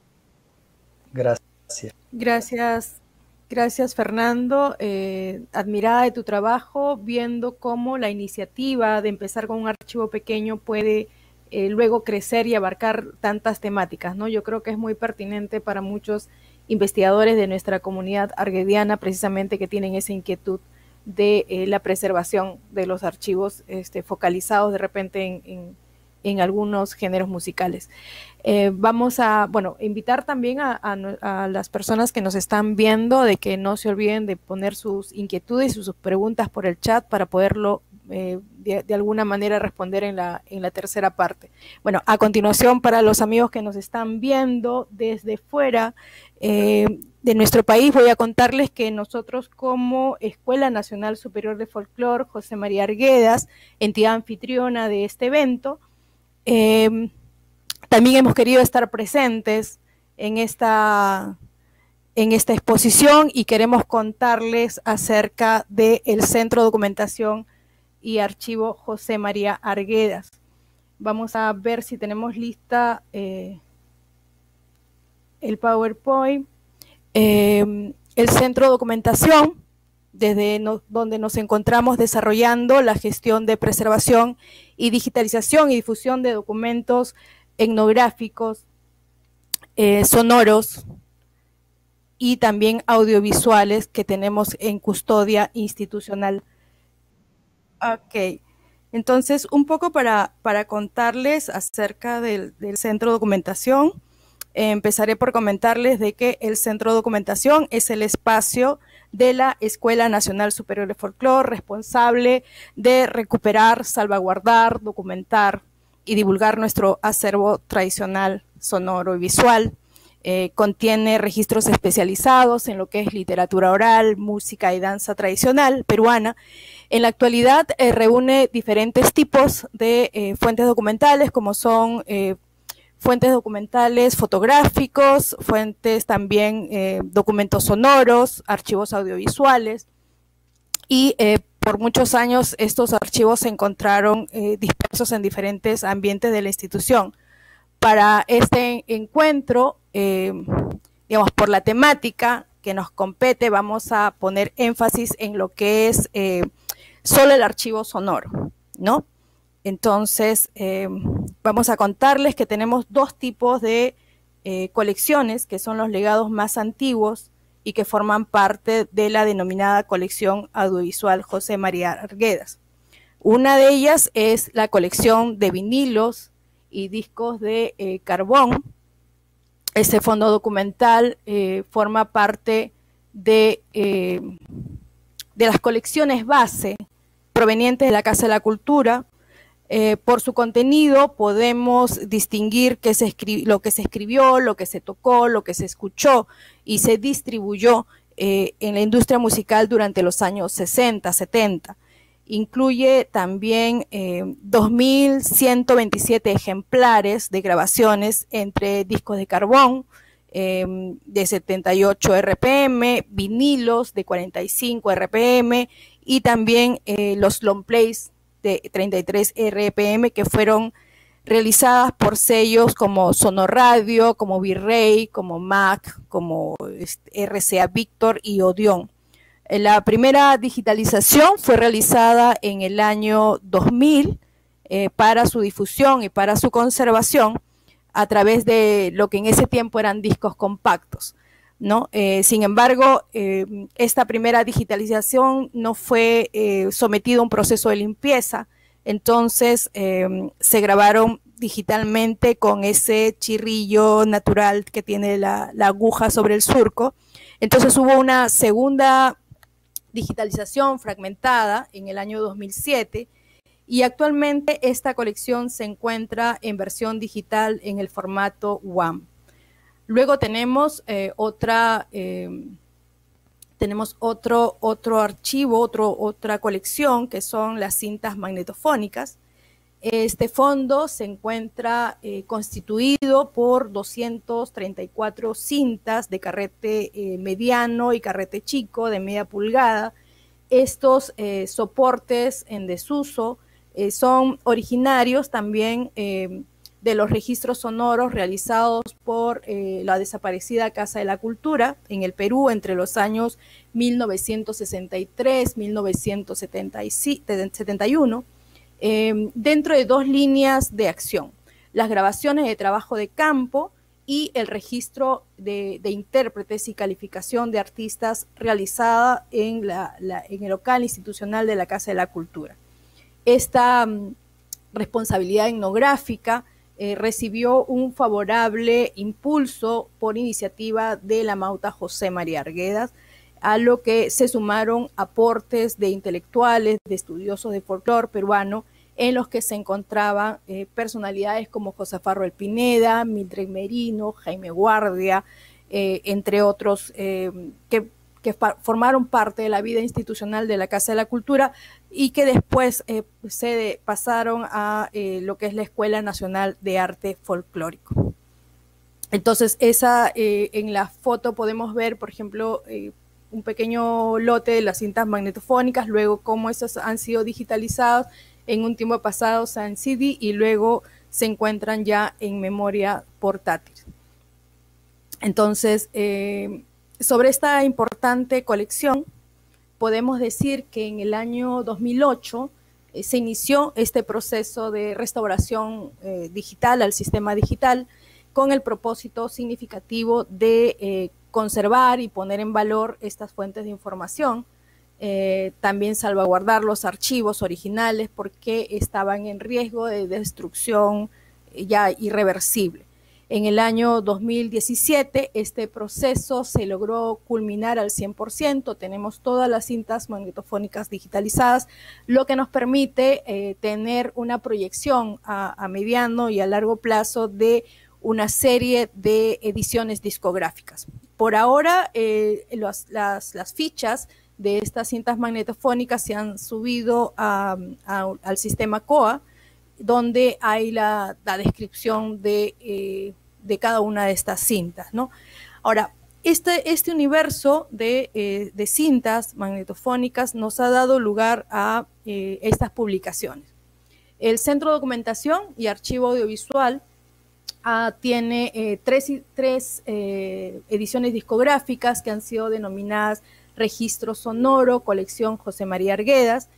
Gracias. Gracias, gracias Fernando. Eh, admirada de tu trabajo, viendo cómo la iniciativa de empezar con un archivo pequeño puede Eh, luego crecer y abarcar tantas temáticas, ¿no? Yo creo que es muy pertinente para muchos investigadores de nuestra comunidad arguediana, precisamente que tienen esa inquietud de eh, la preservación de los archivos este, focalizados de repente en, en, en algunos géneros musicales. Eh, vamos a, bueno, invitar también a, a, a las personas que nos están viendo de que no se olviden de poner sus inquietudes y sus preguntas por el chat para poderlo Eh, de, de alguna manera responder en la, en la tercera parte. Bueno, a continuación, para los amigos que nos están viendo desde fuera eh, de nuestro país, voy a contarles que nosotros como Escuela Nacional Superior de Folclore José María Arguedas, entidad anfitriona de este evento, eh, también hemos querido estar presentes en esta, en esta exposición y queremos contarles acerca del Centro de Documentación y Archivo José María Arguedas. Vamos a ver si tenemos lista eh, el PowerPoint. Eh, el Centro de Documentación, desde no, donde nos encontramos desarrollando la gestión de preservación y digitalización y difusión de documentos etnográficos, eh, sonoros y también audiovisuales que tenemos en custodia institucional. Ok, entonces un poco para, para contarles acerca del, del Centro de Documentación. Eh, empezaré por comentarles de que el Centro de Documentación es el espacio de la Escuela Nacional Superior de Folclore responsable de recuperar, salvaguardar, documentar y divulgar nuestro acervo tradicional, sonoro y visual. Eh, contiene registros especializados en lo que es literatura oral, música y danza tradicional peruana. En la actualidad eh, reúne diferentes tipos de eh, fuentes documentales, como son eh, fuentes documentales fotográficos, fuentes también eh, documentos sonoros, archivos audiovisuales, y eh, por muchos años estos archivos se encontraron eh, dispersos en diferentes ambientes de la institución. Para este encuentro, eh, digamos, por la temática que nos compete, vamos a poner énfasis en lo que es eh, solo el archivo sonoro, ¿no? Entonces, eh, vamos a contarles que tenemos dos tipos de eh, colecciones, que son los legados más antiguos y que forman parte de la denominada colección audiovisual José María Arguedas. Una de ellas es la colección de vinilos y discos de eh, carbón. Este fondo documental eh, forma parte de, eh, de las colecciones base provenientes de la Casa de la Cultura. Eh, por su contenido podemos distinguir que se lo que se escribió, lo que se tocó, lo que se escuchó y se distribuyó eh, en la industria musical durante los años sesenta, setenta. Incluye también eh, dos mil ciento veintisiete ejemplares de grabaciones entre discos de carbón eh, de setenta y ocho R P M, vinilos de cuarenta y cinco R P M y también eh, los long plays de treinta y tres R P M que fueron realizadas por sellos como Sonoradio, como Virrey, como Mac, como R C A Víctor y Odeón. La primera digitalización fue realizada en el año dos mil eh, para su difusión y para su conservación a través de lo que en ese tiempo eran discos compactos, ¿no? Eh, sin embargo, eh, esta primera digitalización no fue eh, sometida a un proceso de limpieza, entonces eh, se grabaron digitalmente con ese chirrillo natural que tiene la, la aguja sobre el surco. Entonces hubo una segunda digitalización fragmentada en el año dos mil siete y actualmente esta colección se encuentra en versión digital en el formato W A M. Luego tenemos eh, otra, eh, tenemos otro, otro archivo, otro, otra colección que son las cintas magnetofónicas. Este fondo se encuentra eh, constituido por doscientas treinta y cuatro cintas de carrete eh, mediano y carrete chico de media pulgada. Estos eh, soportes en desuso eh, son originarios también eh, de los registros sonoros realizados por eh, la desaparecida Casa de la Cultura en el Perú entre los años mil novecientos sesenta y tres a mil novecientos setenta y uno. Eh, dentro de dos líneas de acción, las grabaciones de trabajo de campo y el registro de, de intérpretes y calificación de artistas realizada en, la, la, en el local institucional de la Casa de la Cultura. Esta um, responsabilidad etnográfica eh, recibió un favorable impulso por iniciativa de la Mauta José María Arguedas, a lo que se sumaron aportes de intelectuales, de estudiosos de folclore peruano, en los que se encontraban eh, personalidades como José Farro Pineda, Mildred Merino, Jaime Guardia, eh, entre otros, eh, que, que formaron parte de la vida institucional de la Casa de la Cultura y que después eh, se pasaron a eh, lo que es la Escuela Nacional de Arte Folclórico. Entonces, esa, eh, en la foto podemos ver, por ejemplo, eh, un pequeño lote de las cintas magnetofónicas, luego cómo esas han sido digitalizadas en un tiempo pasado en C D y luego se encuentran ya en memoria portátil. Entonces, eh, sobre esta importante colección, podemos decir que en el año dos mil ocho eh, se inició este proceso de restauración eh, digital al sistema digital con el propósito significativo de eh, conservar y poner en valor estas fuentes de información, eh, también salvaguardar los archivos originales porque estaban en riesgo de destrucción ya irreversible. En el año dos mil diecisiete este proceso se logró culminar al cien por ciento, tenemos todas las cintas magnetofónicas digitalizadas, lo que nos permite eh, tener una proyección a, a mediano y a largo plazo de una serie de ediciones discográficas. Por ahora, eh, los, las, las fichas de estas cintas magnetofónicas se han subido a, a, al sistema C O A, donde hay la, la descripción de, eh, de cada una de estas cintas, ¿no? Ahora, este, este universo de, eh, de cintas magnetofónicas nos ha dado lugar a eh, estas publicaciones. El Centro de Documentación y Archivo Audiovisual ah, tiene eh, tres, tres eh, ediciones discográficas que han sido denominadas Registro Sonoro, Colección José María Arguedas,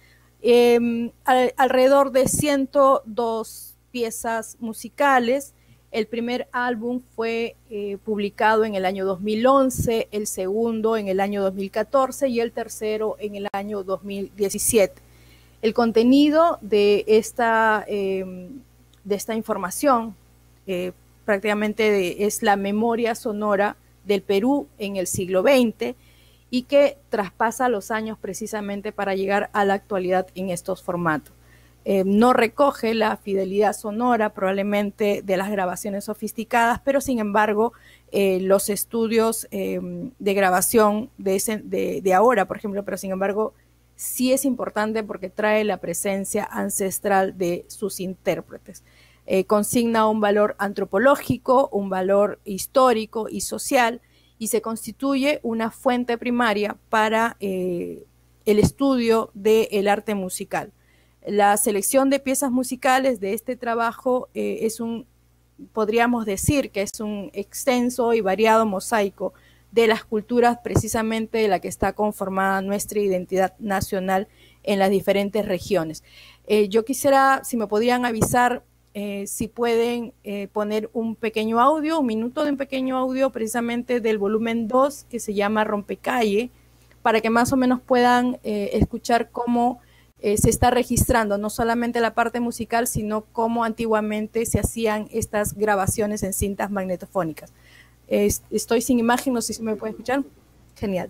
Eh, al, alrededor de ciento dos piezas musicales. El primer álbum fue eh, publicado en el año dos mil once, el segundo en el año dos mil catorce y el tercero en el año dos mil diecisiete. El contenido de esta, eh, de esta información eh, prácticamente de, es la memoria sonora del Perú en el siglo veinte, y que traspasa los años precisamente para llegar a la actualidad en estos formatos. Eh, no recoge la fidelidad sonora probablemente de las grabaciones sofisticadas, pero sin embargo eh, los estudios eh, de grabación de, ese, de, de ahora, por ejemplo, pero sin embargo sí es importante porque trae la presencia ancestral de sus intérpretes. Eh, consigna un valor antropológico, un valor histórico y social, y se constituye una fuente primaria para eh, el estudio del arte musical. La selección de piezas musicales de este trabajo eh, es un, podríamos decir que es un extenso y variado mosaico de las culturas precisamente de la que está conformada nuestra identidad nacional en las diferentes regiones. Eh, yo quisiera, si me podrían avisar, Eh, si pueden eh, poner un pequeño audio, un minuto de un pequeño audio precisamente del volumen dos que se llama Rompecalle, para que más o menos puedan eh, escuchar cómo eh, se está registrando no solamente la parte musical, sino cómo antiguamente se hacían estas grabaciones en cintas magnetofónicas. Eh, estoy sin imagen, no sé si me pueden escuchar. Genial.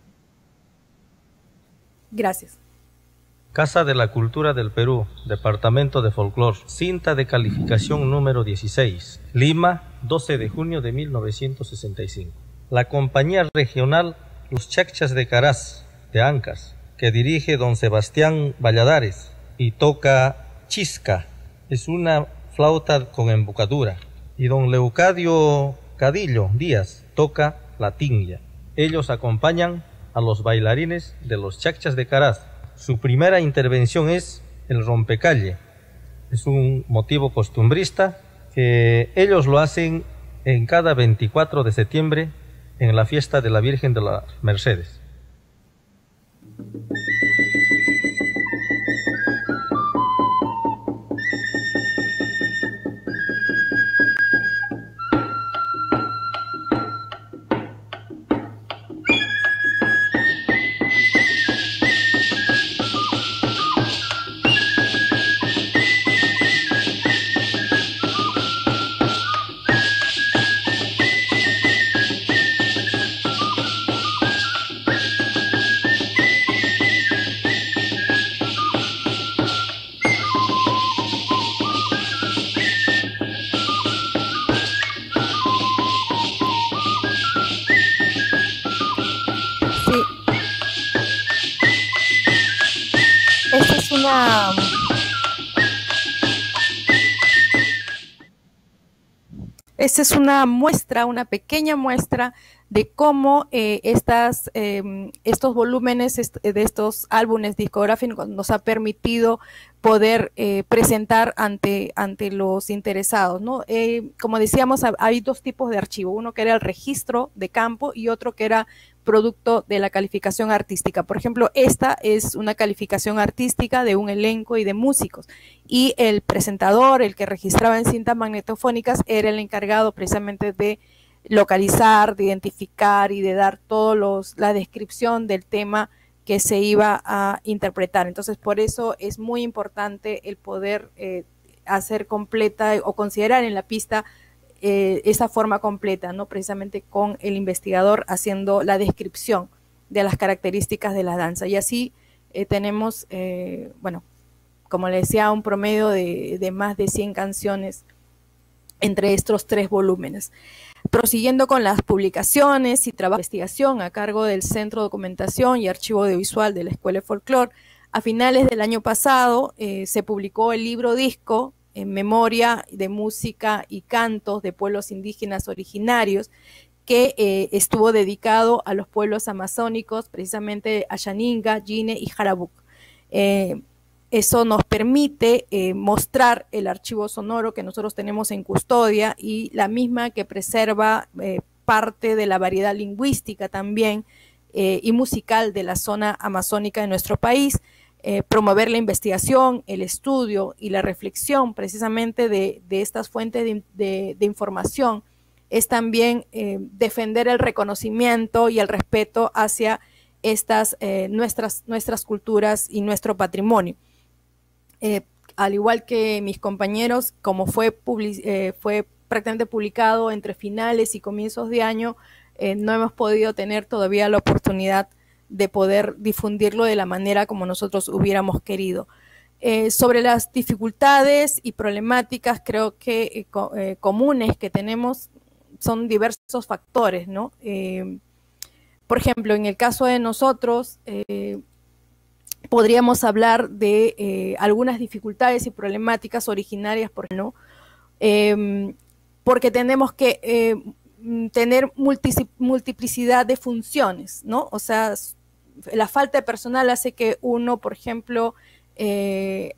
Gracias. Casa de la Cultura del Perú, Departamento de Folclor, cinta de calificación número dieciséis, Lima, doce de junio de mil novecientos sesenta y cinco. La compañía regional Los Chacchas de Caraz, de Ancas, que dirige don Sebastián Valladares y toca chisca, es una flauta con embocadura, y don Leucadio Cadillo Díaz toca la tinga. Ellos acompañan a los bailarines de Los Chacchas de Caraz. Su primera intervención es el rompecalle. Es un motivo costumbrista que ellos lo hacen en cada veinticuatro de septiembre en la fiesta de la Virgen de las Mercedes. esta es una muestra, una pequeña muestra de cómo eh, estas, eh, estos volúmenes est de estos álbumes discográficos nos ha permitido poder eh, presentar ante, ante los interesados, ¿no? Eh, como decíamos, hay dos tipos de archivo, uno que era el registro de campo y otro que era producto de la calificación artística. Por ejemplo, esta es una calificación artística de un elenco y de músicos, y el presentador, el que registraba en cintas magnetofónicas, era el encargado precisamente de localizar, de identificar y de dar todos los, la descripción del tema que se iba a interpretar. Entonces, por eso es muy importante el poder eh, hacer completa o considerar en la pista eh, esa forma completa, ¿no? Precisamente con el investigador haciendo la descripción de las características de la danza. Y así eh, tenemos, eh, bueno, como les decía, un promedio de, de más de cien canciones entre estos tres volúmenes. Prosiguiendo con las publicaciones y trabajo de investigación a cargo del Centro de Documentación y Archivo Audiovisual de la Escuela de Folclore, a finales del año pasado eh, se publicó el libro disco en memoria de música y cantos de pueblos indígenas originarios, que eh, estuvo dedicado a los pueblos amazónicos, precisamente a Ayaninga, Yine y Jarabuc. Eh, Eso nos permite eh, mostrar el archivo sonoro que nosotros tenemos en custodia y la misma que preserva eh, parte de la variedad lingüística también eh, y musical de la zona amazónica de nuestro país, eh, promover la investigación, el estudio y la reflexión precisamente de, de estas fuentes de, de, de información, es también eh, defender el reconocimiento y el respeto hacia estas eh, nuestras, nuestras culturas y nuestro patrimonio. Eh, al igual que mis compañeros, como fue, eh, fue prácticamente publicado entre finales y comienzos de año, eh, no hemos podido tener todavía la oportunidad de poder difundirlo de la manera como nosotros hubiéramos querido. Eh, sobre las dificultades y problemáticas, creo que eh, co eh, comunes que tenemos son diversos factores, ¿no? Eh, por ejemplo, en el caso de nosotros, eh, podríamos hablar de eh, algunas dificultades y problemáticas originarias, por ¿no? Eh, porque tenemos que eh, tener multiplicidad de funciones, ¿no? O sea, la falta de personal hace que uno, por ejemplo, eh,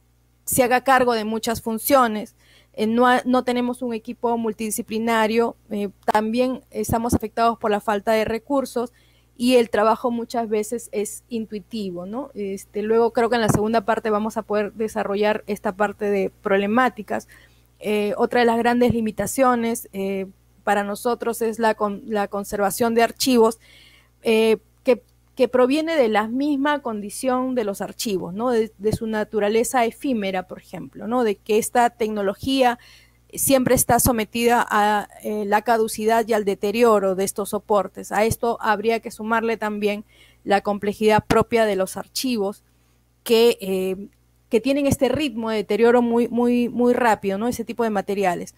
se haga cargo de muchas funciones. Eh, no, no tenemos un equipo multidisciplinario, eh, también estamos afectados por la falta de recursos, y el trabajo muchas veces es intuitivo, ¿no? Este, luego creo que en la segunda parte vamos a poder desarrollar esta parte de problemáticas. Eh, otra de las grandes limitaciones eh, para nosotros es la, con, la conservación de archivos eh, que, que proviene de la misma condición de los archivos, ¿no? De, de su naturaleza efímera, por ejemplo, ¿no? De que esta tecnología siempre está sometida a eh, la caducidad y al deterioro de estos soportes. A esto habría que sumarle también la complejidad propia de los archivos que, eh, que tienen este ritmo de deterioro muy, muy, muy rápido, ¿no? Ese tipo de materiales.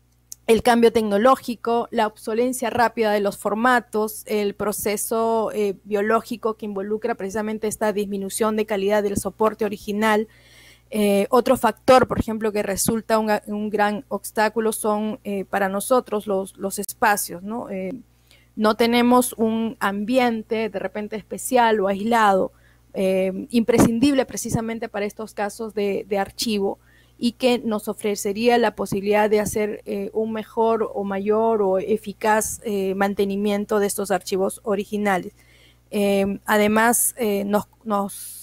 El cambio tecnológico, la obsolencia rápida de los formatos, el proceso eh, biológico que involucra precisamente esta disminución de calidad del soporte original. Eh, otro factor, por ejemplo, que resulta un, un gran obstáculo son eh, para nosotros los, los espacios, ¿no? Eh, no tenemos un ambiente de repente especial o aislado, eh, imprescindible precisamente para estos casos de, de archivo, y que nos ofrecería la posibilidad de hacer eh, un mejor o mayor o eficaz eh, mantenimiento de estos archivos originales. Eh, además, eh, nos, nos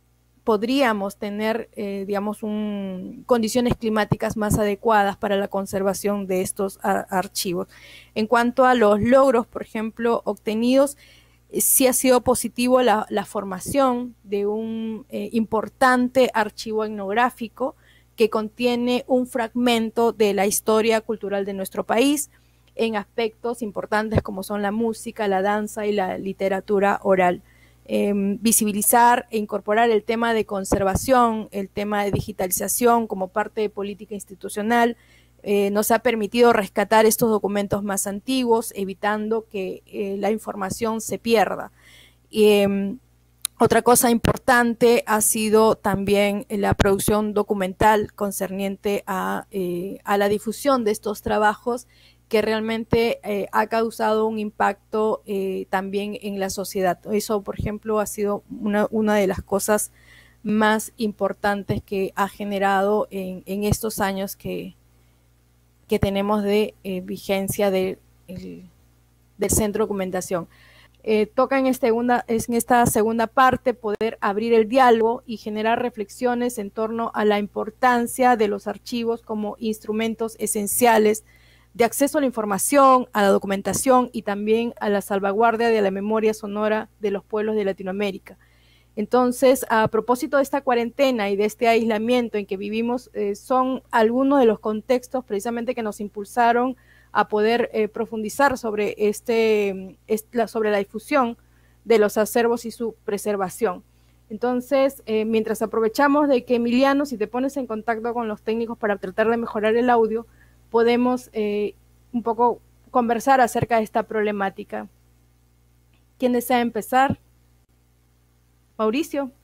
podríamos tener, eh, digamos, un, condiciones climáticas más adecuadas para la conservación de estos ar archivos. En cuanto a los logros, por ejemplo, obtenidos, eh, sí ha sido positivo la, la formación de un eh, importante archivo etnográfico que contiene un fragmento de la historia cultural de nuestro país en aspectos importantes como son la música, la danza y la literatura oral. Eh, visibilizar e incorporar el tema de conservación, el tema de digitalización como parte de política institucional, eh, nos ha permitido rescatar estos documentos más antiguos, evitando que eh, la información se pierda. Y, eh, Otra cosa importante ha sido también la producción documental concerniente a, eh, a la difusión de estos trabajos, que realmente eh, ha causado un impacto eh, también en la sociedad. Eso, por ejemplo, ha sido una, una de las cosas más importantes que ha generado en, en estos años que, que tenemos de eh, vigencia de, el, del Centro de Documentación. Eh, toca en, este segunda, en esta segunda parte poder abrir el diálogo y generar reflexiones en torno a la importancia de los archivos como instrumentos esenciales de acceso a la información, a la documentación y también a la salvaguardia de la memoria sonora de los pueblos de Latinoamérica. Entonces, a propósito de esta cuarentena y de este aislamiento en que vivimos, eh, son algunos de los contextos precisamente que nos impulsaron a poder eh, profundizar sobre, este, este, sobre la difusión de los acervos y su preservación. Entonces, eh, mientras aprovechamos de que Emiliano, si te pones en contacto con los técnicos para tratar de mejorar el audio, podemos eh, un poco conversar acerca de esta problemática. ¿Quién desea empezar? Mauricio.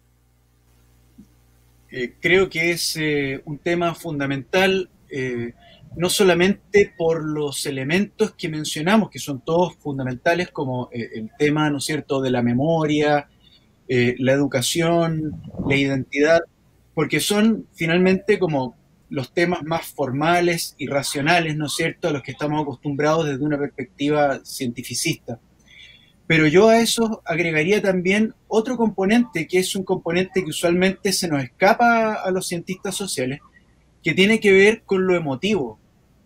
Eh, creo que es eh, un tema fundamental, eh, no solamente por los elementos que mencionamos, que son todos fundamentales, como eh, el tema, ¿no es cierto?, de la memoria, eh, la educación, la identidad, porque son finalmente como los temas más formales y racionales, ¿no es cierto?, a los que estamos acostumbrados desde una perspectiva cientificista. Pero yo a eso agregaría también otro componente, que es un componente que usualmente se nos escapa a los cientistas sociales, que tiene que ver con lo emotivo.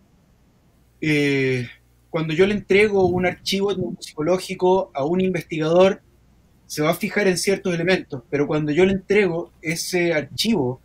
Eh, cuando yo le entrego un archivo psicológico a un investigador, se va a fijar en ciertos elementos, pero cuando yo le entrego ese archivo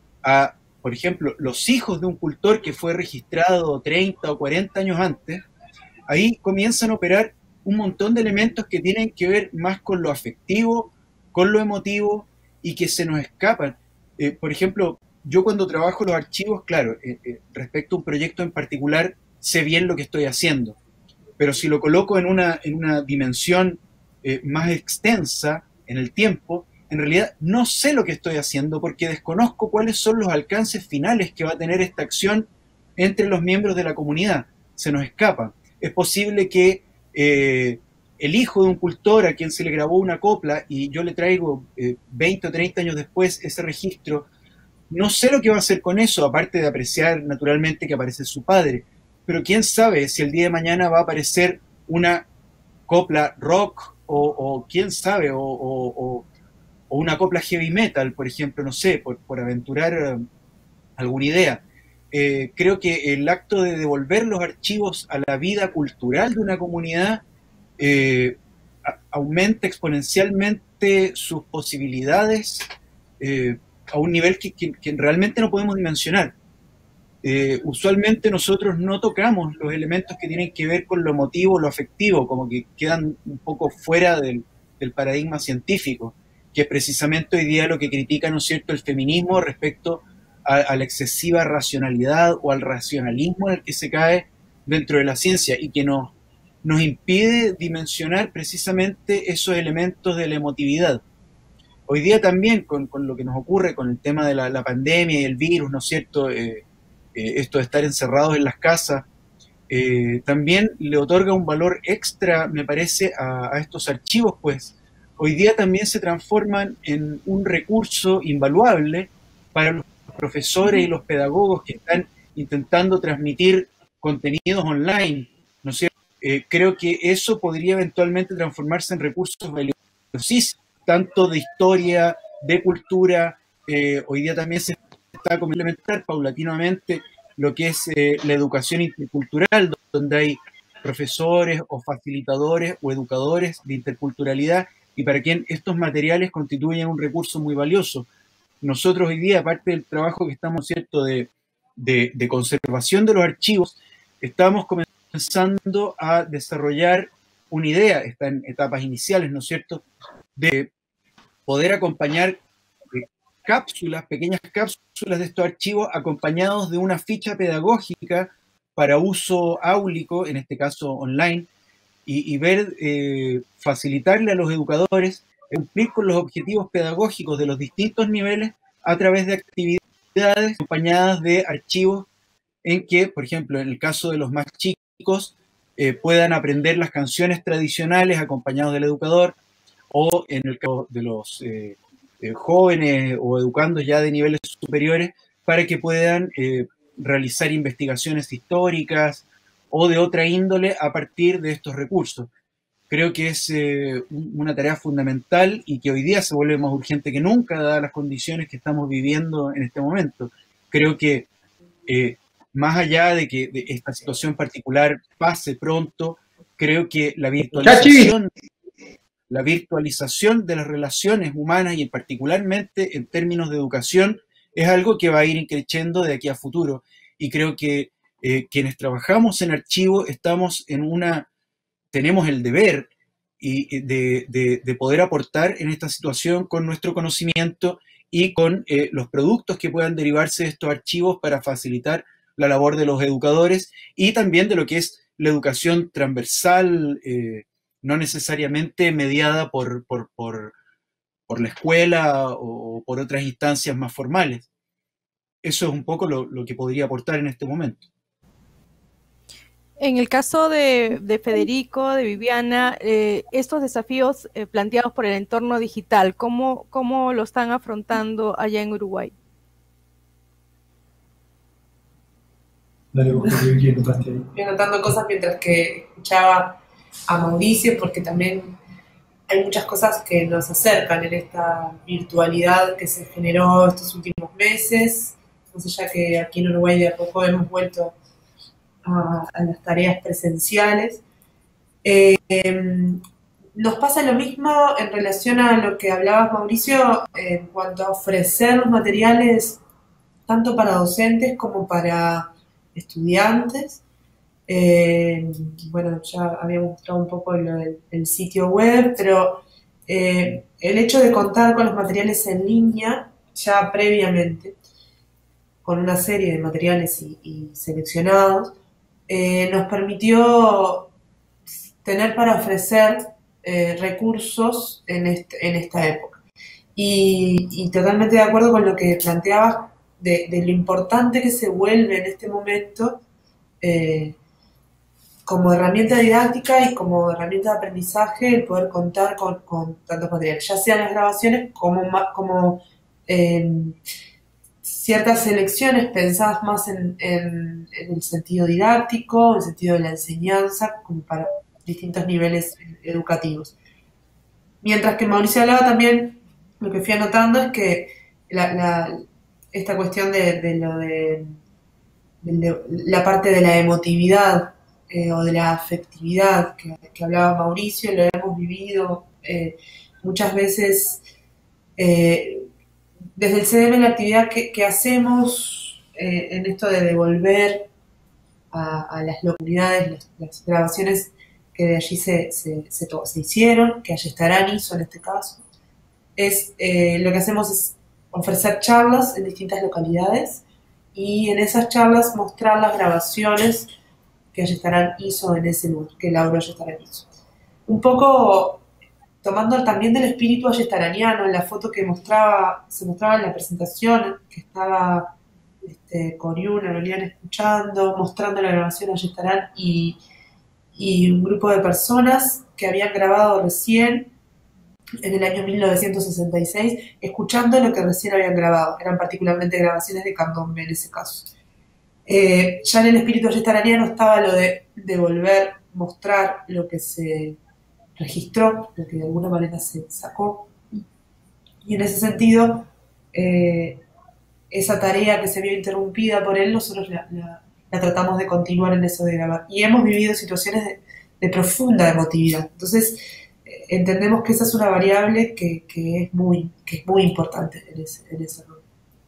a, por ejemplo, los hijos de un cultor que fue registrado treinta o cuarenta años antes, ahí comienzan a operar un montón de elementos que tienen que ver más con lo afectivo, con lo emotivo, y que se nos escapan. Eh, por ejemplo, yo cuando trabajo los archivos, claro, eh, eh, respecto a un proyecto en particular, sé bien lo que estoy haciendo, pero si lo coloco en una, en una dimensión eh, más extensa en el tiempo, en realidad no sé lo que estoy haciendo porque desconozco cuáles son los alcances finales que va a tener esta acción entre los miembros de la comunidad. Se nos escapa. Es posible que eh, el hijo de un cultor a quien se le grabó una copla y yo le traigo eh, veinte o treinta años después ese registro, no sé lo que va a hacer con eso, aparte de apreciar naturalmente que aparece su padre. Pero quién sabe si el día de mañana va a aparecer una copla rock o, o quién sabe, o, o, o, o una copla heavy metal, por ejemplo, no sé, por, por aventurar uh, alguna idea. Eh, creo que el acto de devolver los archivos a la vida cultural de una comunidad eh, a, aumenta exponencialmente sus posibilidades eh, a un nivel que, que, que realmente no podemos dimensionar. Eh, usualmente nosotros no tocamos los elementos que tienen que ver con lo emotivo, lo afectivo, como que quedan un poco fuera del, del paradigma científico, que es precisamente hoy día lo que critica, ¿no es cierto?, el feminismo respecto a, a la excesiva racionalidad o al racionalismo en el que se cae dentro de la ciencia y que nos, nos impide dimensionar precisamente esos elementos de la emotividad. Hoy día también con, con lo que nos ocurre con el tema de la, la pandemia y el virus, ¿no es cierto?, eh, Eh, esto de estar encerrados en las casas, eh, también le otorga un valor extra, me parece, a, a estos archivos, pues hoy día también se transforman en un recurso invaluable para los profesores y los pedagogos que están intentando transmitir contenidos online, ¿no es cierto? Eh, creo que eso podría eventualmente transformarse en recursos valiosísimos, tanto de historia, de cultura. Eh, hoy día también se está complementar paulatinamente lo que es eh, la educación intercultural, donde hay profesores o facilitadores o educadores de interculturalidad y para quien estos materiales constituyen un recurso muy valioso. Nosotros hoy día, aparte del trabajo que estamos, ¿cierto?, de, de, de conservación de los archivos, estamos comenzando a desarrollar una idea, está en etapas iniciales, ¿no es cierto?, de poder acompañar cápsulas, pequeñas cápsulas de estos archivos acompañados de una ficha pedagógica para uso áulico, en este caso online, y, y ver, eh, facilitarle a los educadores cumplir con los objetivos pedagógicos de los distintos niveles a través de actividades acompañadas de archivos en que, por ejemplo, en el caso de los más chicos, eh, puedan aprender las canciones tradicionales acompañados del educador, o en el caso de los eh, eh, jóvenes o educandos ya de niveles superiores, para que puedan eh, realizar investigaciones históricas o de otra índole a partir de estos recursos. Creo que es eh, una tarea fundamental y que hoy día se vuelve más urgente que nunca, dadas las condiciones que estamos viviendo en este momento. Creo que eh, más allá de que de esta situación particular pase pronto, creo que la virtualización, la virtualización de las relaciones humanas y particularmente en términos de educación es algo que va a ir creciendo de aquí a futuro. Y creo que eh, quienes trabajamos en archivo estamos en una, tenemos el deber y de, de, de poder aportar en esta situación con nuestro conocimiento y con eh, los productos que puedan derivarse de estos archivos para facilitar la labor de los educadores y también de lo que es la educación transversal, eh, no necesariamente mediada por, por, por, por la escuela o por otras instancias más formales. Eso es un poco lo, lo que podría aportar en este momento. En el caso de, de Federico, de Viviana, eh, estos desafíos eh, planteados por el entorno digital, ¿cómo, cómo lo están afrontando allá en Uruguay? Dale, vos que bien notaste ahí. Estoy anotando cosas mientras que escuchaba a Mauricio, porque también hay muchas cosas que nos acercan en esta virtualidad que se generó estos últimos meses. No sé, ya que aquí en Uruguay de a poco hemos vuelto a, a las tareas presenciales. Eh, eh, nos pasa lo mismo en relación a lo que hablabas, Mauricio, en cuanto a ofrecer los materiales tanto para docentes como para estudiantes. Eh, bueno, ya habíamos mostrado un poco lo del el sitio web, pero eh, el hecho de contar con los materiales en línea ya previamente, con una serie de materiales y, y seleccionados, eh, nos permitió tener para ofrecer eh, recursos en, este, en esta época. Y, y totalmente de acuerdo con lo que planteabas de, de lo importante que se vuelve en este momento eh, como herramienta didáctica y como herramienta de aprendizaje el poder contar con, con tantos materiales, ya sean las grabaciones como, como eh, ciertas selecciones pensadas más en, en, en el sentido didáctico, en el sentido de la enseñanza, como para distintos niveles educativos. Mientras que Mauricio hablaba también, lo que fui anotando es que la, la, esta cuestión de, de lo de, de la parte de la emotividad eh, o de la afectividad que, que hablaba Mauricio, lo hemos vivido eh, muchas veces eh, desde el C D M, la actividad que, que hacemos eh, en esto de devolver a, a las localidades las, las grabaciones que de allí se, se, se, se hicieron, que Ayestarán hizo en este caso, es eh, lo que hacemos es ofrecer charlas en distintas localidades y en esas charlas mostrar las grabaciones que Ayestarán hizo en ese lugar, que Laura Ayestarán hizo. Un poco tomando también del espíritu ayestaraniano, en la foto que mostraba, se mostraba en la presentación, que estaba este, Coriuna, Lolian escuchando, mostrando la grabación de Ayestarán y, y un grupo de personas que habían grabado recién en el año mil novecientos sesenta y seis, escuchando lo que recién habían grabado. Eran particularmente grabaciones de candombe en ese caso. Eh, ya en el espíritu ayestaraniano estaba lo de devolver, mostrar lo que se registró, lo que de alguna manera se sacó. Y en ese sentido, eh, esa tarea que se vio interrumpida por él, nosotros la, la, la tratamos de continuar en eso de grabar. Y hemos vivido situaciones de, de profunda emotividad. Entonces, eh, entendemos que esa es una variable que, que, es, muy, que es muy importante en ese, en ese rol.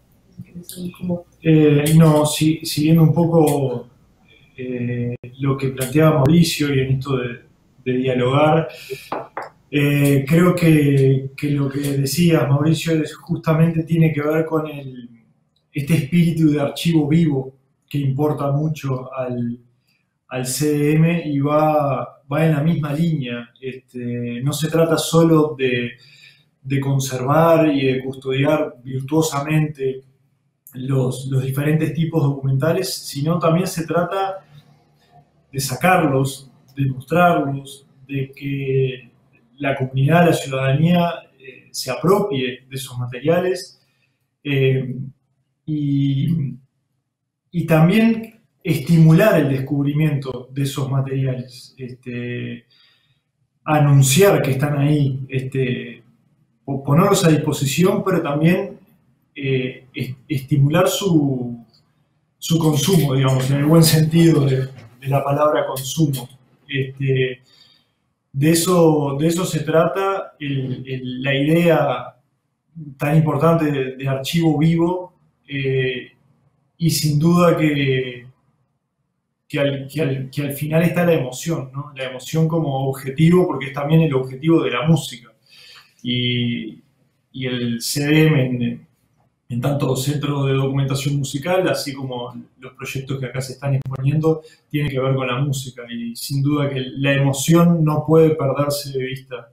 Eh, no, si, siguiendo un poco eh, lo que planteaba Mauricio y en esto de, de dialogar, eh, creo que, que lo que decías, Mauricio, es justamente tiene que ver con el, este espíritu de archivo vivo que importa mucho al, al C D M y va, va en la misma línea. Este, no se trata solo de, de conservar y de custodiar virtuosamente los, los diferentes tipos documentales, sino también se trata de sacarlos, de mostrarlos, de que la comunidad, la ciudadanía eh, se apropie de esos materiales eh, y, y también estimular el descubrimiento de esos materiales, este, anunciar que están ahí, este, ponerlos a disposición, pero también eh, estimular su, su consumo, digamos, en el buen sentido de, de la palabra consumo. Este, de, eso, de eso se trata el, el, la idea tan importante de, de Archivo Vivo, eh, y sin duda que, que, al, que, al, que al final está la emoción, ¿no? La emoción como objetivo, porque es también el objetivo de la música. Y, y el C D M en, en tanto Centro de Documentación Musical, así como los proyectos que acá se están exponiendo, tiene que ver con la música, y sin duda que la emoción no puede perderse de vista.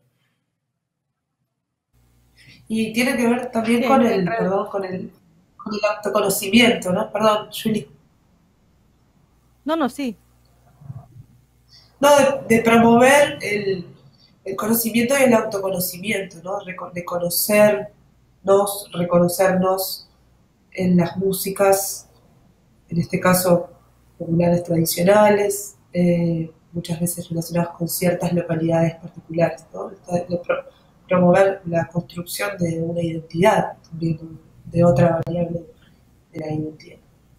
Y tiene que ver también sí, con, el, perdón, con, el, con el autoconocimiento, ¿no? Perdón, Julie. No, no, sí. No, de, de promover el, el conocimiento y el autoconocimiento, ¿no? De conocernos, reconocernos en las músicas, en este caso populares tradicionales, eh, muchas veces relacionadas con ciertas localidades particulares, ¿no? De pro, promover la construcción de una identidad, también de otra variable de la identidad.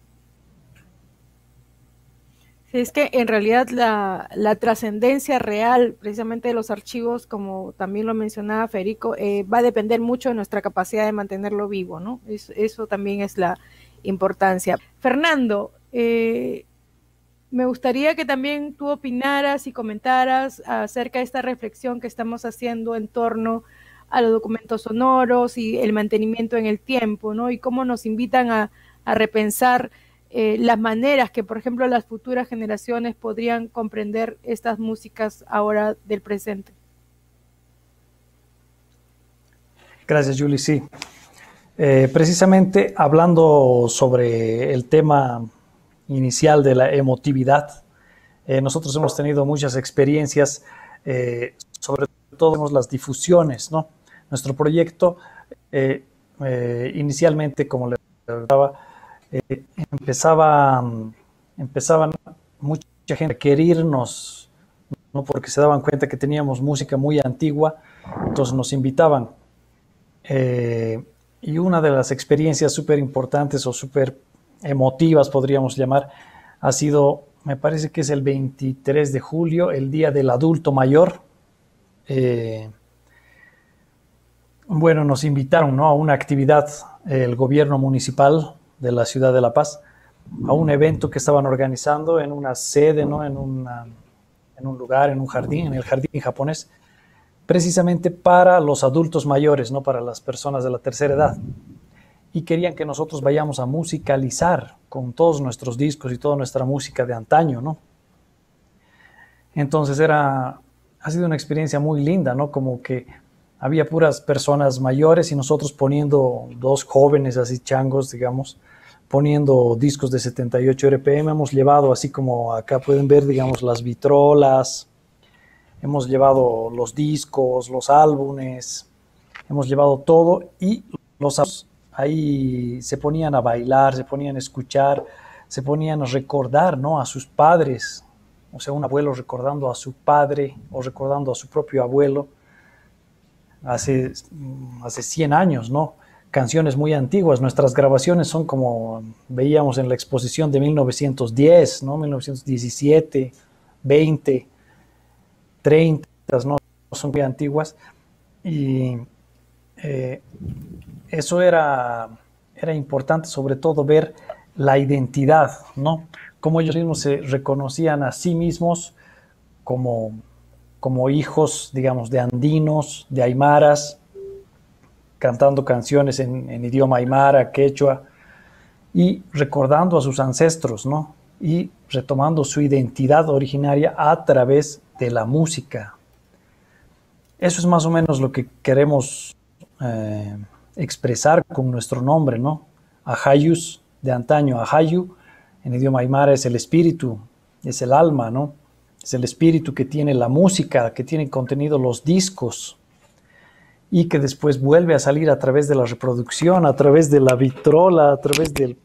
Es que en realidad la, la trascendencia real precisamente de los archivos, como también lo mencionaba Federico, eh, va a depender mucho de nuestra capacidad de mantenerlo vivo, ¿no? Es, eso también es la importancia. Fernando, eh, me gustaría que también tú opinaras y comentaras acerca de esta reflexión que estamos haciendo en torno a los documentos sonoros y el mantenimiento en el tiempo, ¿no? Y cómo nos invitan a, a repensar Eh, las maneras que, por ejemplo, las futuras generaciones podrían comprender estas músicas ahora del presente. Gracias, Julie. Sí, eh, precisamente hablando sobre el tema inicial de la emotividad, eh, nosotros hemos tenido muchas experiencias, eh, sobre todo las difusiones, ¿no? Nuestro proyecto, eh, eh, inicialmente, como le hablaba, Eh, empezaba, empezaban mucha gente a querirnos, ¿no? Porque se daban cuenta que teníamos música muy antigua, entonces nos invitaban. Eh, y una de las experiencias súper importantes o súper emotivas, podríamos llamar, ha sido, me parece que es el veintitrés de julio, el Día del Adulto Mayor. Eh, bueno, nos invitaron, ¿no?, a una actividad, eh, el gobierno municipal de la ciudad de La Paz, a un evento que estaban organizando en una sede, ¿no? en, una, en un lugar, en un jardín, en el jardín japonés, precisamente para los adultos mayores, ¿no? Para las personas de la tercera edad. Y querían que nosotros vayamos a musicalizar con todos nuestros discos y toda nuestra música de antaño, ¿no? Entonces era, ha sido una experiencia muy linda, ¿no? Como que había puras personas mayores y nosotros poniendo dos jóvenes así changos, digamos, poniendo discos de setenta y ocho R P M. Hemos llevado, así como acá pueden ver, digamos, las vitrolas, hemos llevado los discos, los álbumes, hemos llevado todo, y los ahí se ponían a bailar, se ponían a escuchar, se ponían a recordar, ¿no?, a sus padres, o sea, un abuelo recordando a su padre o recordando a su propio abuelo. Hace, hace cien años, ¿no? Canciones muy antiguas. Nuestras grabaciones son como veíamos en la exposición de mil novecientos diez, ¿no? mil novecientos diecisiete, veinte, treinta, ¿no? Son muy antiguas. Y eh, eso era, era importante, sobre todo ver la identidad, ¿no? Cómo ellos mismos se reconocían a sí mismos como... como hijos, digamos, de andinos, de aymaras, cantando canciones en, en idioma aymara, quechua, y recordando a sus ancestros, ¿no? Y retomando su identidad originaria a través de la música. Eso es más o menos lo que queremos eh, expresar con nuestro nombre, ¿no? Ajayus, de antaño, Ajayu, en idioma aymara es el espíritu, es el alma, ¿no? Es el espíritu que tiene la música, que tiene contenido los discos y que después vuelve a salir a través de la reproducción, a través de la vitrola, a través del...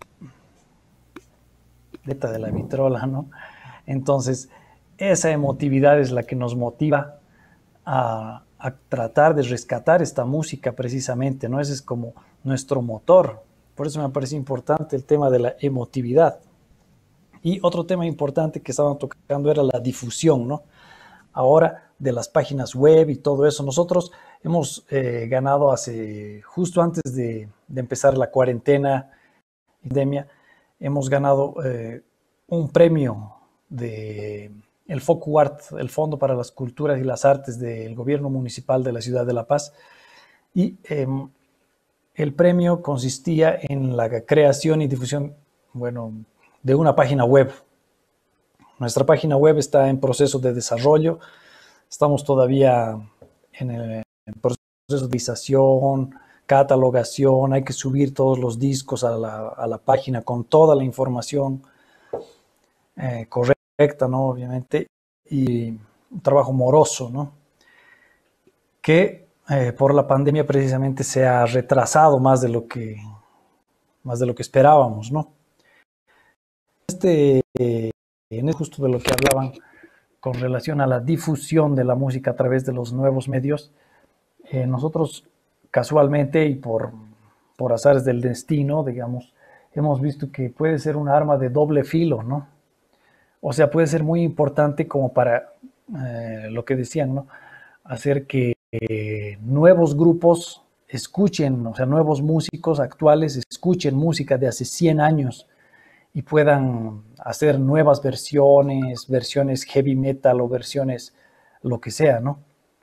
de la vitrola, ¿no? Entonces, esa emotividad es la que nos motiva a, a tratar de rescatar esta música precisamente, ¿no? Ese es como nuestro motor. Por eso me parece importante el tema de la emotividad. Y otro tema importante que estaban tocando era la difusión, ¿no? Ahora de las páginas web y todo eso. Nosotros hemos eh, ganado hace, justo antes de, de empezar la cuarentena, pandemia, hemos ganado eh, un premio de el FOCUART, el Fondo para las Culturas y las Artes del Gobierno Municipal de la Ciudad de La Paz. Y eh, el premio consistía en la creación y difusión, bueno, de una página web. Nuestra página web está en proceso de desarrollo. Estamos todavía en el en proceso de visualización, catalogación. Hay que subir todos los discos a la, a la página con toda la información eh, correcta, ¿no? Obviamente. Y un trabajo moroso, ¿no? Que eh, por la pandemia precisamente se ha retrasado más de lo que, más de lo que esperábamos, ¿no? Este, eh, en el justo de lo que hablaban con relación a la difusión de la música a través de los nuevos medios, eh, nosotros casualmente y por, por azares del destino, digamos, hemos visto que puede ser un arma de doble filo, ¿no? O sea, puede ser muy importante como para eh, lo que decían, ¿no? Hacer que eh, nuevos grupos escuchen, o sea, nuevos músicos actuales escuchen música de hace cien años y puedan hacer nuevas versiones, versiones heavy metal o versiones lo que sea, ¿no?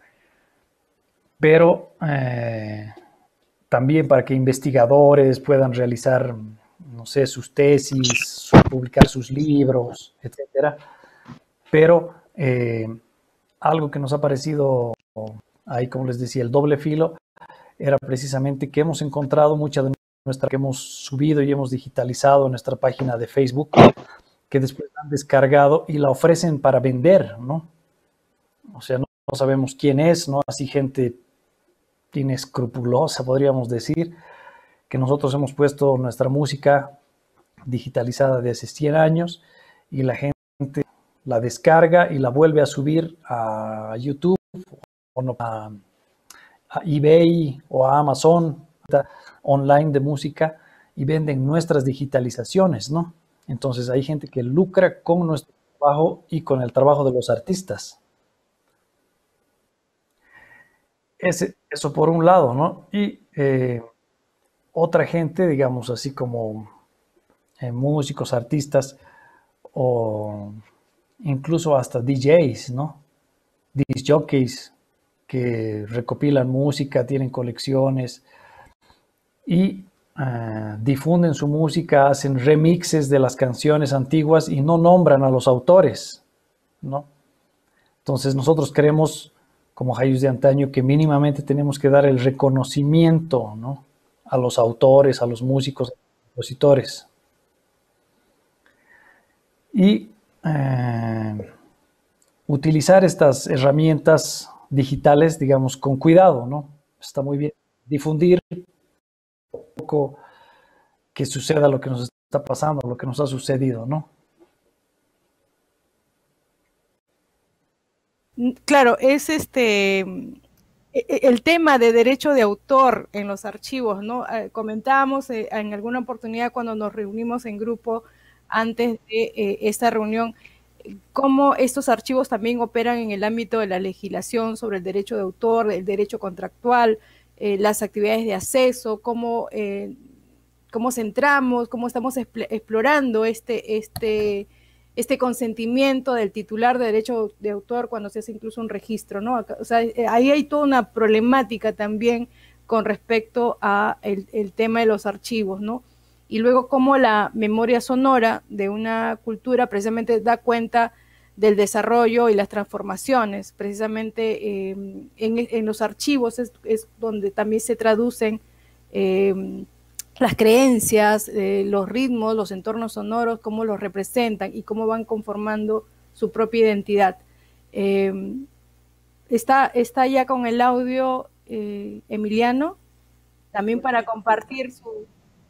Pero eh, también para que investigadores puedan realizar, no sé, sus tesis, publicar sus libros, etcétera. Pero eh, algo que nos ha parecido ahí, como les decía, el doble filo, era precisamente que hemos encontrado mucha de nuestra que hemos subido y hemos digitalizado en nuestra página de Facebook, que después han descargado y la ofrecen para vender, ¿no? O sea, no, no sabemos quién es, ¿no? Así gente inescrupulosa, podríamos decir, que nosotros hemos puesto nuestra música digitalizada de hace cien años y la gente la descarga y la vuelve a subir a YouTube o a, a eBay o a Amazon online de música y venden nuestras digitalizaciones, ¿no? Entonces hay gente que lucra con nuestro trabajo y con el trabajo de los artistas. Ese, eso por un lado, ¿no? Y eh, otra gente, digamos así como eh, músicos, artistas o incluso hasta D Js, ¿no? Disc jockeys que recopilan música, tienen colecciones y uh, difunden su música, hacen remixes de las canciones antiguas y no nombran a los autores, ¿no? Entonces nosotros creemos, como Ajayus de antaño, que mínimamente tenemos que dar el reconocimiento, ¿no? A los autores, a los músicos, a los compositores. Y eh, utilizar estas herramientas digitales, digamos, con cuidado, ¿no? Está muy bien difundir un poco que suceda lo que nos está pasando, lo que nos ha sucedido, ¿no? Claro, es este el tema de derecho de autor en los archivos, ¿no? Eh, comentábamos eh, en alguna oportunidad cuando nos reunimos en grupo antes de eh, esta reunión, cómo estos archivos también operan en el ámbito de la legislación sobre el derecho de autor, el derecho contractual, eh, las actividades de acceso, cómo, eh, cómo centramos, cómo estamos explorando este, este, este consentimiento del titular de derecho de autor cuando se hace incluso un registro, ¿no? O sea, ahí hay toda una problemática también con respecto a el, el tema de los archivos, ¿no? Y luego cómo la memoria sonora de una cultura precisamente da cuenta del desarrollo y las transformaciones. Precisamente eh, en, en los archivos es, es donde también se traducen eh, las creencias, eh, los ritmos, los entornos sonoros, cómo los representan y cómo van conformando su propia identidad. Eh, está, está ya con el audio eh, Emiliano, también para compartir su...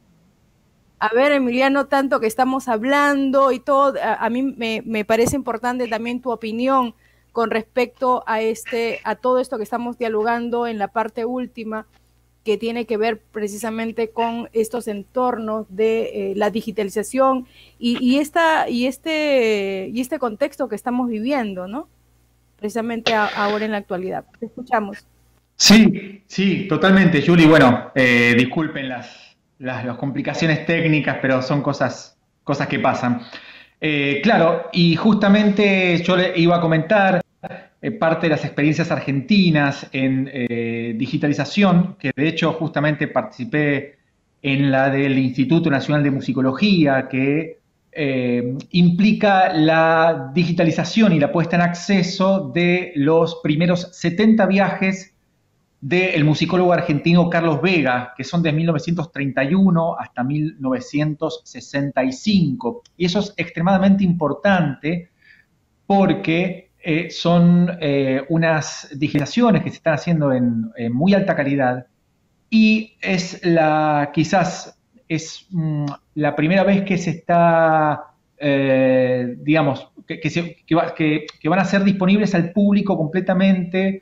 A ver, Emiliano, tanto que estamos hablando y todo, a, a mí me, me parece importante también tu opinión con respecto a, este, a todo esto que estamos dialogando en la parte última, que tiene que ver precisamente con estos entornos de eh, la digitalización y, y, esta, y, este, y este contexto que estamos viviendo, ¿no? Precisamente a, ahora en la actualidad. Te escuchamos. Sí, sí, totalmente, Juli. Bueno, eh, disculpen las, las, las complicaciones técnicas, pero son cosas, cosas que pasan. Eh, claro, y justamente yo le iba a comentar eh, parte de las experiencias argentinas en eh, digitalización, que de hecho justamente participé en la del Instituto Nacional de Musicología, que eh, implica la digitalización y la puesta en acceso de los primeros setenta viajes del musicólogo argentino Carlos Vega, que son de mil novecientos treinta y uno hasta mil novecientos sesenta y cinco. Y eso es extremadamente importante porque eh, son eh, unas digitalizaciones que se están haciendo en, en muy alta calidad y es la, quizás es mm, la primera vez que se está, eh, digamos, que, que, se, que, va, que, que van a ser disponibles al público completamente.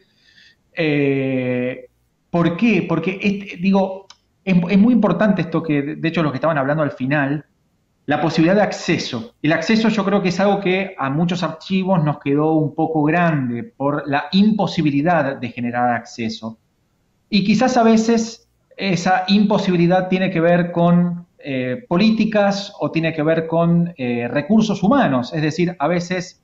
Eh, ¿Por qué? Porque, este, digo, es, es muy importante esto que, de hecho, los que estaban hablando al final, la posibilidad de acceso. El acceso yo creo que es algo que a muchos archivos nos quedó un poco grande por la imposibilidad de generar acceso. Y quizás a veces esa imposibilidad tiene que ver con eh, políticas o tiene que ver con eh, recursos humanos. Es decir, a veces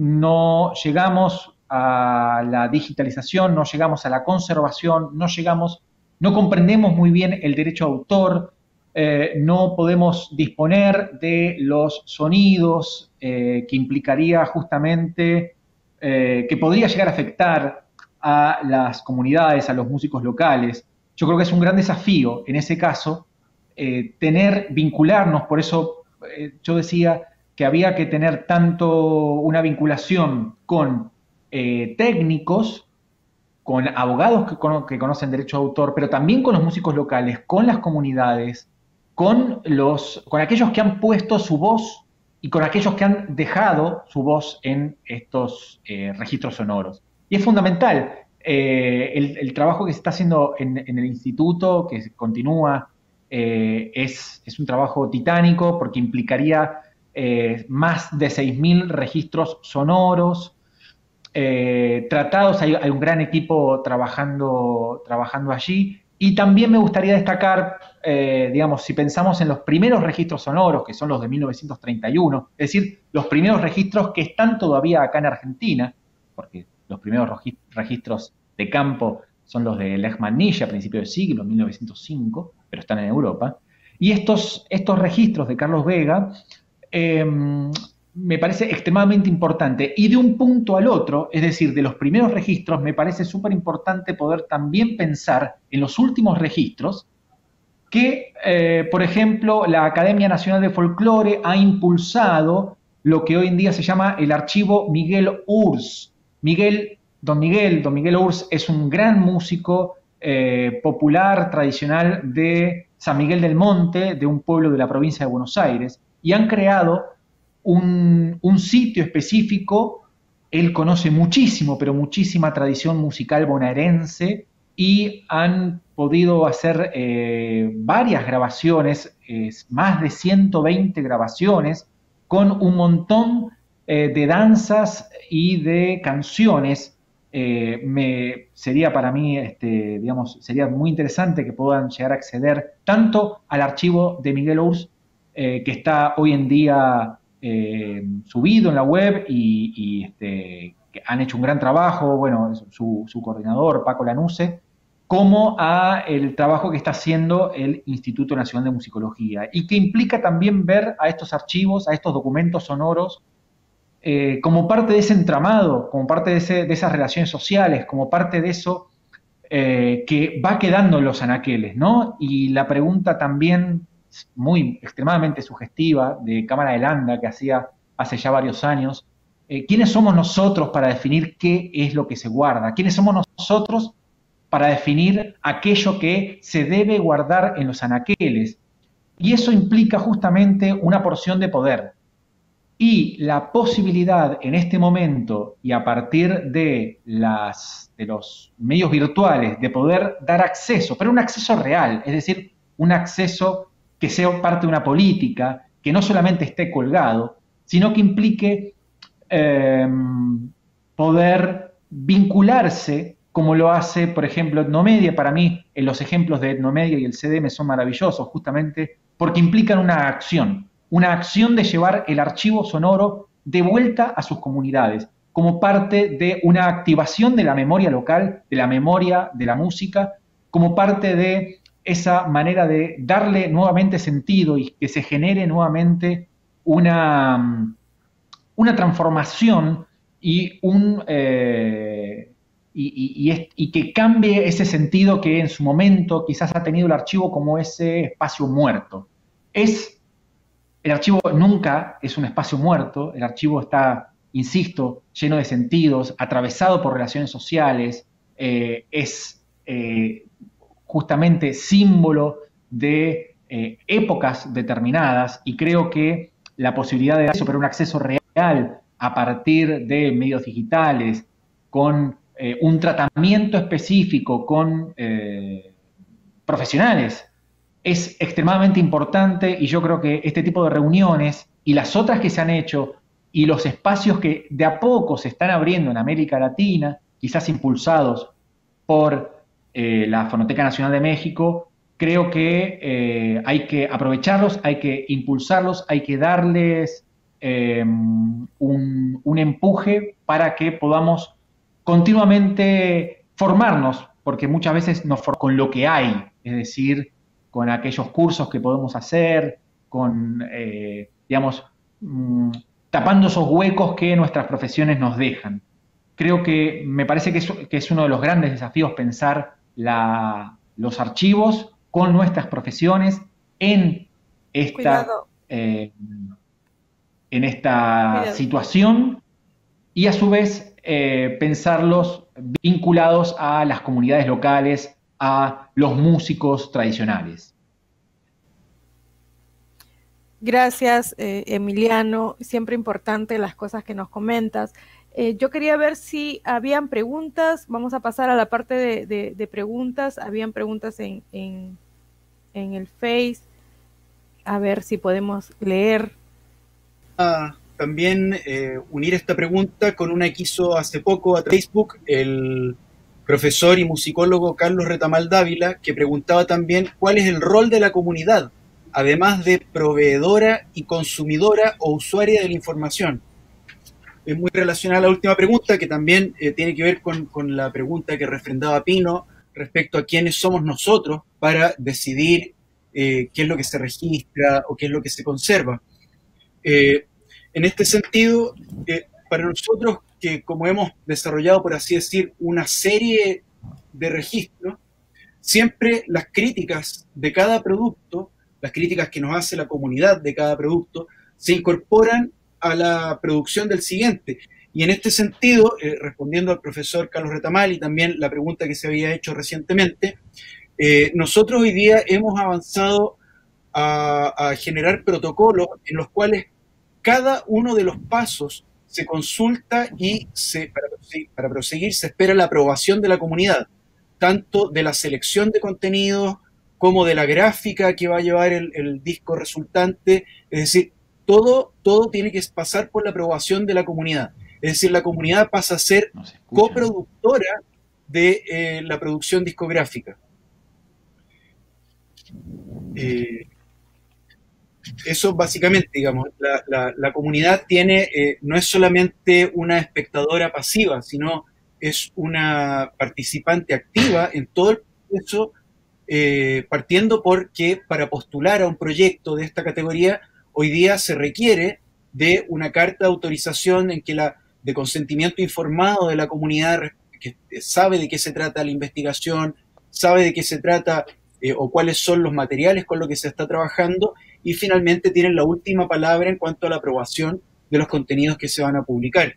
no llegamos a la digitalización, no llegamos a la conservación, no llegamos, no comprendemos muy bien el derecho a autor, eh, no podemos disponer de los sonidos eh, que implicaría justamente, eh, que podría llegar a afectar a las comunidades, a los músicos locales. Yo creo que es un gran desafío, en ese caso, eh, tener, vincularnos, por eso eh, yo decía que había que tener tanto una vinculación con Eh, técnicos, con abogados que, con, que conocen derecho de autor, pero también con los músicos locales, con las comunidades, con, los, con aquellos que han puesto su voz y con aquellos que han dejado su voz en estos eh, registros sonoros. Y es fundamental eh, el, el trabajo que se está haciendo en, en el instituto, que continúa, eh, es, es un trabajo titánico porque implicaría eh, más de seis mil registros sonoros, Eh, tratados, hay, hay un gran equipo trabajando, trabajando allí, y también me gustaría destacar, eh, digamos, si pensamos en los primeros registros sonoros, que son los de mil novecientos treinta y uno, es decir, los primeros registros que están todavía acá en Argentina, porque los primeros registros de campo son los de Lech Manilla a principios del siglo, mil novecientos cinco, pero están en Europa, y estos, estos registros de Carlos Vega, eh, me parece extremadamente importante. Y de un punto al otro, es decir, de los primeros registros, me parece súper importante poder también pensar en los últimos registros que, eh, por ejemplo, la Academia Nacional de Folclore ha impulsado lo que hoy en día se llama el archivo Miguel Urs. Miguel, don Miguel, don Miguel Urs es un gran músico eh, popular, tradicional de San Miguel del Monte, de un pueblo de la provincia de Buenos Aires, y han creado Un, un sitio específico. Él conoce muchísimo, pero muchísima tradición musical bonaerense y han podido hacer eh, varias grabaciones, eh, más de ciento veinte grabaciones, con un montón eh, de danzas y de canciones. Eh, me, sería para mí, este, digamos, sería muy interesante que puedan llegar a acceder tanto al archivo de Miguel Urs, eh, que está hoy en día Eh, subido en la web y, y este, que han hecho un gran trabajo, bueno, su, su coordinador, Paco Lanuse, como a el trabajo que está haciendo el Instituto Nacional de Musicología y que implica también ver a estos archivos, a estos documentos sonoros eh, como parte de ese entramado, como parte de, ese, de esas relaciones sociales, como parte de eso eh, que va quedando en los anaqueles, ¿no? Y la pregunta también muy extremadamente sugestiva de Cámara de Landa que hacía hace ya varios años, eh, ¿quiénes somos nosotros para definir qué es lo que se guarda? ¿Quiénes somos nosotros para definir aquello que se debe guardar en los anaqueles? Y eso implica justamente una porción de poder. Y la posibilidad en este momento y a partir de, las, de los medios virtuales de poder dar acceso, pero un acceso real, es decir, un acceso que sea parte de una política, que no solamente esté colgado, sino que implique eh, poder vincularse, como lo hace, por ejemplo, Etnomedia. Para mí, en los ejemplos de Etnomedia y el C D M son maravillosos, justamente porque implican una acción, una acción de llevar el archivo sonoro de vuelta a sus comunidades, como parte de una activación de la memoria local, de la memoria de la música, como parte de esa manera de darle nuevamente sentido y que se genere nuevamente una, una transformación y, un, eh, y, y, y, y que cambie ese sentido que en su momento quizás ha tenido el archivo como ese espacio muerto. Es, el archivo nunca es un espacio muerto, el archivo está, insisto, lleno de sentidos, atravesado por relaciones sociales, eh, es eh, justamente símbolo de eh, épocas determinadas, y creo que la posibilidad de superar un acceso real a partir de medios digitales, con eh, un tratamiento específico, con eh, profesionales, es extremadamente importante, y yo creo que este tipo de reuniones y las otras que se han hecho y los espacios que de a poco se están abriendo en América Latina, quizás impulsados por eh, la Fonoteca Nacional de México, creo que eh, hay que aprovecharlos, hay que impulsarlos, hay que darles eh, un, un empuje para que podamos continuamente formarnos, porque muchas veces nos formamos con lo que hay, es decir, con aquellos cursos que podemos hacer, con, eh, digamos, mmm, tapando esos huecos que nuestras profesiones nos dejan. Creo que me parece que es, que es uno de los grandes desafíos pensar la, los archivos con nuestras profesiones en esta, eh, en esta Cuidado. situación, y a su vez eh, pensarlos vinculados a las comunidades locales, a los músicos tradicionales. Gracias, eh, Emiliano. Siempre importante las cosas que nos comentas. Eh, yo quería ver si habían preguntas. Vamos a pasar a la parte de, de, de preguntas. Habían preguntas en, en, en el Face. A ver si podemos leer. Ah, también eh, unir esta pregunta con una que hizo hace poco a Facebook el profesor y musicólogo Carlos Retamal Dávila, que preguntaba también cuál es el rol de la comunidad, además de proveedora y consumidora o usuaria de la información. Es muy relacionada a la última pregunta, que también eh, tiene que ver con, con la pregunta que refrendaba Pino respecto a quiénes somos nosotros para decidir eh, qué es lo que se registra o qué es lo que se conserva. Eh, en este sentido, eh, para nosotros, que como hemos desarrollado, por así decir, una serie de registros, siempre las críticas de cada producto, las críticas que nos hace la comunidad de cada producto, se incorporan a la producción del siguiente. Y en este sentido, eh, respondiendo al profesor Carlos Retamal y también la pregunta que se había hecho recientemente, eh, nosotros hoy día hemos avanzado a, a generar protocolos en los cuales cada uno de los pasos se consulta y se, para, proseguir, para proseguir se espera la aprobación de la comunidad, tanto de la selección de contenidos como de la gráfica que va a llevar el, el disco resultante. Es decir, todo, todo tiene que pasar por la aprobación de la comunidad. Es decir, la comunidad pasa a ser no coproductora de eh, la producción discográfica. Eh, Eso básicamente, digamos, la, la, la comunidad tiene, eh, no es solamente una espectadora pasiva, sino es una participante activa en todo el proceso, eh, partiendo porque para postular a un proyecto de esta categoría, hoy día se requiere de una carta de autorización en que la, de consentimiento informado de la comunidad que sabe de qué se trata la investigación, sabe de qué se trata eh, o cuáles son los materiales con los que se está trabajando, y finalmente tienen la última palabra en cuanto a la aprobación de los contenidos que se van a publicar.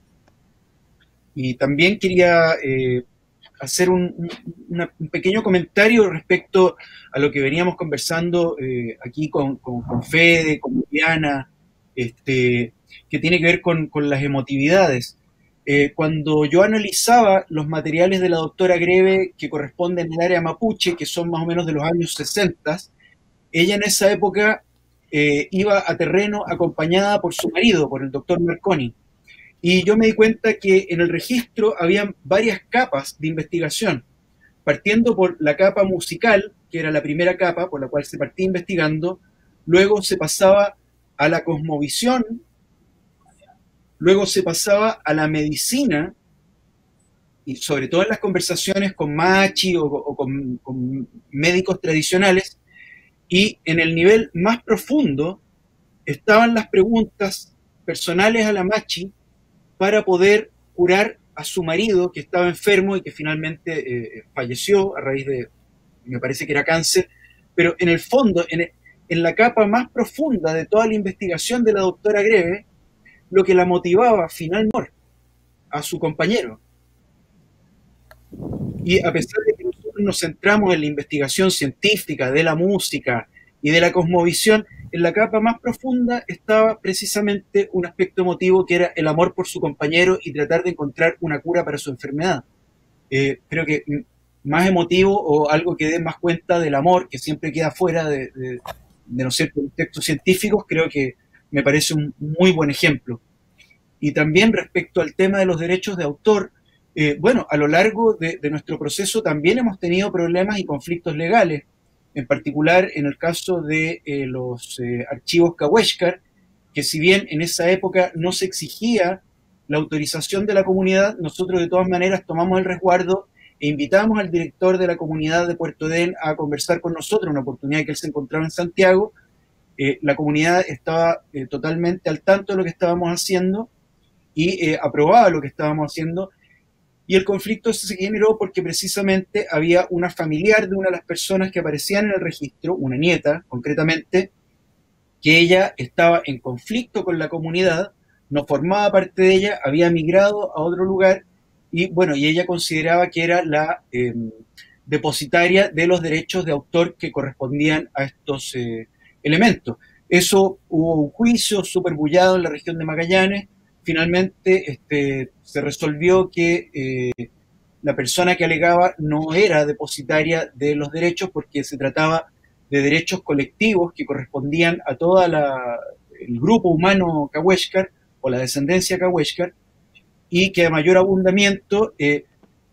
Y también quería eh, hacer un, un, una, un pequeño comentario respecto a lo que veníamos conversando eh, aquí con, con, con Fede, con Diana, este, que tiene que ver con, con las emotividades. Eh, cuando yo analizaba los materiales de la doctora Greve que corresponden al área mapuche, que son más o menos de los años sesenta, ella en esa época eh, iba a terreno acompañada por su marido, por el doctor Marconi. Y yo me di cuenta que en el registro había varias capas de investigación, partiendo por la capa musical, que era la primera capa por la cual se partía investigando, luego se pasaba a la cosmovisión, luego se pasaba a la medicina, y sobre todo en las conversaciones con machi o, o con, con médicos tradicionales, y en el nivel más profundo estaban las preguntas personales a la machi para poder curar a su marido que estaba enfermo y que finalmente eh, falleció a raíz de, me parece que era cáncer, pero en el fondo, en, en la capa más profunda de toda la investigación de la doctora Greve, lo que la motivaba finalmente a su compañero. Y a pesar de que nosotros nos centramos en la investigación científica de la música y de la cosmovisión, en la capa más profunda estaba precisamente un aspecto emotivo que era el amor por su compañero y tratar de encontrar una cura para su enfermedad. Eh, creo que más emotivo o algo que dé más cuenta del amor, que siempre queda fuera de, de, de no ser contextos científicos, creo que me parece un muy buen ejemplo. Y también respecto al tema de los derechos de autor, eh, bueno, a lo largo de, de nuestro proceso también hemos tenido problemas y conflictos legales, en particular en el caso de eh, los eh, archivos Cahuéscar, que si bien en esa época no se exigía la autorización de la comunidad, nosotros de todas maneras tomamos el resguardo e invitamos al director de la comunidad de Puerto Edén a conversar con nosotros, una oportunidad que él se encontraba en Santiago. Eh, la comunidad estaba eh, totalmente al tanto de lo que estábamos haciendo y eh, aprobaba lo que estábamos haciendo, y el conflicto se generó porque precisamente había una familiar de una de las personas que aparecían en el registro, una nieta concretamente, que ella estaba en conflicto con la comunidad, no formaba parte de ella, había migrado a otro lugar, y bueno, y ella consideraba que era la eh, depositaria de los derechos de autor que correspondían a estos eh, elementos. Eso, hubo un juicio súper bullado en la región de Magallanes. Finalmente este, se resolvió que eh, la persona que alegaba no era depositaria de los derechos porque se trataba de derechos colectivos que correspondían a todo el grupo humano Cahuéscar o la descendencia Cahuéscar, y que a mayor abundamiento eh,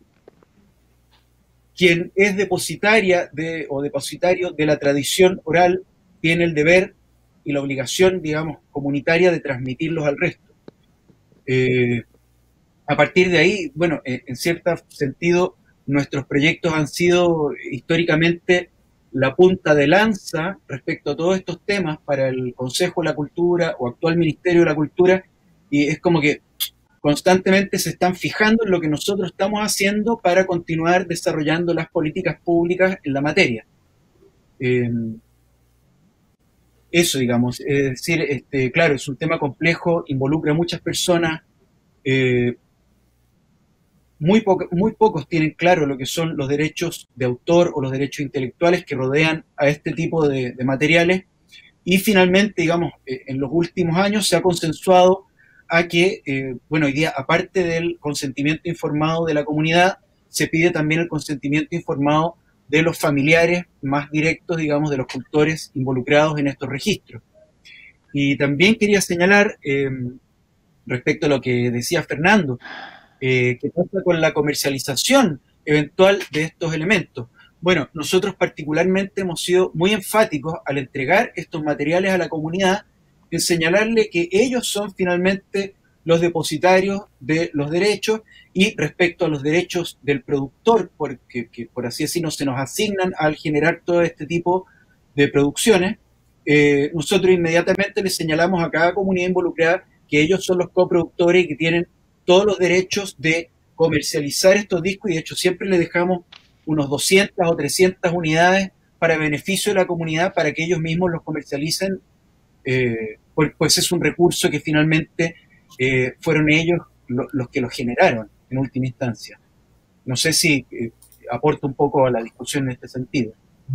quien es depositaria de, o depositario de la tradición oral tiene el deber y la obligación, digamos, comunitaria de transmitirlos al resto. Eh, a partir de ahí, bueno, eh, en cierto sentido, nuestros proyectos han sido históricamente la punta de lanza respecto a todos estos temas para el Consejo de la Cultura o actual Ministerio de la Cultura, y es como que constantemente se están fijando en lo que nosotros estamos haciendo para continuar desarrollando las políticas públicas en la materia. Eh, Eso, digamos, es decir, este, claro, es un tema complejo, involucra a muchas personas, eh, muy, poco, muy pocos tienen claro lo que son los derechos de autor o los derechos intelectuales que rodean a este tipo de, de materiales, y finalmente, digamos, eh, en los últimos años se ha consensuado a que, eh, bueno, hoy día, aparte del consentimiento informado de la comunidad, se pide también el consentimiento informado de los familiares más directos, digamos, de los cultores involucrados en estos registros. Y también quería señalar, eh, respecto a lo que decía Fernando, eh, que pasa con la comercialización eventual de estos elementos. Bueno, nosotros particularmente hemos sido muy enfáticos al entregar estos materiales a la comunidad en señalarle que ellos son finalmente los depositarios de los derechos, y respecto a los derechos del productor, porque que, por así decirlo se nos asignan al generar todo este tipo de producciones, eh, nosotros inmediatamente les señalamos a cada comunidad involucrada que ellos son los coproductores y que tienen todos los derechos de comercializar estos discos, y de hecho siempre les dejamos unos doscientas o trescientas unidades para beneficio de la comunidad, para que ellos mismos los comercialicen, eh, pues, pues es un recurso que finalmente eh, fueron ellos lo, los que lo generaron en última instancia. No sé si eh, aporta un poco a la discusión en este sentido.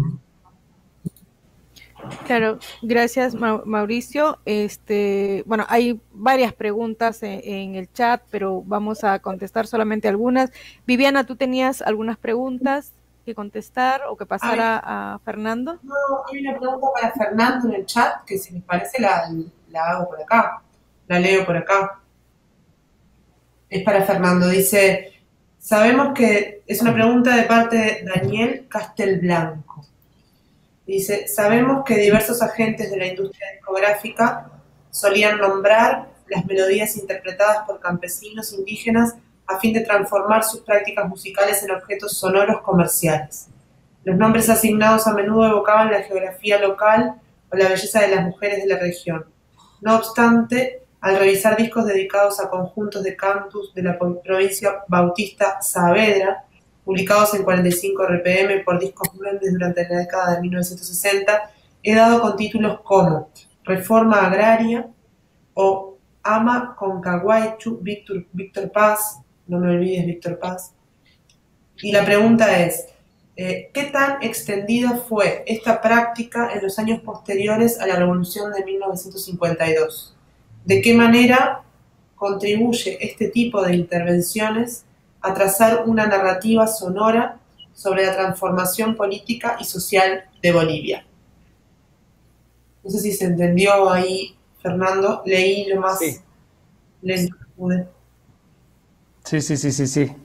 Claro, gracias Mauricio. Este, bueno, hay varias preguntas en, en el chat, pero vamos a contestar solamente algunas. Viviana, ¿tú tenías algunas preguntas que contestar o que pasara a Fernando? No, hay una pregunta para Fernando en el chat, que si les parece la, la hago por acá, la leo por acá. Es para Fernando, dice, sabemos que es una pregunta de parte de Daniel Castelblanco. Dice, sabemos que diversos agentes de la industria discográfica solían nombrar las melodías interpretadas por campesinos indígenas a fin de transformar sus prácticas musicales en objetos sonoros comerciales. Los nombres asignados a menudo evocaban la geografía local o la belleza de las mujeres de la región. No obstante, al revisar discos dedicados a conjuntos de cantus de la provincia Bautista Saavedra, publicados en cuarenta y cinco R P M por Discos Mendes durante la década de mil novecientos sesenta, he dado con títulos como Reforma Agraria o Ama Concaguaychu, Víctor, Víctor Paz, no me olvides Víctor Paz. Y la pregunta es, eh, ¿qué tan extendida fue esta práctica en los años posteriores a la Revolución de mil novecientos cincuenta y dos? ¿De qué manera contribuye este tipo de intervenciones a trazar una narrativa sonora sobre la transformación política y social de Bolivia? No sé si se entendió ahí, Fernando. Leí lo más sí. lento que pude. Sí, sí, sí, sí, sí.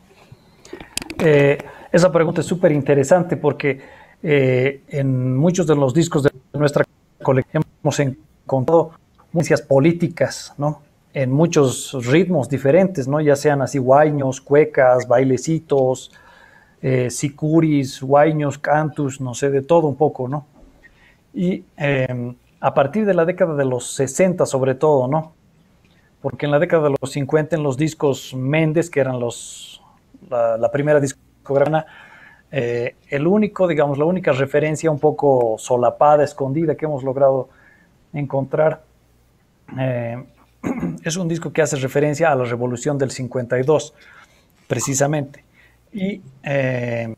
Eh, esa pregunta es súper interesante porque eh, en muchos de los discos de nuestra colección hemos encontrado músicas políticas, ¿no? En muchos ritmos diferentes, ¿no? Ya sean así huayños, cuecas, bailecitos, eh, sicuris, huayños, cantus, no sé, de todo un poco, ¿no? Y eh, a partir de la década de los sesenta sobre todo, ¿no? Porque en la década de los cincuenta en los discos Mendes, que eran los, la, la primera discografía, eh, el único, digamos, la única referencia un poco solapada, escondida que hemos logrado encontrar, eh, es un disco que hace referencia a la Revolución del cincuenta y dos, precisamente. Y eh,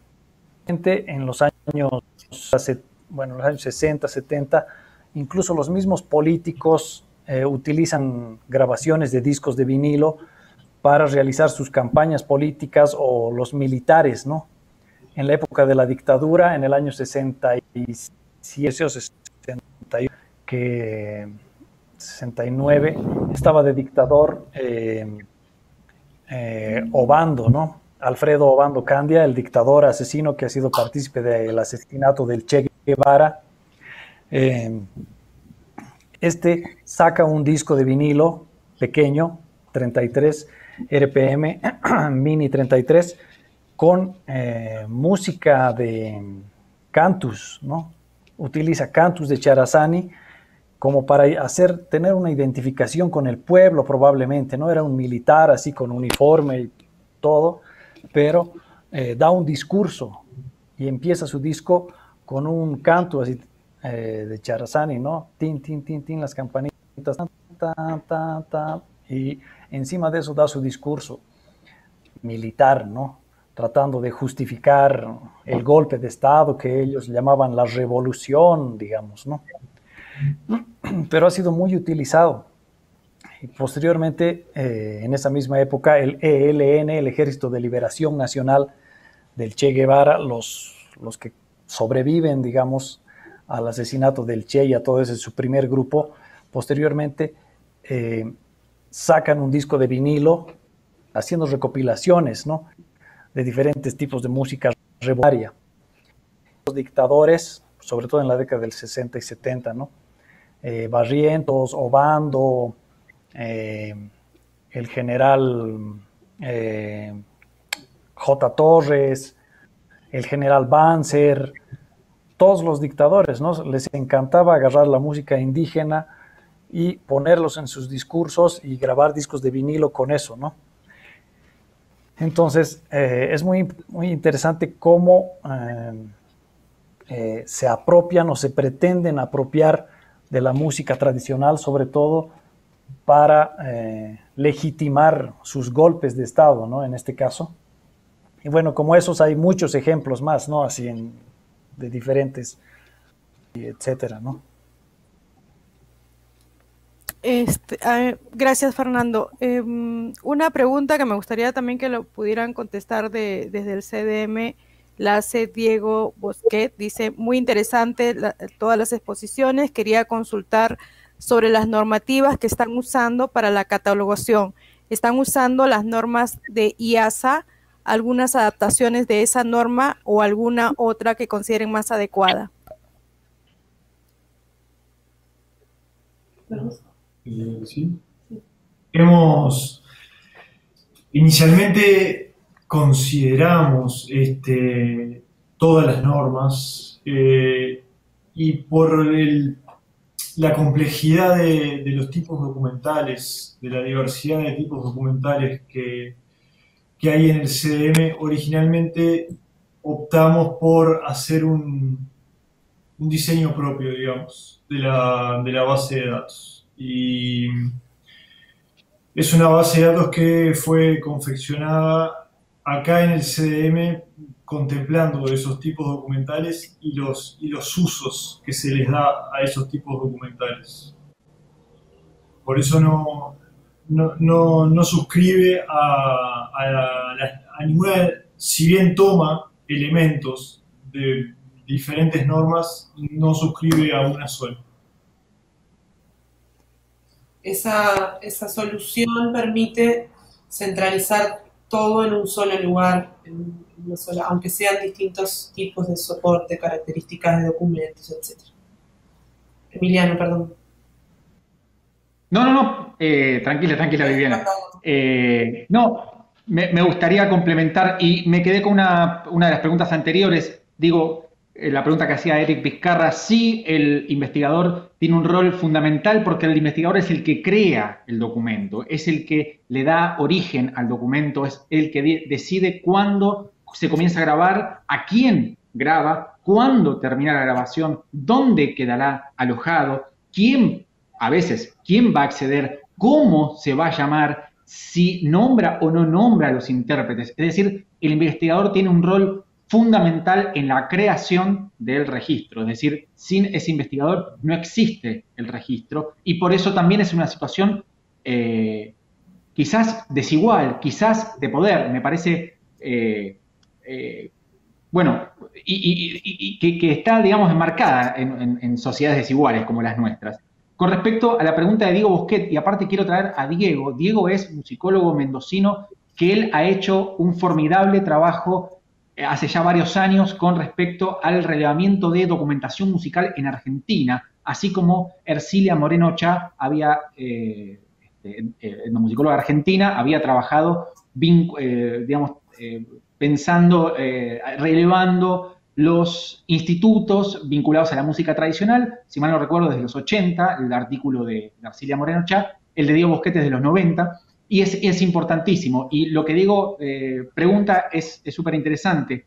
en los años, bueno, los años sesenta, setenta, incluso los mismos políticos eh, utilizan grabaciones de discos de vinilo para realizar sus campañas políticas, o los militares, ¿no? En la época de la dictadura, en el año sesenta y siete o sesenta y uno, que sesenta y nueve, estaba de dictador eh, eh, Obando, ¿no? Alfredo Obando Candia, el dictador asesino que ha sido partícipe del asesinato del Che Guevara. Eh, este saca un disco de vinilo pequeño, treinta y tres R P M, mini treinta y tres, con eh, música de cantus, ¿no? Utiliza cantus de Charazani como para hacer, tener una identificación con el pueblo, probablemente, ¿no? Era un militar así con uniforme y todo, pero eh, da un discurso y empieza su disco con un canto así eh, de Charazani, ¿no? Tin, tin, tin, tin, las campanitas, ta, ta, ta, ta, y encima de eso da su discurso militar, ¿no? Tratando de justificar el golpe de Estado que ellos llamaban la revolución, digamos, ¿no? Pero ha sido muy utilizado. Y posteriormente, eh, en esa misma época, el E L N, el Ejército de Liberación Nacional del Che Guevara, los, los que sobreviven, digamos, al asesinato del Che y a todo ese su primer grupo, posteriormente eh, sacan un disco de vinilo haciendo recopilaciones, ¿no? De diferentes tipos de música revolucionaria. Los dictadores, sobre todo en la década del sesenta y setenta, ¿no? Eh, Barrientos, Obando, eh, el general eh, J. Torres, el general Banzer, todos los dictadores, ¿no? Les encantaba agarrar la música indígena y ponerlos en sus discursos y grabar discos de vinilo con eso, ¿no? Entonces, eh, es muy, muy interesante cómo eh, eh, se apropian o se pretenden apropiar de la música tradicional, sobre todo para eh, legitimar sus golpes de Estado, ¿no? En este caso. Y bueno, como esos hay muchos ejemplos más, ¿no? Así en, de diferentes, etcétera, ¿no? Este, eh, gracias, Fernando. Eh, una pregunta que me gustaría también que lo pudieran contestar de, desde el C D M, la hace Diego Bosquet. Dice, muy interesante la, todas las exposiciones. Quería consultar sobre las normativas que están usando para la catalogación. ¿Están usando las normas de I A S A, algunas adaptaciones de esa norma o alguna otra que consideren más adecuada? Eh, sí. Hemos, inicialmente consideramos este, todas las normas eh, y por el, la complejidad de, de los tipos documentales, de la diversidad de tipos documentales que, que hay en el C D M, originalmente optamos por hacer un, un diseño propio, digamos, de la, de la base de datos. Y es una base de datos que fue confeccionada acá en el C D M contemplando esos tipos documentales y los, y los usos que se les da a esos tipos documentales. Por eso no, no, no, no suscribe a, a, a, a ninguna, si bien toma elementos de diferentes normas, no suscribe a una sola. Esa, esa solución permite centralizar todo en un solo lugar, en una sola, aunque sean distintos tipos de soporte, características de documentos, etcétera. Emiliano, perdón. No, no, no, eh, tranquila, tranquila, Viviana. Eh, no, me, me gustaría complementar y me quedé con una, una de las preguntas anteriores. Digo, eh, la pregunta que hacía Eric Vizcarra, sí, el investigador tiene un rol fundamental porque el investigador es el que crea el documento, es el que le da origen al documento, es el que de- decide cuándo se comienza a grabar, a quién graba, cuándo termina la grabación, dónde quedará alojado, quién, a veces, quién va a acceder, cómo se va a llamar, si nombra o no nombra a los intérpretes. Es decir, el investigador tiene un rol fundamental en la creación del registro, es decir, sin ese investigador no existe el registro y por eso también es una situación eh, quizás desigual, quizás de poder, me parece, eh, eh, bueno, y, y- y- y que, que está, digamos, enmarcada en, en- en sociedades desiguales como las nuestras. Con respecto a la pregunta de Diego Bosquet, y aparte quiero traer a Diego, Diego es musicólogo mendocino que él ha hecho un formidable trabajo eh, hace ya varios años con respecto al relevamiento de documentación musical en Argentina, así como Ercilia Moreno Chá había, eh, este, eh, etnomusicóloga argentina, había trabajado, vinc- eh, digamos, eh, pensando, eh, relevando los institutos vinculados a la música tradicional, si mal no recuerdo, desde los ochenta, el artículo de Ercilia Moreno Chá, el de Diego Bosquet de los noventa, y es, es importantísimo. Y lo que Diego eh, pregunta es súper interesante.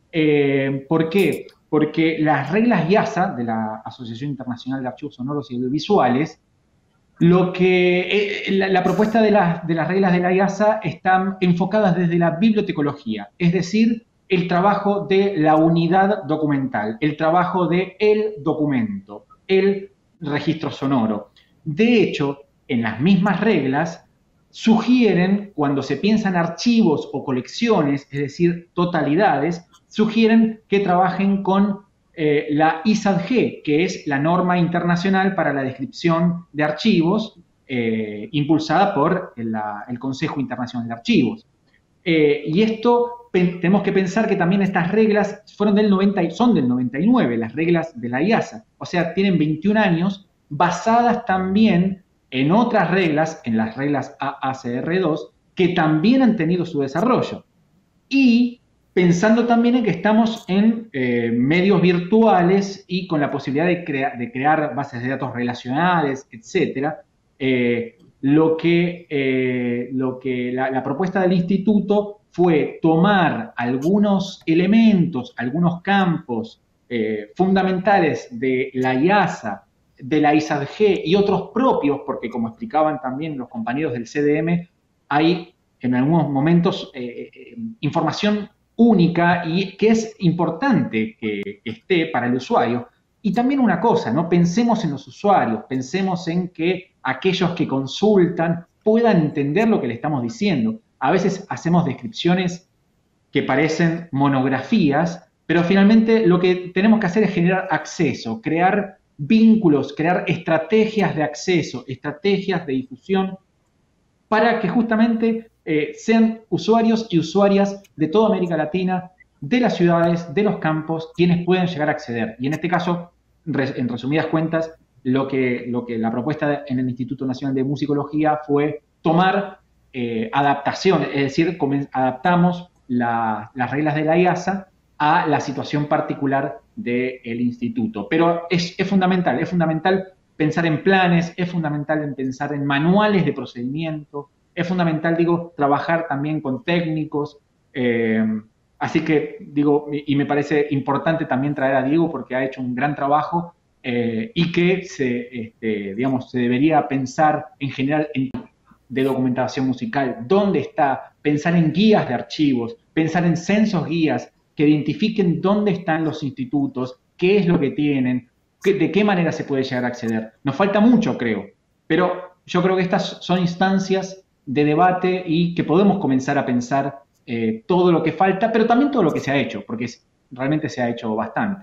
Eh, ¿Por qué? Porque las reglas I A S A, de la Asociación Internacional de Archivos Sonoros y Audiovisuales, lo que, eh, la, la propuesta de las, de las reglas de la I A S A están enfocadas desde la bibliotecología, es decir, el trabajo de la unidad documental, el trabajo de el documento, el registro sonoro. De hecho, en las mismas reglas sugieren, cuando se piensan archivos o colecciones, es decir, totalidades, sugieren que trabajen con eh, la I S A D G, que es la norma internacional para la descripción de archivos, eh, impulsada por la, el Consejo Internacional de Archivos. Eh, y esto tenemos que pensar que también estas reglas fueron del noventa, son del noventa y nueve, las reglas de la I A S A, o sea, tienen veintiún años, basadas también en otras reglas, en las reglas A A C R dos, que también han tenido su desarrollo. Y pensando también en que estamos en eh, medios virtuales y con la posibilidad de, crea de crear bases de datos relacionales, etcétera. Eh, lo que, eh, lo que la, la propuesta del instituto fue tomar algunos elementos, algunos campos eh, fundamentales de la I A S A, de la I S A D G y otros propios, porque como explicaban también los compañeros del C D M, hay en algunos momentos eh, eh, información única y que es importante que, que esté para el usuario. Y también una cosa, ¿no? Pensemos en los usuarios, pensemos en que aquellos que consultan puedan entender lo que le estamos diciendo. A veces hacemos descripciones que parecen monografías, pero finalmente lo que tenemos que hacer es generar acceso, crear vínculos, crear estrategias de acceso, estrategias de difusión, para que justamente eh, sean usuarios y usuarias de toda América Latina, de las ciudades, de los campos, quienes pueden llegar a acceder. Y en este caso, en resumidas cuentas, lo que, lo que la propuesta en el Instituto Nacional de Musicología fue tomar eh, adaptación, es decir, adaptamos la, las reglas de la I A S A a la situación particular del instituto. Pero es, es fundamental, es fundamental pensar en planes, es fundamental en pensar en manuales de procedimiento, es fundamental, digo, trabajar también con técnicos. Eh, así que, digo, y me parece importante también traer a Diego porque ha hecho un gran trabajo eh, y que se, este, digamos, se debería pensar en general en, de documentación musical. ¿Dónde está? Pensar en guías de archivos, pensar en censos guías que identifiquen dónde están los institutos, qué es lo que tienen, de qué manera se puede llegar a acceder. Nos falta mucho, creo, pero yo creo que estas son instancias de debate y que podemos comenzar a pensar eh, todo lo que falta, pero también todo lo que se ha hecho, porque realmente se ha hecho bastante.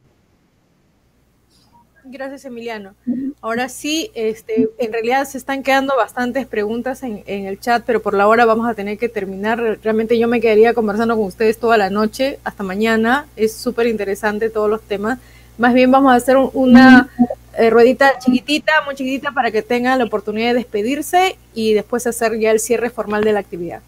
Gracias, Emiliano. Ahora sí, este, en realidad se están quedando bastantes preguntas en, en el chat, pero por la hora vamos a tener que terminar. Realmente yo me quedaría conversando con ustedes toda la noche, hasta mañana. Es súper interesante todos los temas. Más bien vamos a hacer un, una eh, ruedita chiquitita, muy chiquitita, para que tengan la oportunidad de despedirse y después hacer ya el cierre formal de la actividad.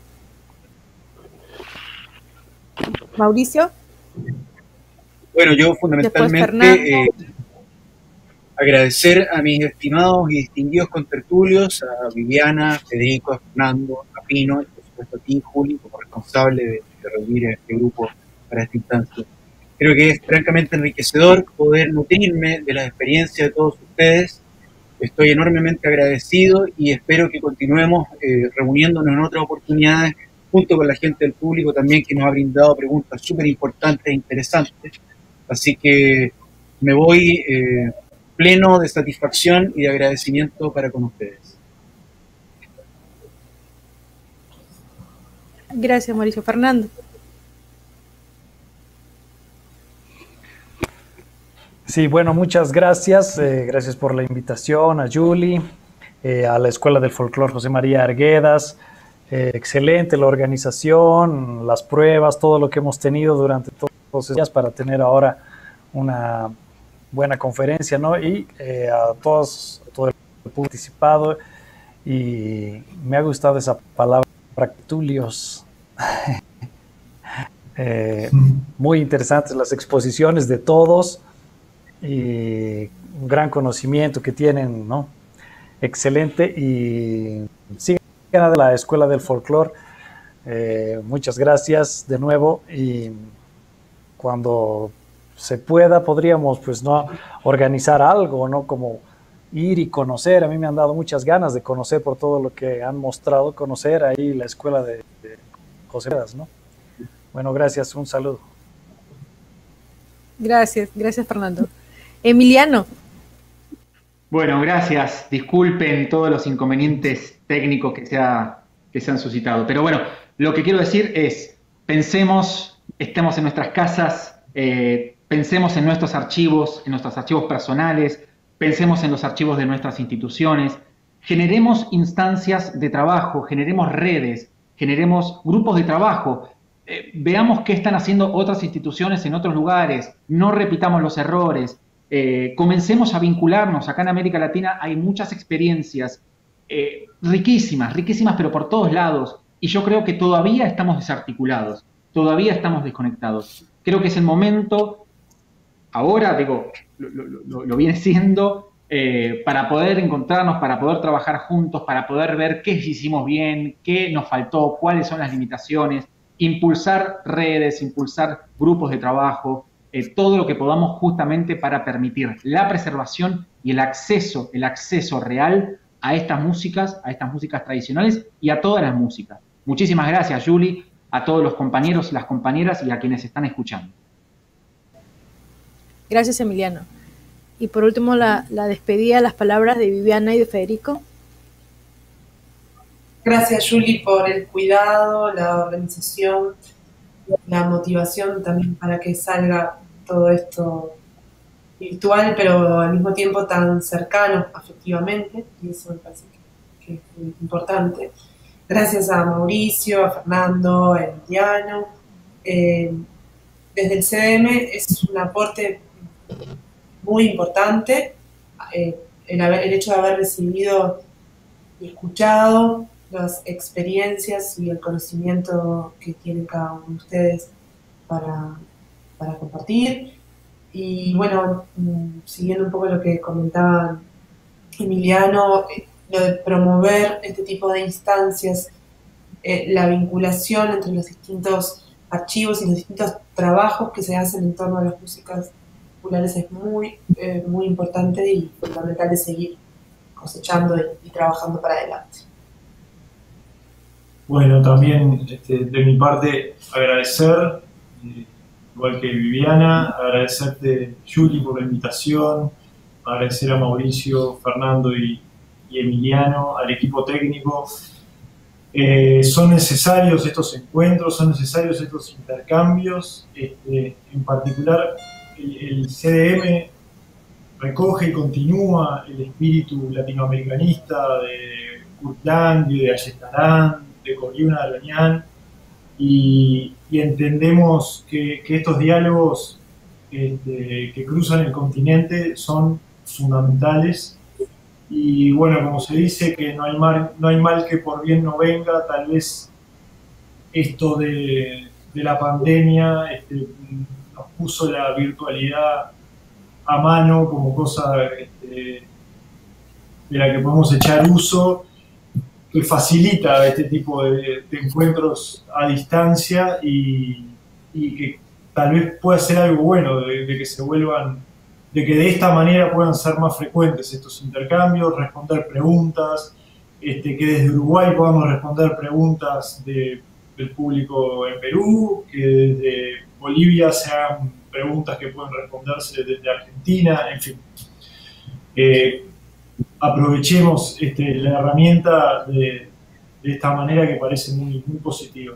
Mauricio. Bueno, yo fundamentalmente eh, agradecer a mis estimados y distinguidos contertulios, a Viviana, Federico, a Fernando, a Pino, y por supuesto a ti, Juli, como responsable de, de reunir este grupo para esta instancia. Creo que es francamente enriquecedor poder nutrirme de las experiencias de todos ustedes. Estoy enormemente agradecido y espero que continuemos eh, reuniéndonos en otras oportunidades junto con la gente del público también, que nos ha brindado preguntas súper importantes e interesantes. Así que me voy eh, pleno de satisfacción y de agradecimiento para con ustedes. Gracias, Mauricio. Fernando. Sí, bueno, muchas gracias. Eh, gracias por la invitación a Julie, eh, a la Escuela del Folclore José María Arguedas. Eh, excelente la organización, las pruebas, todo lo que hemos tenido durante todos estos días para tener ahora una buena conferencia, ¿no? Y eh, a todos, a todo el participado. Y me ha gustado esa palabra, tertulios. eh, muy interesantes las exposiciones de todos. Y un gran conocimiento que tienen, ¿no? Excelente. Y sigan de la Escuela del Folclore. Eh, muchas gracias de nuevo. Y cuando se pueda, podríamos, pues, no organizar algo, ¿no? Como ir y conocer. A mí me han dado muchas ganas de conocer por todo lo que han mostrado, conocer ahí la Escuela de, de José María, ¿no? Bueno, gracias. Un saludo. Gracias. Gracias, Fernando. Emiliano. Bueno, gracias. Disculpen todos los inconvenientes técnicos que se, ha, que se han suscitado. Pero bueno, lo que quiero decir es, pensemos, estemos en nuestras casas, eh, pensemos en nuestros archivos, en nuestros archivos personales, pensemos en los archivos de nuestras instituciones, generemos instancias de trabajo, generemos redes, generemos grupos de trabajo, eh, veamos qué están haciendo otras instituciones en otros lugares, no repitamos los errores. Eh, comencemos a vincularnos. Acá en América Latina hay muchas experiencias eh, riquísimas, riquísimas, pero por todos lados. Y yo creo que todavía estamos desarticulados. todavía estamos desconectados. Creo que es el momento, ahora, digo, lo, lo, lo, lo viene siendo, eh, para poder encontrarnos, para poder trabajar juntos, para poder ver qué hicimos bien, qué nos faltó, cuáles son las limitaciones, impulsar redes, impulsar grupos de trabajo, eh, todo lo que podamos justamente para permitir la preservación y el acceso, el acceso real a estas músicas, a estas músicas tradicionales y a todas las músicas. Muchísimas gracias, Julie, a todos los compañeros, las compañeras y a quienes están escuchando. Gracias, Emiliano. Y por último, la, la despedida, las palabras de Viviana y de Federico. Gracias, Julie, por el cuidado, la organización, la motivación también para que salga todo esto virtual, pero al mismo tiempo tan cercano afectivamente, y eso me parece que, que es muy importante. Gracias a Mauricio, a Fernando, a Emiliano. Eh, desde el C D M es un aporte muy importante eh, el, haber, el hecho de haber recibido y escuchado las experiencias y el conocimiento que tienen cada uno de ustedes para, para compartir. Y bueno, siguiendo un poco lo que comentaba Emiliano, lo de promover este tipo de instancias, eh, la vinculación entre los distintos archivos y los distintos trabajos que se hacen en torno a las músicas populares es muy, eh, muy importante y fundamental de seguir cosechando y, y trabajando para adelante. Bueno, también este, de mi parte agradecer, eh, igual que Viviana, agradecerte, Julie, por la invitación, agradecer a Mauricio, Fernando y, y Emiliano, al equipo técnico. Eh, son necesarios estos encuentros, son necesarios estos intercambios. Este, en particular, el, el C D M recoge y continúa el espíritu latinoamericanista de Kurt Lange, de Ayestarán, de Coriuna Daloñán, y, y entendemos que, que estos diálogos este, que cruzan el continente son fundamentales. Y bueno, como se dice que no hay mal, no hay mal que por bien no venga, tal vez esto de, de la pandemia este, nos puso la virtualidad a mano como cosa este, de la que podemos echar uso, que facilita este tipo de, de encuentros a distancia y, y que tal vez pueda ser algo bueno de, de que se vuelvan, de que de esta manera puedan ser más frecuentes estos intercambios, responder preguntas, este, que desde Uruguay podamos responder preguntas de, del público en Perú, que desde Bolivia se hagan preguntas que pueden responderse desde Argentina, en fin. Eh, aprovechemos este, la herramienta de, de esta manera que parece muy, muy positiva.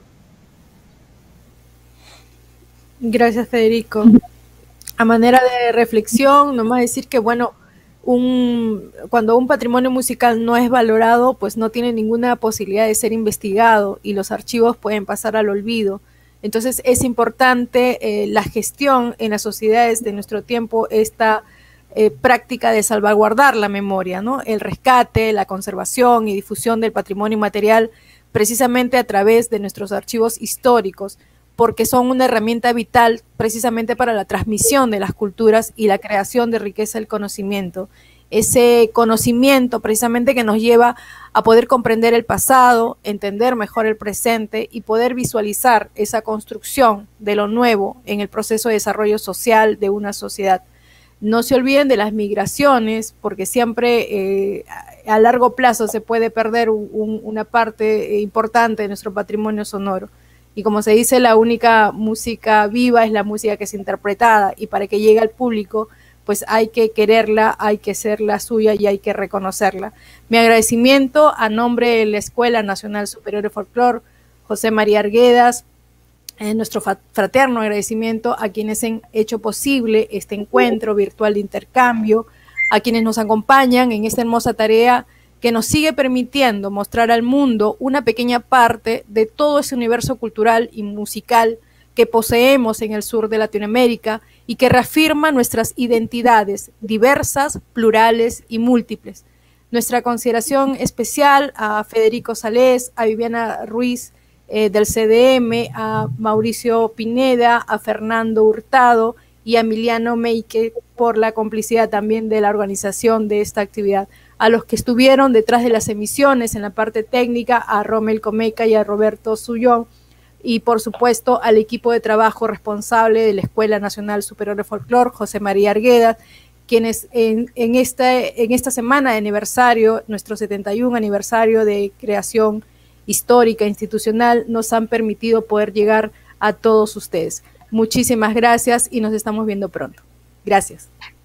Gracias, Federico. A manera de reflexión, nomás decir que, bueno, un, cuando un patrimonio musical no es valorado, pues no tiene ninguna posibilidad de ser investigado y los archivos pueden pasar al olvido. Entonces es importante eh, la gestión en las sociedades de nuestro tiempo, esta eh, práctica de salvaguardar la memoria, ¿no? El rescate, la conservación y difusión del patrimonio material precisamente a través de nuestros archivos históricos, porque son una herramienta vital precisamente para la transmisión de las culturas y la creación de riqueza del conocimiento. Ese conocimiento precisamente que nos lleva a poder comprender el pasado, entender mejor el presente y poder visualizar esa construcción de lo nuevo en el proceso de desarrollo social de una sociedad. No se olviden de las migraciones, porque siempre eh, a largo plazo se puede perder un, una parte importante de nuestro patrimonio sonoro. Y como se dice, la única música viva es la música que es interpretada, y para que llegue al público, pues hay que quererla, hay que ser la suya y hay que reconocerla. Mi agradecimiento a nombre de la Escuela Nacional Superior de Folclore, José María Arguedas, eh, nuestro fraterno agradecimiento a quienes han hecho posible este encuentro virtual de intercambio, a quienes nos acompañan en esta hermosa tarea que nos sigue permitiendo mostrar al mundo una pequeña parte de todo ese universo cultural y musical que poseemos en el sur de Latinoamérica y que reafirma nuestras identidades diversas, plurales y múltiples. Nuestra consideración especial a Federico Salés, a Viviana Ruiz, eh, del C D M, a Mauricio Pineda, a Fernando Hurtado y a Emiliano Meike por la complicidad también de la organización de esta actividad. A los que estuvieron detrás de las emisiones en la parte técnica, a Rommel Comeca y a Roberto Sullón, y por supuesto al equipo de trabajo responsable de la Escuela Nacional Superior de Folclore, José María Arguedas, quienes en, en, esta, en esta semana de aniversario, nuestro setenta y un aniversario de creación histórica institucional, nos han permitido poder llegar a todos ustedes. Muchísimas gracias y nos estamos viendo pronto. Gracias.